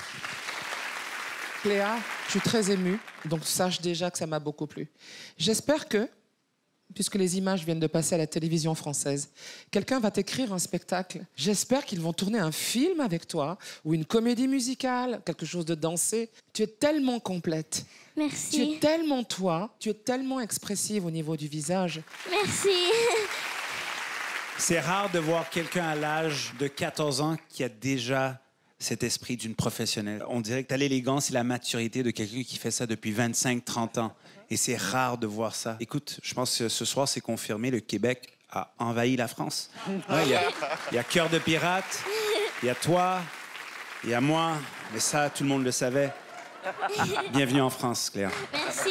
Cléa, je suis très émue, donc sache déjà que ça m'a beaucoup plu. J'espère que, puisque les images viennent de passer à la télévision française, quelqu'un va t'écrire un spectacle. J'espère qu'ils vont tourner un film avec toi, ou une comédie musicale, quelque chose de dansé. Tu es tellement complète. Merci. Tu es tellement toi, tu es tellement expressive au niveau du visage. Merci. C'est rare de voir quelqu'un à l'âge de quatorze ans qui a déjà cet esprit d'une professionnelle. On dirait que tu as l'élégance et la maturité de quelqu'un qui fait ça depuis vingt-cinq trente ans. Et c'est rare de voir ça. Écoute, je pense que ce soir, c'est confirmé, le Québec a envahi la France. Ouais, il y a, il y a Cœur de pirate, il y a toi, il y a moi, mais ça, tout le monde le savait. Bienvenue en France, Cléa. Merci.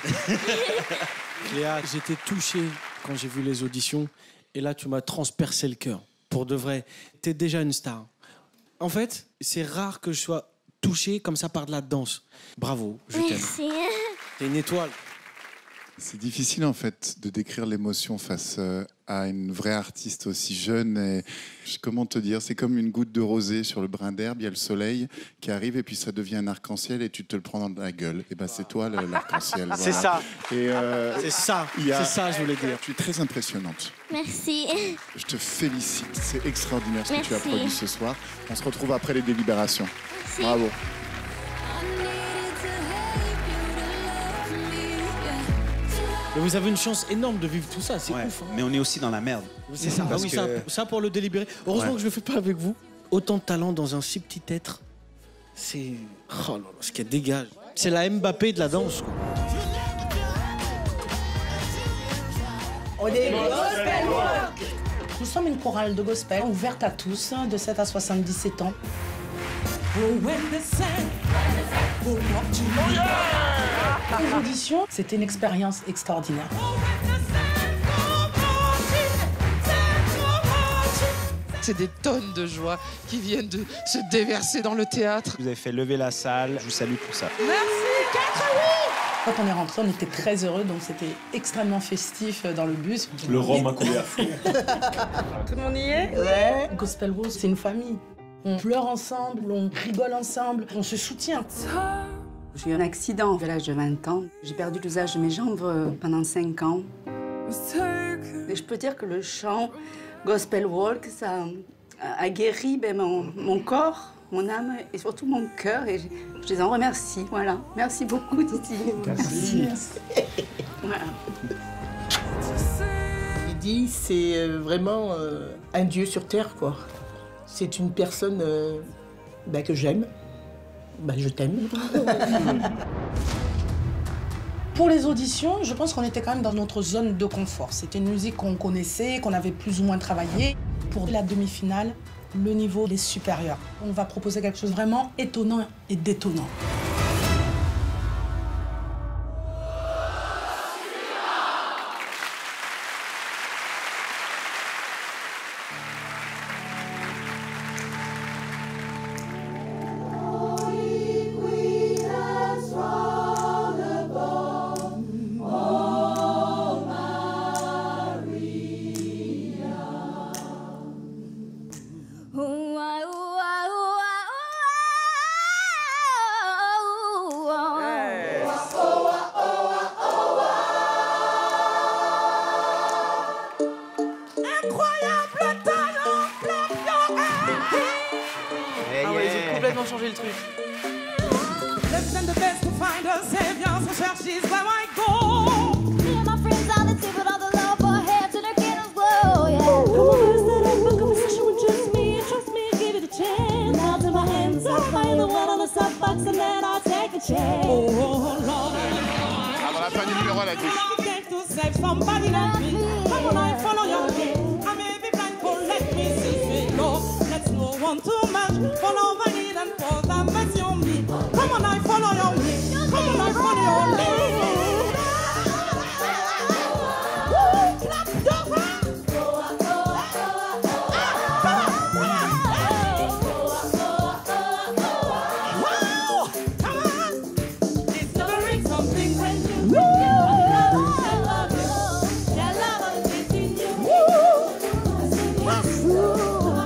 Cléa, j'étais touché quand j'ai vu les auditions. Et là, tu m'as transpercé le cœur. Pour de vrai, t'es déjà une star. En fait, c'est rare que je sois touché comme ça par de la danse. Bravo, je t'aime. Merci. T'es une étoile. C'est difficile en fait de décrire l'émotion face euh, à une vraie artiste aussi jeune. Et je- comment te dire, c'est comme une goutte de rosée sur le brin d'herbe. Il y a le soleil qui arrive et puis ça devient un arc-en-ciel et tu te le prends dans la gueule. Et ben c'est toi le- l'arc-en-ciel. C'est voilà. ça. Et euh, C'est ça. il y a- C'est ça, je voulais dire. Tu es très impressionnante. Merci. Je te félicite. C'est extraordinaire ce que tu as Merci. produit ce soir. On se retrouve après les délibérations. Merci. Bravo. Mais vous avez une chance énorme de vivre tout ça, c'est Ouais, ouf. hein. mais on est aussi dans la merde. C'est ça. Ah Parce oui, que- ça, ça pour le délibérer. Heureusement Ouais. que je le fais pas avec vous. Autant de talent dans un si petit être, c'est oh là là, ce qui dégage. C'est la Mbappé de la danse, quoi. On est Gospel Walk. Nous sommes une chorale de gospel ouverte à tous, de sept à soixante-dix-sept ans. Les auditions, c'était une expérience extraordinaire. C'est des tonnes de joie qui viennent de se déverser dans le théâtre. Vous avez fait lever la salle. Je vous salue pour ça. Merci, quatre oui. Quand on est rentré, on était très heureux, donc c'était extrêmement festif dans le bus. Le rhum a coulé à flot. Tout le monde y est? Ouais. Gospel Rose, c'est une famille. On pleure ensemble, on rigole ensemble, on se soutient. J'ai eu un accident à l'âge de vingt ans. J'ai perdu l'usage de mes jambes euh, pendant cinq ans. Et je peux dire que le chant Gospel Walk, ça a guéri ben, mon, mon corps mon âme et surtout mon cœur. Et je les en remercie. Voilà. Merci beaucoup, Didi. Merci. Voilà. Didi, c'est euh, vraiment euh, un dieu sur Terre, quoi. C'est une personne euh, bah, que j'aime. Bah, je t'aime. Pour les auditions, je pense qu'on était quand même dans notre zone de confort. C'était une musique qu'on connaissait, qu'on avait plus ou moins travaillé. Pour la demi-finale, le niveau est supérieur. On va proposer quelque chose de vraiment étonnant et détonnant. Changer le truc. Avant la fin du numéro à la gauche. Want too much, follow my lead and pour that mercy on me. Come on, I follow your lead. Come on, I follow your lead. Woo, clap, dog. Wow, come on. Discovering something when you know. I love you. I love it in you. Woo, that's true.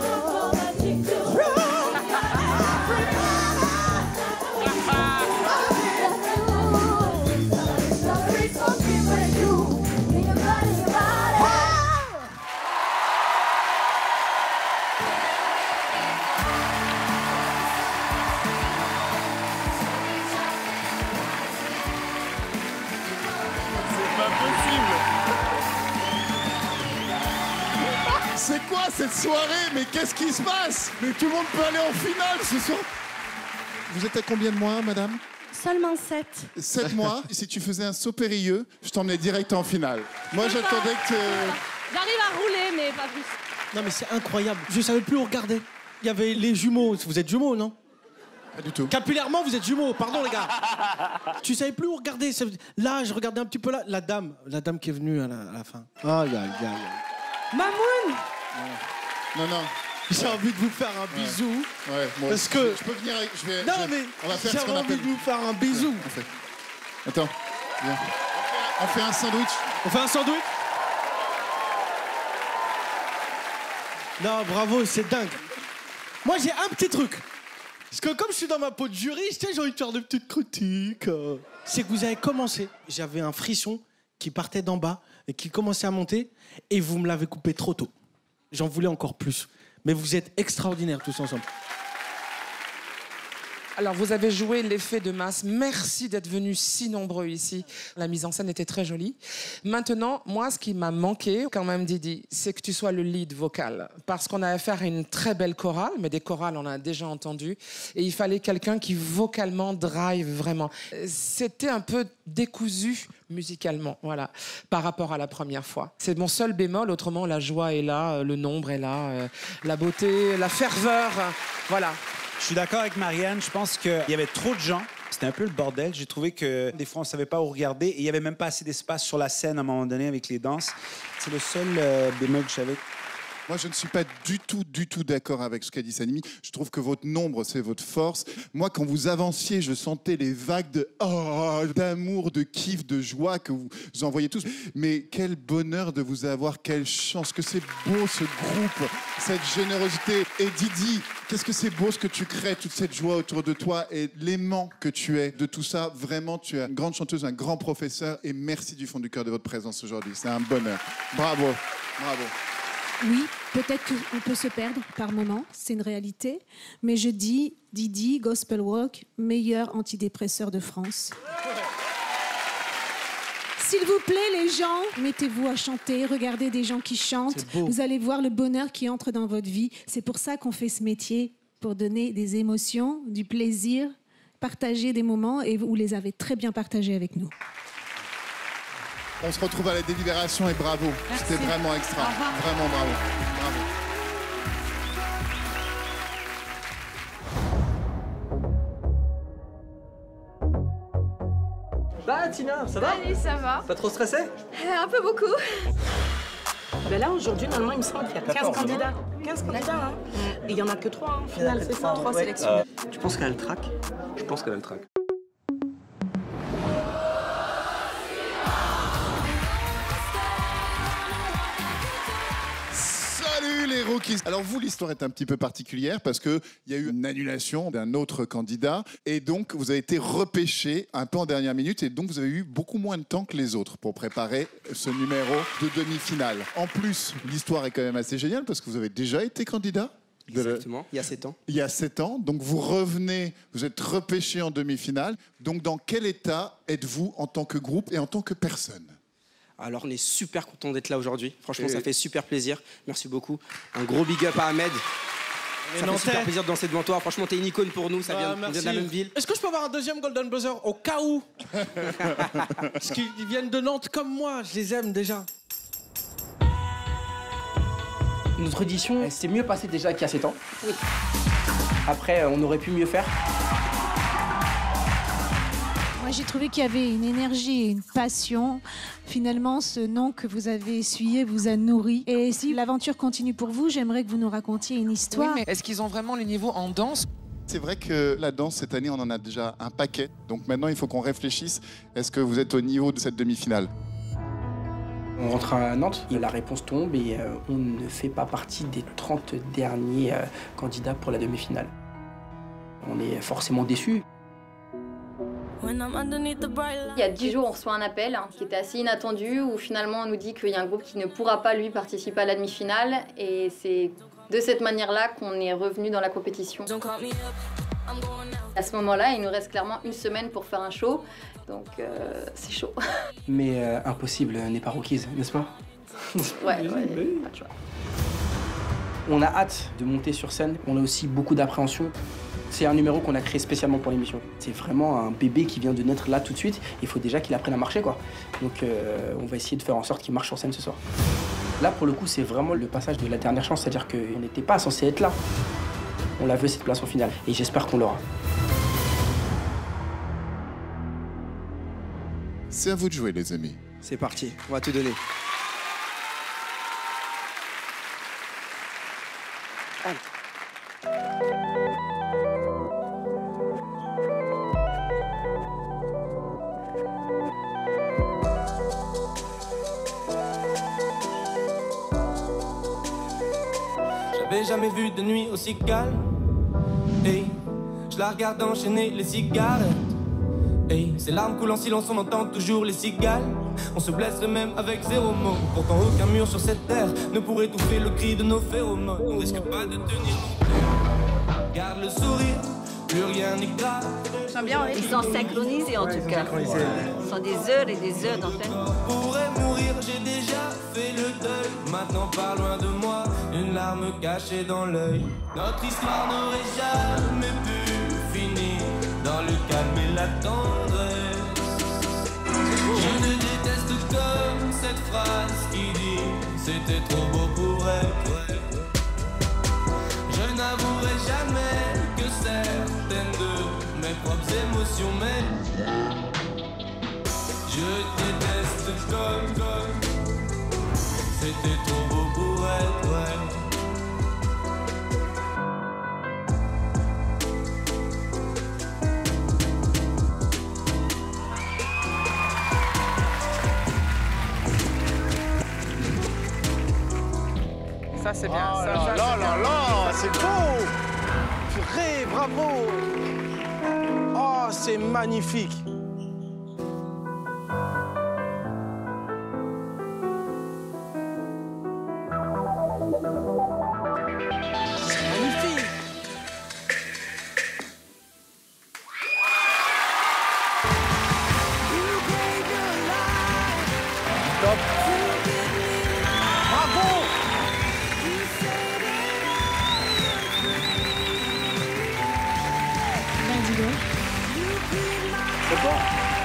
C'est quoi cette soirée? Mais qu'est-ce qui se passe? Mais tout le monde peut aller en finale ce soir. Vous êtes à combien de mois, madame? Seulement sept. Sept mois. Et si tu faisais un saut périlleux, je t'emmenais direct en finale. Moi, j'attendais que... J'arrive à rouler, mais pas plus. Non, mais c'est incroyable. Je savais plus où regarder. Il y avait les jumeaux. Vous êtes jumeaux, non? Pas du tout. Capillairement, vous êtes jumeaux. Pardon, les gars. Tu savais plus où regarder. Là, je regardais un petit peu là. La dame. La dame qui est venue à la, à la fin. Aïe, aïe, aïe. Mamoun. Non, non. J'ai envie de vous faire un bisou. Ouais, ouais moi parce aussi. que... Je peux venir avec... Je vais, non, je vais... mais on va faire j'ai ce qu'on envie appelle... de vous faire un bisou. Ouais, on fait... Attends, viens. On fait un sandwich. On fait un sandwich? Non, bravo, c'est dingue. Moi, j'ai un petit truc. Parce que comme je suis dans ma peau de jury, j'ai envie de faire des petites critiques. C'est que vous avez commencé. J'avais un frisson qui partait d'en bas et qui commençait à monter. Et vous me l'avez coupé trop tôt. J'en voulais encore plus. Mais vous êtes extraordinaires tous ensemble. Alors, vous avez joué l'effet de masse. Merci d'être venus si nombreux ici. La mise en scène était très jolie. Maintenant, moi, ce qui m'a manqué, quand même, Didi, c'est que tu sois le lead vocal. Parce qu'on a affaire à une très belle chorale, mais des chorales, on a déjà entendu. Et il fallait quelqu'un qui, vocalement, drive vraiment. C'était un peu décousu musicalement, voilà, par rapport à la première fois. C'est mon seul bémol, autrement, la joie est là, le nombre est là, euh, la beauté, la ferveur, euh, voilà. Je suis d'accord avec Marianne. Je pense qu'il y avait trop de gens. C'était un peu le bordel. J'ai trouvé que des fois, on ne savait pas où regarder. Et il n'y avait même pas assez d'espace sur la scène à un moment donné avec les danses. C'est le seul euh, bémol que j'avais. Moi, je ne suis pas du tout, du tout d'accord avec ce qu'a dit Sanimi. Je trouve que votre nombre, c'est votre force. Moi, quand vous avanciez, je sentais les vagues de oh, d'amour, de kiff, de joie que vous envoyez tous. Mais quel bonheur de vous avoir, quelle chance, que c'est beau ce groupe, cette générosité. Et Didi, qu'est-ce que c'est beau ce que tu crées, toute cette joie autour de toi et l'aimant que tu es de tout ça. Vraiment, tu es une grande chanteuse, un grand professeur. Et merci du fond du cœur de votre présence aujourd'hui. C'est un bonheur. Bravo, bravo. Oui, peut-être qu'on peut se perdre par moment, c'est une réalité. Mais je dis, Didi, Gospel Walk, meilleur antidépresseur de France. S'il vous plaît, les gens, mettez-vous à chanter, regardez des gens qui chantent. Vous allez voir le bonheur qui entre dans votre vie. C'est pour ça qu'on fait ce métier, pour donner des émotions, du plaisir, partager des moments, et vous les avez très bien partagés avec nous. On se retrouve à la délibération et bravo. C'était vraiment extra. Vraiment bravo. Bravo. Bah Tina, ça va? Salut, ça va? Pas trop stressé? Euh, Un peu beaucoup. Ben là, aujourd'hui, normalement, il me semble qu'il y a quinze quatorze, candidats. quinze candidats, hein. Et il n'y en a que trois, hein, au final, c'est ça? Trois Ouais. sélections. Euh, tu penses qu'elle a le trac? Je pense qu'elle a le trac. Salut les rookies. Alors vous, l'histoire est un petit peu particulière parce qu'il y a eu une annulation d'un autre candidat et donc vous avez été repêché un peu en dernière minute et donc vous avez eu beaucoup moins de temps que les autres pour préparer ce numéro de demi-finale. En plus, l'histoire est quand même assez géniale parce que vous avez déjà été candidat. Exactement, il y a sept ans. Il y a sept ans, donc vous revenez, vous êtes repêché en demi-finale. Donc dans quel état êtes-vous en tant que groupe et en tant que personne? Alors on est super content d'être là aujourd'hui. Franchement, Et- ça fait super plaisir. Merci beaucoup. Un gros big up à Ahmed. Les Ça fait Nantais. super plaisir de danser devant toi. Franchement, t'es une icône pour nous. Ça vient, Ah, on vient merci. de la même ville. Est-ce que je peux avoir un deuxième Golden Buzzer au cas où? Parce qu'ils viennent de Nantes comme moi, je les aime déjà. Notre audition, elle s'est mieux passée déjà qu'il y a sept ans. Oui. Après, on aurait pu mieux faire. Moi, j'ai trouvé qu'il y avait une énergie et une passion. Finalement, ce nom que vous avez essuyé vous a nourri. Et si l'aventure continue pour vous, j'aimerais que vous nous racontiez une histoire. Oui, mais est-ce qu'ils ont vraiment le niveau en danse? C'est vrai que la danse, cette année, on en a déjà un paquet. Donc maintenant, il faut qu'on réfléchisse. Est-ce que vous êtes au niveau de cette demi-finale? On rentre à Nantes et la réponse tombe et euh, on ne fait pas partie des trente derniers euh, candidats pour la demi-finale. On est forcément déçus. Il y a dix jours, on reçoit un appel hein, qui était assez inattendu où finalement on nous dit qu'il y a un groupe qui ne pourra pas lui participer à la demi-finale et c'est de cette manière-là qu'on est revenu dans la compétition. À ce moment-là, il nous reste clairement une semaine pour faire un show, donc euh, c'est chaud. Mais euh, impossible n'est pas requise, n'est-ce pas? Ouais, ouais, pas de choix. On a hâte de monter sur scène. On a aussi beaucoup d'appréhension. C'est un numéro qu'on a créé spécialement pour l'émission. C'est vraiment un bébé qui vient de naître là tout de suite. Il faut déjà qu'il apprenne à marcher, quoi. Donc euh, on va essayer de faire en sorte qu'il marche sur scène ce soir. Là, pour le coup, c'est vraiment le passage de la dernière chance. C'est-à-dire qu'on n'était pas censé être là. On la veut, cette place en finale. Et j'espère qu'on l'aura. C'est à vous de jouer, les amis. C'est parti, on va tout donner. Allez. J'avais jamais vu de nuit aussi calme. Hey, je la regarde enchaîner les cigarettes. Hey, ses larmes coulent en silence, on entend toujours les cigales. On se blesse le même avec zéro mot. Pourtant aucun mur sur cette terre ne pourrait étouffer le cri de nos phéromones. On risque pas de tenir longtemps. Garde le sourire, plus rien n'est grave. Ils sont synchronisés en tout cas. Ce sont des heures et des heures d'entraînement. Pourrais mourir, j'ai déjà fait le deuil. Maintenant pas loin de moi, une larme cachée dans l'œil. Notre histoire n'aurait jamais pu finir dans le calme et la tendresse. Je ne déteste comme cette phrase qui dit c'était trop beau pour être vrai. Je n'avouerai jamais que certaines de mes propres émotions, mais je déteste comme, comme c'était trop beau pour être vrai. Ça, c'est bien. Oh ça, là ça, là c'est là bien. là, c'est beau! Purée, bravo! Oh, c'est magnifique! Top. Bravo. C'est bon.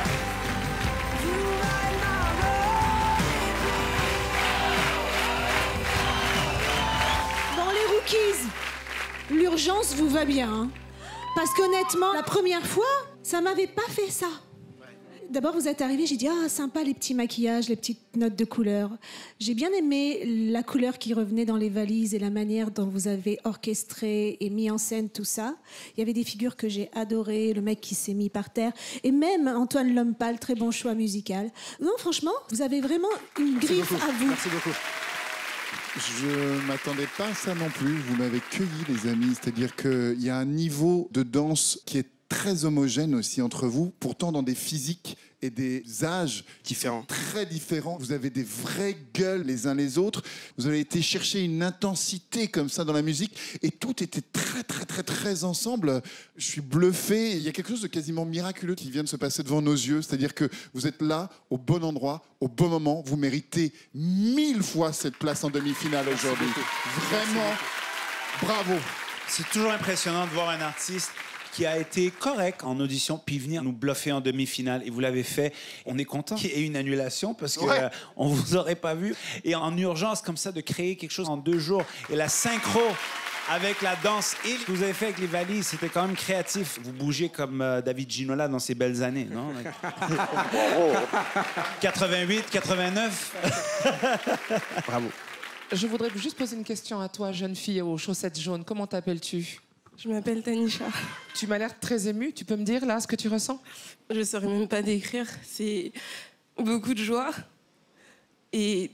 Dans les rookies, l'urgence vous va bien. Hein. Parce qu'honnêtement, la première fois, ça m'avait pas fait ça. D'abord, vous êtes arrivé, j'ai dit, ah, sympa les petits maquillages, les petites notes de couleur. J'ai bien aimé la couleur qui revenait dans les valises et la manière dont vous avez orchestré et mis en scène tout ça. Il y avait des figures que j'ai adorées, le mec qui s'est mis par terre, et même Antoine Lompal, très bon choix musical. Non, franchement, vous avez vraiment une griffe à vous. Merci beaucoup. Je m'attendais pas à ça non plus. Vous m'avez cueilli, les amis. C'est-à-dire qu'il y a un niveau de danse qui est très homogène aussi entre vous, pourtant dans des physiques et des âges différents, très différents. Vous avez des vraies gueules les uns les autres. Vous avez été chercher une intensité comme ça dans la musique et tout était très, très, très, très ensemble. Je suis bluffé. Il y a quelque chose de quasiment miraculeux qui vient de se passer devant nos yeux. C'est-à-dire que vous êtes là, au bon endroit, au bon moment. Vous méritez mille fois cette place en demi-finale aujourd'hui. Vraiment, bravo. C'est toujours impressionnant de voir un artiste qui a été correct en audition, puis venir nous bluffer en demi-finale. Et vous l'avez fait. On est content qu'il y ait une annulation parce qu'on ouais. euh, ne vous aurait pas vu. Et en urgence, comme ça, de créer quelque chose en deux jours. Et la synchro avec la danse et ce que vous avez fait avec les valises, c'était quand même créatif. Vous bougez comme euh, David Ginola dans ses belles années, non? quatre-vingt-huit, quatre-vingt-neuf. Bravo. Je voudrais juste poser une question à toi, jeune fille aux chaussettes jaunes. Comment t'appelles-tu? Je m'appelle Tanisha. Tu m'as l'air très émue. Tu peux me dire, là, ce que tu ressens? Je ne saurais même pas décrire. C'est beaucoup de joie. Et...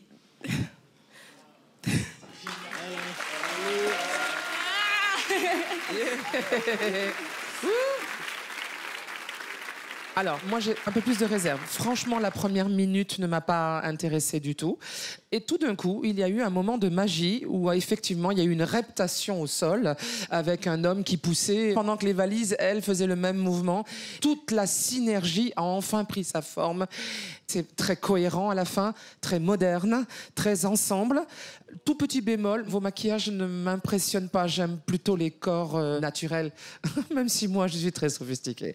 Alors, moi, j'ai un peu plus de réserve. Franchement, la première minute ne m'a pas intéressée du tout. Et tout d'un coup, il y a eu un moment de magie où, effectivement, il y a eu une reptation au sol avec un homme qui poussait pendant que les valises, elles, faisaient le même mouvement. Toute la synergie a enfin pris sa forme. C'est très cohérent à la fin, très moderne, très ensemble. Tout petit bémol, vos maquillages ne m'impressionnent pas. J'aime plutôt les corps euh, naturels, même si moi, je suis très sophistiquée.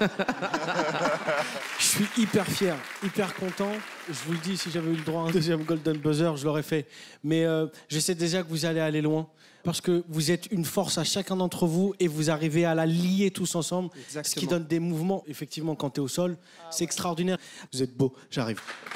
Je suis hyper fier, hyper content. Je vous le dis, si j'avais eu le droit à un deuxième Golden Buzzer, je l'aurais fait. Mais euh, je sais déjà que vous allez aller loin. Parce que vous êtes une force à chacun d'entre vous et vous arrivez à la lier tous ensemble. Exactement. Ce qui donne des mouvements. Effectivement, quand tu es au sol, ah, c'est ouais. extraordinaire. Vous êtes beau, j'arrive.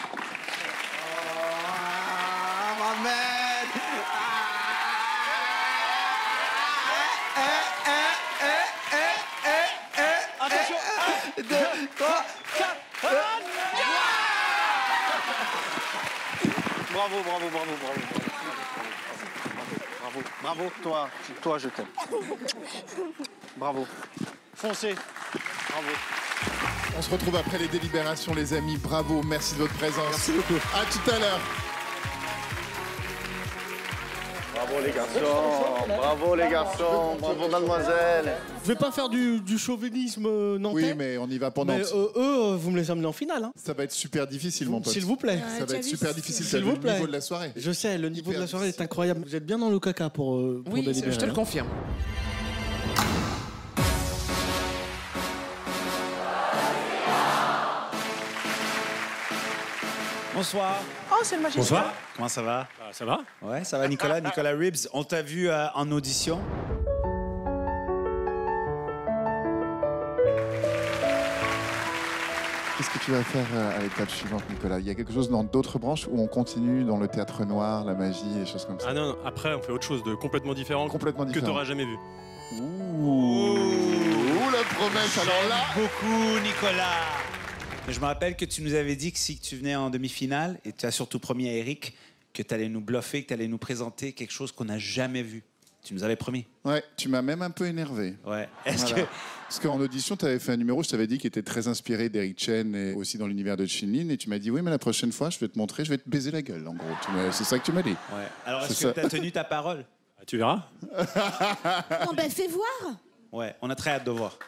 Bravo, bravo, bravo, bravo. Bravo, bravo, toi, toi je t'aime. Bravo. Foncez. Bravo. On se retrouve après les délibérations, les amis. Bravo, merci de votre présence. Merci beaucoup. À tout à l'heure. Bravo les garçons, bravo les garçons, bravo mademoiselle. Je vais pas faire du, du chauvinisme nantais. Oui, mais on y va pendant. Mais euh, eux, vous me les amenez en finale. Hein. Ça va être super difficile, mon pote. S'il vous plaît. Ça va être super difficile. S'il vous plaît. Le niveau de la soirée. Je sais, le niveau de la soirée est incroyable. Vous êtes bien dans le caca pour, euh, pour oui, délibérer. Je te le confirme. Bonsoir. Oh, c'est le magicien. Bonsoir. Comment ça va? Ah, ça va? Ouais, ça va, Nicolas. Nicolas Ribs, on t'a vu euh, en audition. Qu'est-ce que tu vas faire à l'étape suivante, Nicolas? Il y a quelque chose dans d'autres branches où on continue dans le théâtre noir, la magie, les choses comme ça? Ah non, non, après on fait autre chose de complètement différent, complètement que différent. tu n'auras jamais vu. Ouh. Ouh, la promesse, alors là. Beaucoup, Nicolas. Je me rappelle que tu nous avais dit que si tu venais en demi-finale, et tu as surtout promis à Eric que tu allais nous bluffer, que tu allais nous présenter quelque chose qu'on n'a jamais vu. Tu nous avais promis. Ouais, tu m'as même un peu énervé. Ouais. Est-ce voilà. que... Parce qu'en audition, tu avais fait un numéro, je t'avais dit qu'il était très inspiré d'Eric Chen et aussi dans l'univers de Chin-Lin. Et tu m'as dit, oui, mais la prochaine fois, je vais te montrer, je vais te baiser la gueule, en gros. C'est ça que tu m'as dit. Ouais. Alors, est-ce que tu as tenu ta parole? Ah, tu verras. Bon, ben, fais voir. Ouais, on a très hâte de voir.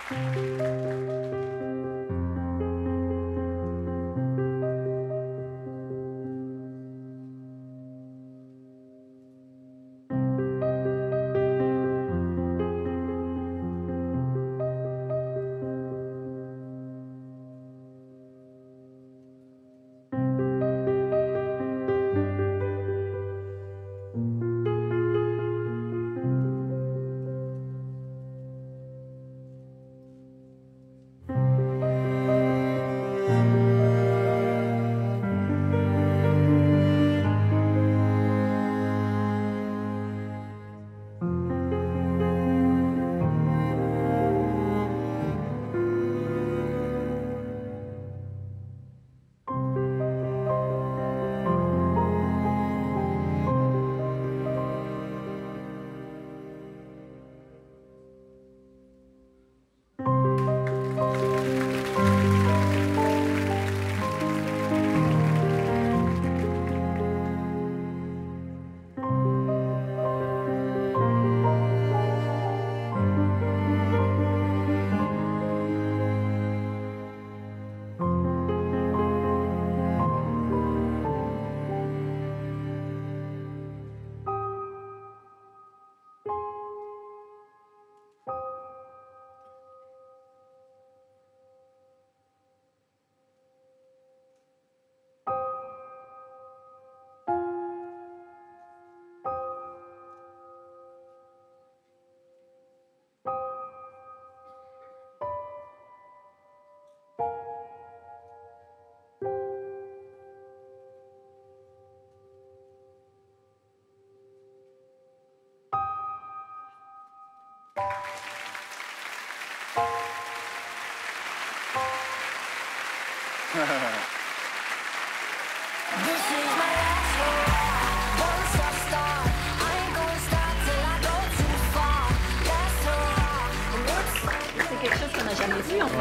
C'est quelque chose qu'on n'a jamais vu en fait.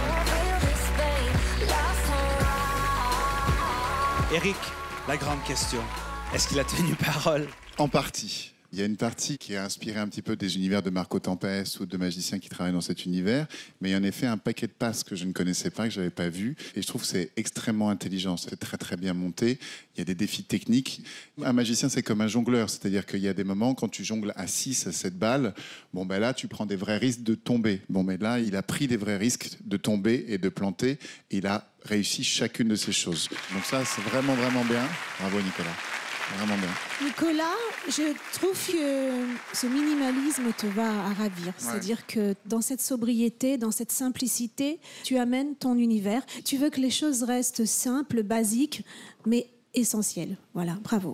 Eric, la grande question. Est-ce qu'il a tenu parole? En partie. Il y a une partie qui est inspirée un petit peu des univers de Marco Tempest ou de magiciens qui travaillent dans cet univers, mais il y a en effet un paquet de passes que je ne connaissais pas, que je n'avais pas vu, et je trouve que c'est extrêmement intelligent, c'est très très bien monté, il y a des défis techniques. Un magicien, c'est comme un jongleur, c'est-à-dire qu'il y a des moments, quand tu jongles à six, à sept balles, bon ben là, tu prends des vrais risques de tomber. Bon mais là, il a pris des vrais risques de tomber et de planter, et il a réussi chacune de ces choses. Donc ça, c'est vraiment vraiment bien. Bravo Nicolas. Vraiment bien. Nicolas, je trouve que ce minimalisme te va à ravir. Ouais. C'est-à-dire que dans cette sobriété, dans cette simplicité, tu amènes ton univers. Tu veux que les choses restent simples, basiques, mais essentielles. Voilà, bravo.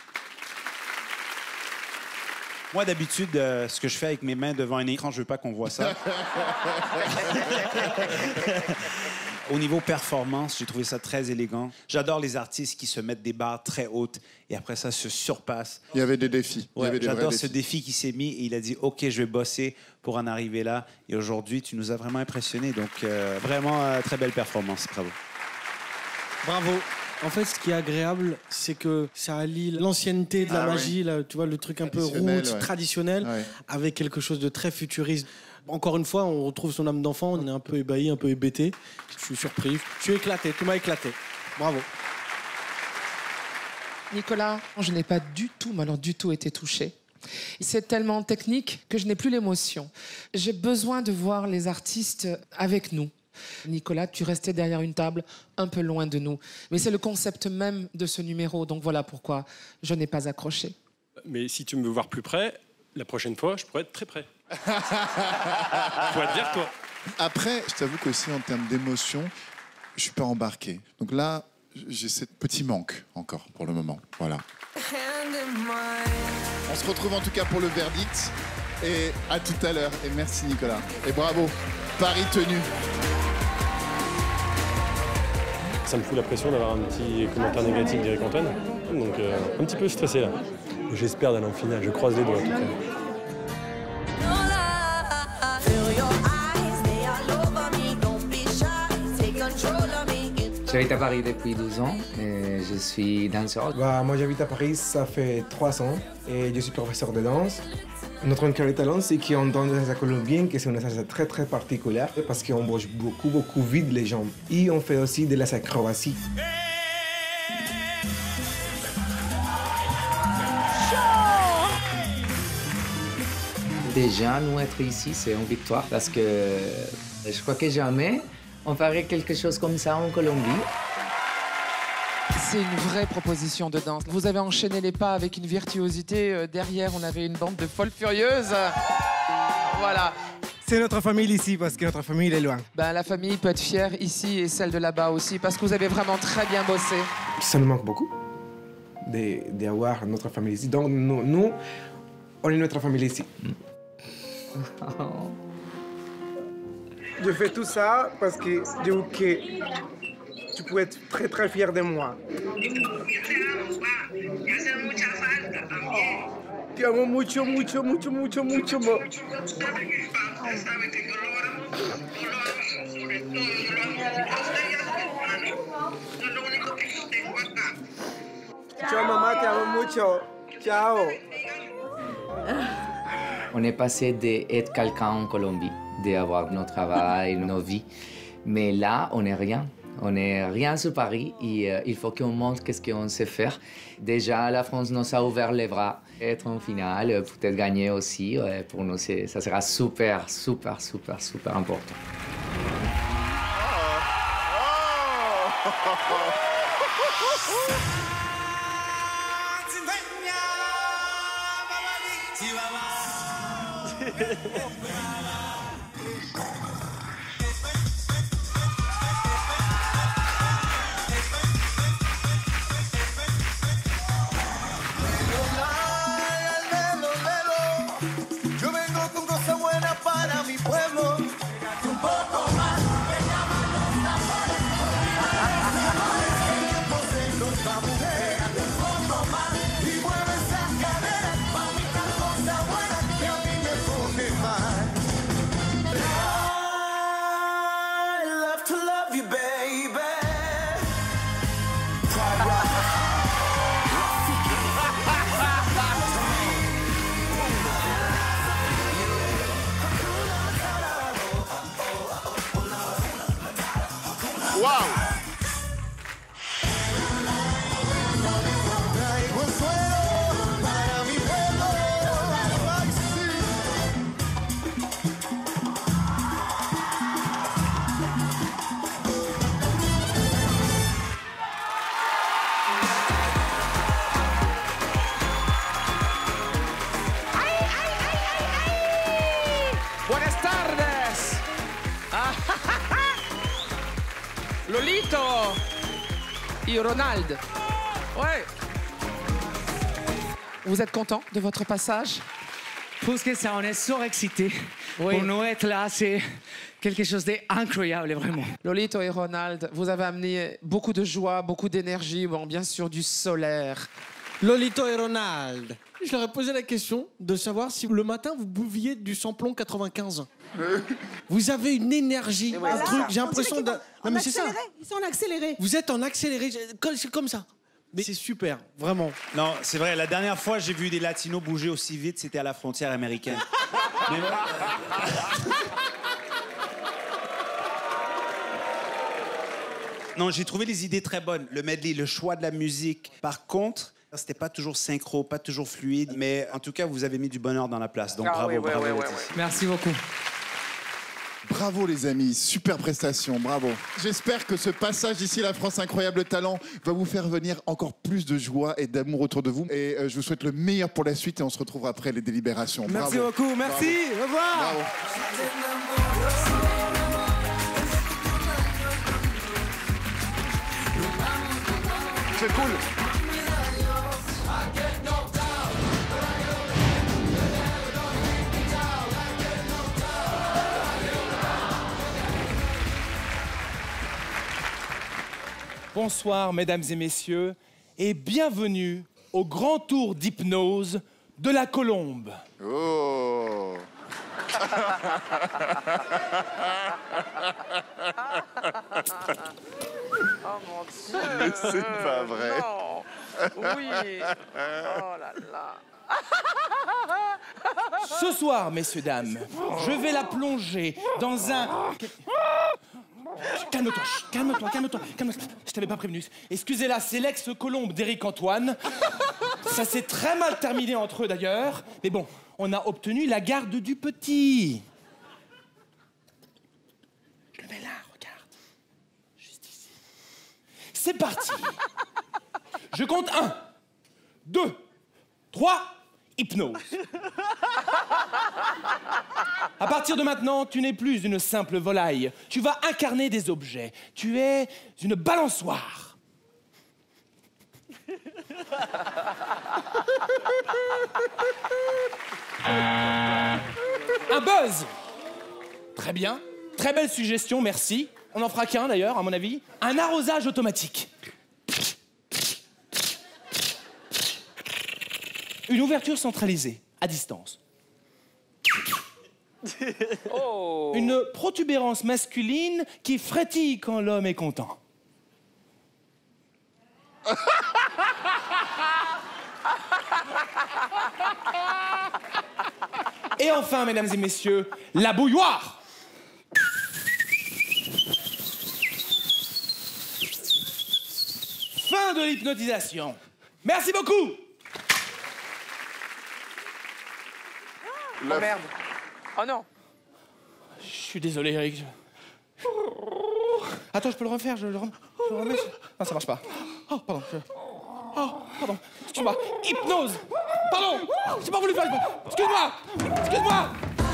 Moi, d'habitude, euh, ce que je fais avec mes mains devant un écran, je veux pas qu'on voit ça. Au niveau performance, j'ai trouvé ça très élégant. J'adore les artistes qui se mettent des barres très hautes et après ça se surpassent. Il y avait des défis. Ouais, des j'adore défis. ce défi qui s'est mis et il a dit « OK, je vais bosser pour en arriver là ». Et aujourd'hui, tu nous as vraiment impressionnés. Donc, euh, vraiment, euh, très belle performance. Bravo. Bravo. En fait, ce qui est agréable, c'est que ça allie l'ancienneté de la Ah, magie, oui. là, tu vois, le truc un peu Traditionnel, roots, ouais. traditionnel, Ouais. avec quelque chose de très futuriste. Encore une fois, on retrouve son âme d'enfant, on est un peu ébahi, un peu hébété. Je suis surpris. Je suis éclaté, tu m'as éclaté. Bravo. Nicolas, je n'ai pas du tout, mais alors du tout été touchée. C'est tellement technique que je n'ai plus l'émotion. J'ai besoin de voir les artistes avec nous. Nicolas, tu restais derrière une table un peu loin de nous. Mais c'est le concept même de ce numéro, donc voilà pourquoi je n'ai pas accroché. Mais si tu me veux voir plus près, la prochaine fois, je pourrais être très près. Je pourrais te dire, toi. Après, je t'avoue qu'aussi en termes d'émotion, je suis pas embarqué. Donc là, j'ai ce petit manque encore pour le moment. Voilà. On se retrouve en tout cas pour le verdict. Et à tout à l'heure. Et merci Nicolas. Et bravo. Pari tenu. Ça me fout la pression d'avoir un petit commentaire négatif d'Éric Antoine. Donc, euh, un petit peu stressé là. J'espère d'aller en finale. Je croise les doigts en tout cas. J'habite à Paris depuis douze ans et je suis danseur. Bah, moi j'habite à Paris, ça fait trois ans et je suis professeur de danse. Notre cœur de talent, c'est qu'on donne une salsa colombienne, que c'est une salsa très très particulière, parce qu'on bouge beaucoup, beaucoup vite les jambes. Et on fait aussi de la acrobatie. Déjà, nous être ici, c'est une victoire, parce que je crois que jamais on ferait quelque chose comme ça en Colombie. C'est une vraie proposition de danse. Vous avez enchaîné les pas avec une virtuosité. Euh, Derrière, on avait une bande de folles furieuses. Voilà. C'est notre famille ici, parce que notre famille est loin. Ben, la famille peut être fière ici et celle de là-bas aussi, parce que vous avez vraiment très bien bossé. Ça nous manque beaucoup d'avoir notre famille ici. Donc, nous, nous, on est notre famille ici. Je fais tout ça parce que je veux que tu peux être très très fier de moi. Te amo mucho, mucho, mucho, mucho, mucho. Ciao maman, te amo mucho. Ciao. On est passé d'être quelqu'un en Colombie, d'avoir notre travail, nos vies. Mais là, on n'est rien. On n'est rien sur Paris et euh, il faut qu'on montre qu'est-ce qu'on sait faire. Déjà, la France nous a ouvert les bras. Être en finale, peut-être gagner aussi, ouais, pour nous, ça sera super, super, super, super important. Yo vengo con cosas buenas para mi pueblo. Un poco más, que llaman los tambores. Los tambores, un poco más. Y mueve esas caderas pa' mi cosa buena que a mí me pone mal. I love to love you, baby. Wow! Traigo el suelo para mi pueblo. Ay, sí. Buenas tardes. Ah, Lolito et Ronald. Ouais. Vous êtes content de votre passage? Plus que ça, on est surexcités. Oui. Pour nous être là, c'est quelque chose d'incroyable, vraiment. Lolito et Ronald, vous avez amené beaucoup de joie, beaucoup d'énergie, bon, bien sûr du solaire. Lolito et Ronald, je leur ai posé la question de savoir si le matin vous buviez du samplon quatre-vingt-quinze. Vous avez une énergie, un Voilà. truc, j'ai On l'impression dirait de... qu'ils vont Non en mais c'est ça. accéléré. Ils sont en accéléré. Vous êtes en accéléré, c'est comme ça. Mais c'est super, vraiment. Non, c'est vrai, la dernière fois j'ai vu des Latinos bouger aussi vite, c'était à la frontière américaine. Mais... Non, j'ai trouvé les idées très bonnes. Le medley, le choix de la musique. Par contre, c'était pas toujours synchro, pas toujours fluide, mais en tout cas, vous avez mis du bonheur dans la place. Donc Ah bravo, oui, ouais, bravo. ouais, ouais, Laetitia. ouais. Merci beaucoup. Bravo les amis, super prestation, bravo. J'espère que ce passage ici, la France Incroyable Talent, va vous faire venir encore plus de joie et d'amour autour de vous. Et euh, je vous souhaite le meilleur pour la suite et on se retrouve après les délibérations. Merci Bravo. beaucoup, merci, Bravo. au revoir. Bravo. C'est cool. Bonsoir, mesdames et messieurs, et bienvenue au grand tour d'hypnose de la Colombe. Oh. Oh mon Dieu. Mais c'est pas vrai. Non. Oui. Oh là là. Ce soir, messieurs, dames, je vais la plonger dans un... Calme-toi, chut, calme-toi, calme-toi, calme-toi. Je t'avais pas prévenu. Excusez-la, c'est l'ex-colombe d'Éric Antoine. Ça s'est très mal terminé entre eux d'ailleurs. Mais bon, on a obtenu la garde du petit. Je le mets là, regarde. Juste ici. C'est parti. Je compte un, deux, trois, hypnose. À partir de maintenant, tu n'es plus une simple volaille. Tu vas incarner des objets. Tu es une balançoire. Un buzz. Très bien. Très belle suggestion, merci. On en fera qu'un d'ailleurs, à mon avis. Un arrosage automatique. Une ouverture centralisée, à distance. Oh. Une protubérance masculine qui frétille quand l'homme est content. Et enfin, mesdames et messieurs, la bouilloire. Fin de l'hypnotisation. Merci beaucoup. Oh merde. Oh non. Je suis désolé, Eric. Attends, je peux le refaire, je le remets. Je le remets. Non, ça marche pas. Oh, pardon. Je... Oh, pardon. Excuse-moi. Hypnose. Pardon. J'ai pas voulu faire hypnose. Excuse-moi. Excuse-moi.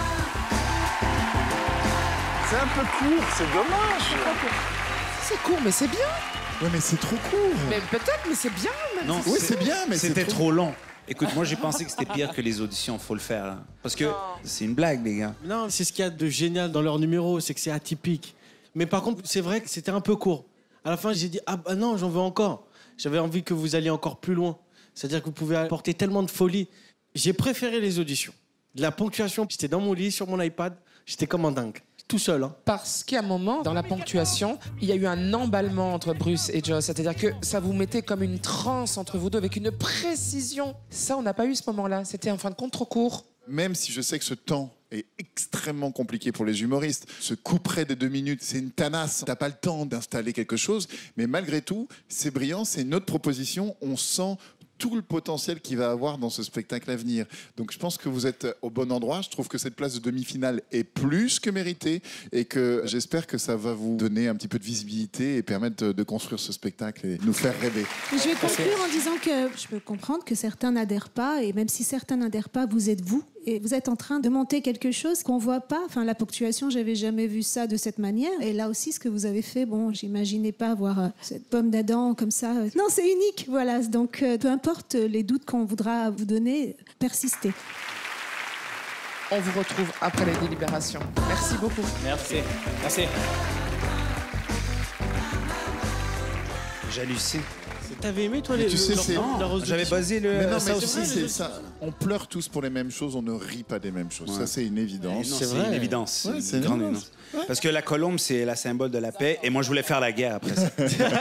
C'est un peu court, c'est dommage. C'est court, mais c'est bien. Ouais, mais c'est trop court. Mais peut-être, mais c'est bien. Même. Non, oui, c'est bien, mais c'était c'est trop... trop long. Écoute, moi j'ai pensé que c'était pire que les auditions, faut le faire. Là. Parce que c'est une blague, les gars. Non, c'est ce qu'il y a de génial dans leur numéro, c'est que c'est atypique. Mais par contre, c'est vrai que c'était un peu court. À la fin, j'ai dit, ah bah non, j'en veux encore. J'avais envie que vous alliez encore plus loin. C'est-à-dire que vous pouvez apporter tellement de folie. J'ai préféré les auditions. La ponctuation, j'étais dans mon lit, sur mon iPad, j'étais comme un dingue. Tout seul, hein. Parce qu'à un moment, dans la ponctuation, il y a eu un emballement entre Bruce et Joss. C'est-à-dire que ça vous mettait comme une transe entre vous deux avec une précision. Ça, on n'a pas eu ce moment-là. C'était en fin de compte trop court. Même si je sais que ce temps est extrêmement compliqué pour les humoristes, ce coup près de deux minutes, c'est une tanasse. T'as pas le temps d'installer quelque chose, mais malgré tout, c'est brillant, c'est une autre proposition. On sent tout le potentiel qu'il va avoir dans ce spectacle à venir. Donc je pense que vous êtes au bon endroit. Je trouve que cette place de demi-finale est plus que méritée et que j'espère que ça va vous donner un petit peu de visibilité et permettre de, de construire ce spectacle et nous faire rêver. Je vais conclure en disant que je peux comprendre que certains n'adhèrent pas, et même si certains n'adhèrent pas, vous êtes vous. Et vous êtes en train de monter quelque chose qu'on voit pas. Enfin, la ponctuation, j'avais jamais vu ça de cette manière. Et là aussi, ce que vous avez fait, bon, j'imaginais pas voir euh, cette pomme d'Adam comme ça. Non, c'est unique, voilà. Donc, euh, peu importe les doutes qu'on voudra vous donner, persistez. On vous retrouve après les délibérations. Merci beaucoup. Merci. Merci. J'hallucine. T'avais aimé, toi, les tu sais, c'est... J'avais basé le... Mais non, ça mais aussi. c'est, c'est ça. On pleure tous pour les mêmes choses, on ne rit pas des mêmes choses. Ouais. Ça, c'est une évidence. Non, c'est, c'est une évidence. Ouais, c'est c'est une une grande évidence. évidence. Ouais. Parce que la colombe, c'est la symbole de la paix. Et moi, je voulais faire la guerre après ça.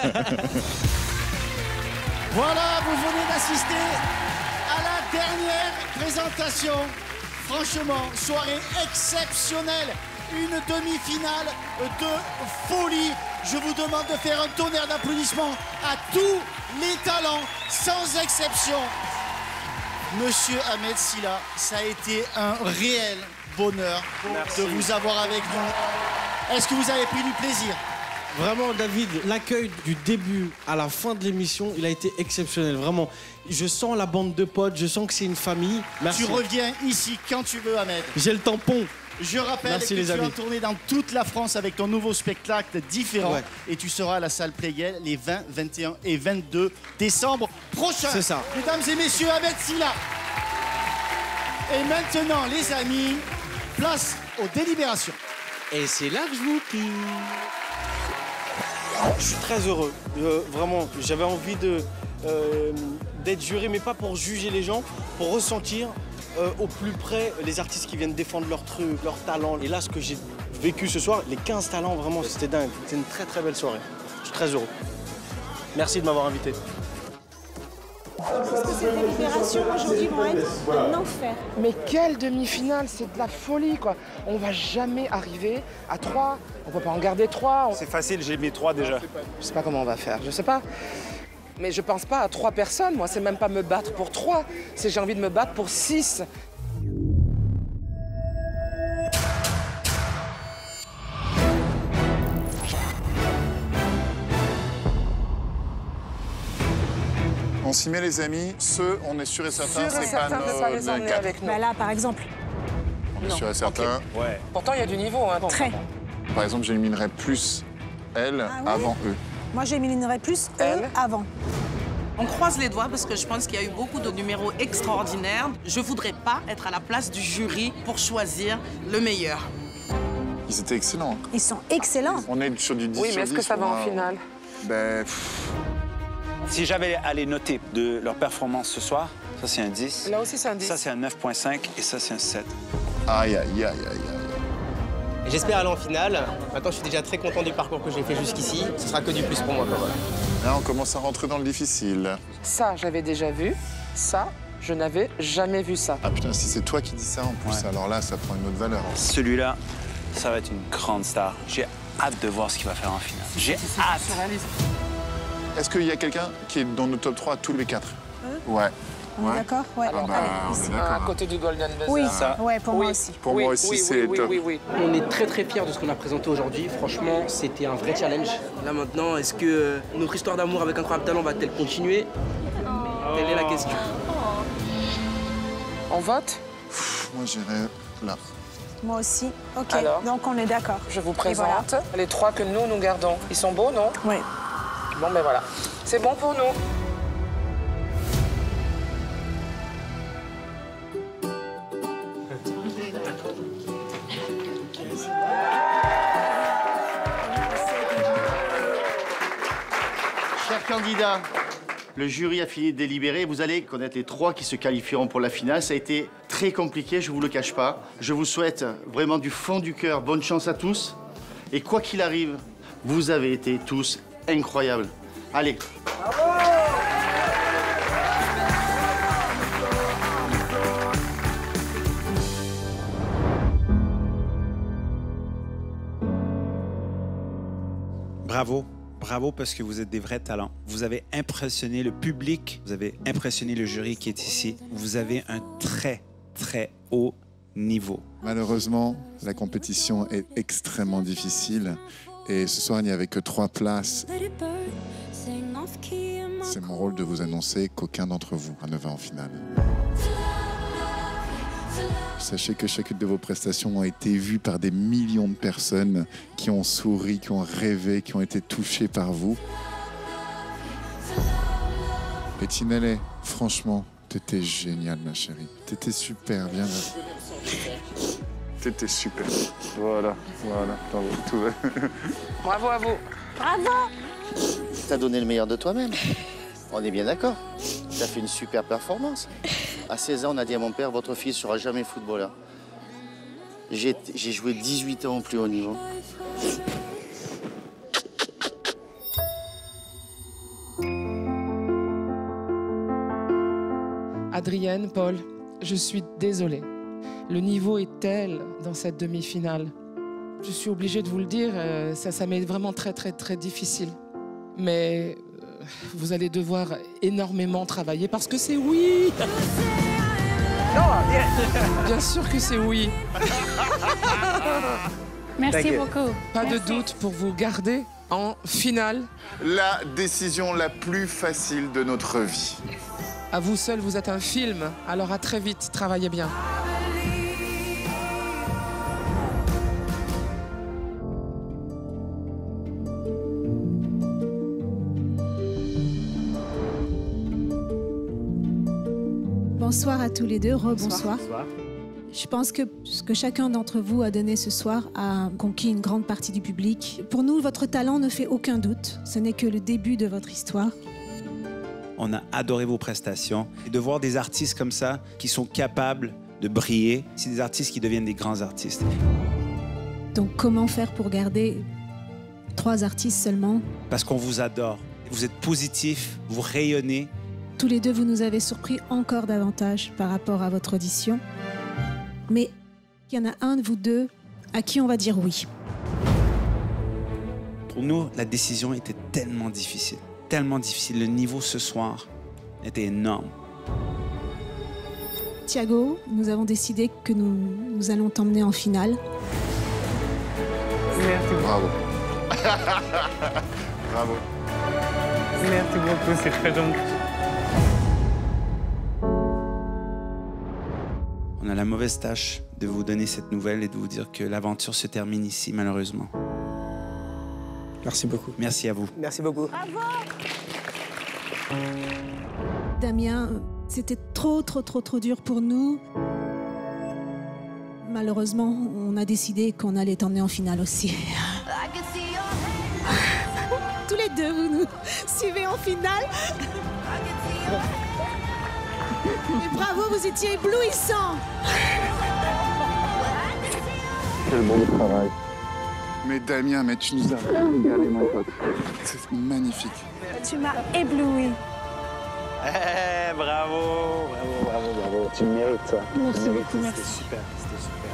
Voilà, vous venez d'assister à la dernière présentation. Franchement, soirée exceptionnelle. Une demi-finale de folie. Je vous demande de faire un tonnerre d'applaudissements à tous les talents, sans exception. Monsieur Ahmed Silla, ça a été un réel bonheur Merci. de vous avoir avec nous. Est-ce que vous avez pris du plaisir ? Vraiment, David, l'accueil du début à la fin de l'émission, il a été exceptionnel. Vraiment, je sens la bande de potes, je sens que c'est une famille. Merci. Tu reviens ici quand tu veux, Ahmed. J'ai le tampon. Je rappelle Merci, que les tu amis. vas tourner dans toute la France avec ton nouveau spectacle différent. Ouais. Et tu seras à la salle Playel les vingt, vingt et un et vingt-deux décembre prochains. C'est ça. Mesdames et messieurs, Ahmed Silla. Et maintenant, les amis, place aux délibérations. Et c'est là que je vous quitte. Je suis très heureux. Euh, vraiment, j'avais envie de, euh, d'être juré, mais pas pour juger les gens, pour ressentir euh, au plus près les artistes qui viennent défendre leur truc, leur talent. Et là, ce que j'ai vécu ce soir, les quinze talents, vraiment, c'était dingue. C'était une très très belle soirée. Je suis très heureux. Merci de m'avoir invité. Parce que ces délibérations aujourd'hui vont être un enfer. Mais quelle demi-finale, c'est de la folie, quoi. On va jamais arriver à trois. On peut pas en garder trois. On- C'est facile, j'ai mis trois déjà. Je sais pas comment on va faire, je sais pas. Mais je pense pas à trois personnes, moi. C'est même pas me battre pour trois. C'est j'ai envie de me battre pour six. On s'y met, les amis. Ceux, on est sûr et certain, Sûr et c'est pas certain de nos pas les emmener quatre. avec nous. Bah là, par exemple. On est sûr et certain. Ouais. Pourtant, il y a du niveau, hein. Très. Par exemple, j'éliminerais plus elle Ah oui avant eux. Moi, j'éliminerais plus eux avant. On croise les doigts parce que je pense qu'il y a eu beaucoup de numéros extraordinaires. Je voudrais pas être à la place du jury pour choisir le meilleur. Ils étaient excellents. Ils sont excellents. On est sur du dix Oui, sur mais est-ce que dix ça va pour en un- finale? Ben, pff, Si j'avais à les noter de leur performance ce soir, ça c'est un dix. Là aussi, c'est un dix. Ça c'est un neuf virgule cinq et ça c'est un sept. aïe, aïe, aïe, aïe, aïe. J'espère aller en finale. Maintenant, je suis déjà très content du parcours que j'ai fait jusqu'ici. Ce sera que du plus pour moi. Quoi, voilà. Là, on commence à rentrer dans le difficile. Ça, j'avais déjà vu. Ça, je n'avais jamais vu ça. Ah putain, si c'est toi qui dis ça en plus, alors là, ça prend une autre valeur. Celui-là, ça va être une grande star. J'ai hâte de voir ce qu'il va faire en finale. J'ai hâte. Est-ce qu'il y a quelqu'un qui est dans nos top trois tous les quatre? Ouais. On est d'accord? Ouais. Ah bah, on est d'accord. À côté du Golden Buzzer. Oui, Ça. ouais, pour Oui. moi aussi. Pour moi aussi, c'est oui, top. oui, oui, oui. On est très très fiers de ce qu'on a présenté aujourd'hui. Franchement, c'était un vrai challenge. Là maintenant, est-ce que euh, notre histoire d'amour avec Incroyable Talent va-t-elle continuer? Telle est la question. On vote? Pff, moi, j'irais là. Moi aussi. Ok, Alors donc on est d'accord. Je vous Et voilà. présente les trois que nous, nous gardons. Ils sont beaux, non? Oui. Bon, ben voilà. C'est bon pour nous. Chers candidats, le jury a fini de délibérer. Vous allez connaître les trois qui se qualifieront pour la finale. Ça a été très compliqué, je ne vous le cache pas. Je vous souhaite vraiment du fond du cœur bonne chance à tous. Et quoi qu'il arrive, vous avez été tous incroyables. Allez. Bravo. Bravo parce que vous êtes des vrais talents. Vous avez impressionné le public, vous avez impressionné le jury qui est ici. Vous avez un très, très haut niveau. Malheureusement, la compétition est extrêmement difficile. Et ce soir, il n'y avait que trois places. C'est mon rôle de vous annoncer qu'aucun d'entre vous ne va en finale. Sachez que chacune de vos prestations a été vue par des millions de personnes qui ont souri, qui ont rêvé, qui ont été touchées par vous. Et Tinalé, franchement, t'étais géniale, ma chérie. T'étais super, bien. T'étais super. Voilà, voilà. Bravo, tout va. Bravo à vous. Bravo. T'as donné le meilleur de toi-même. On est bien d'accord. T'as fait une super performance. À seize ans, on a dit à mon père, votre fils sera jamais footballeur. J'ai j'ai joué dix-huit ans au plus haut niveau. Adrienne, Paul, je suis désolée. Le niveau est tel dans cette demi-finale. Je suis obligée de vous le dire, euh, ça, ça m'est vraiment très, très, très difficile. Mais euh, vous allez devoir énormément travailler parce que c'est oui. Non, bien, bien sûr que c'est oui. Merci beaucoup. Pas de doute pour vous garder en finale. La décision la plus facile de notre vie. À vous seul, vous êtes un film. Alors à très vite, travaillez bien. Bonsoir à tous les deux, rebonsoir. Je pense que ce que chacun d'entre vous a donné ce soir a conquis une grande partie du public. Pour nous, votre talent ne fait aucun doute. Ce n'est que le début de votre histoire. On a adoré vos prestations. Et de voir des artistes comme ça qui sont capables de briller, c'est des artistes qui deviennent des grands artistes. Donc comment faire pour garder trois artistes seulement? Parce qu'on vous adore. Vous êtes positif, vous rayonnez. Tous les deux, vous nous avez surpris encore davantage par rapport à votre audition. Mais il y en a un de vous deux à qui on va dire oui. Pour nous, la décision était tellement difficile. Tellement difficile. Le niveau ce soir était énorme. Thiago, nous avons décidé que nous, nous allons t'emmener en finale. Merci. Bravo. Bravo. Merci beaucoup, c'est très gentil. On a la mauvaise tâche de vous donner cette nouvelle et de vous dire que l'aventure se termine ici, malheureusement. Merci beaucoup. Merci à vous. Merci beaucoup. Damien, c'était trop, trop, trop, trop dur pour nous. Malheureusement, on a décidé qu'on allait t'emmener en finale aussi. Tous les deux, vous nous suivez en finale. Et bravo, vous étiez éblouissants. Quel bon travail. Mais Damien, mais tu nous as régalé, mon pote. C'est magnifique. Tu m'as ébloui. Eh, bravo, bravo, bravo, bravo. Tu mérites ça. Merci Tu mérites, beaucoup, merci. C'était super, c'était super.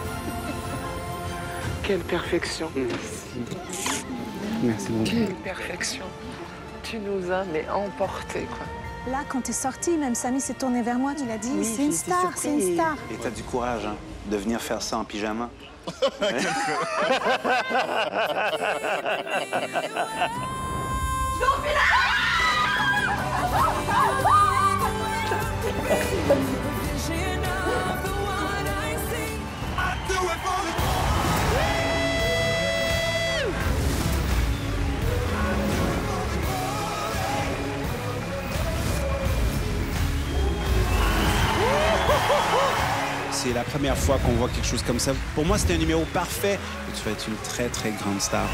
Quelle perfection. Merci. Merci beaucoup. Quelle perfection. Tu nous as mais emportés, quoi. Là, quand t'es sorti, même Samy s'est tourné vers moi, il a dit Oui, c'est une j'ai été star, surpris. c'est une star. Et t'as du courage hein, de venir faire ça en pyjama. C'est la première fois qu'on voit quelque chose comme ça. Pour moi, c'était un numéro parfait. Et tu vas être une très, très grande star.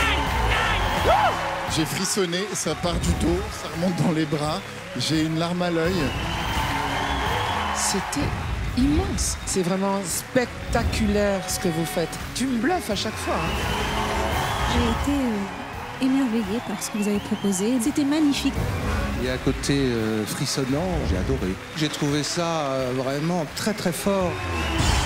J'ai frissonné, ça part du dos, ça remonte dans les bras. J'ai une larme à l'œil. C'était immense. C'est vraiment spectaculaire ce que vous faites. Tu me bluffes à chaque fois. hein. J'ai été euh, émerveillée par ce que vous avez proposé. C'était magnifique. Il y a un côté euh, frissonnant, j'ai adoré. J'ai trouvé ça euh, vraiment très très fort.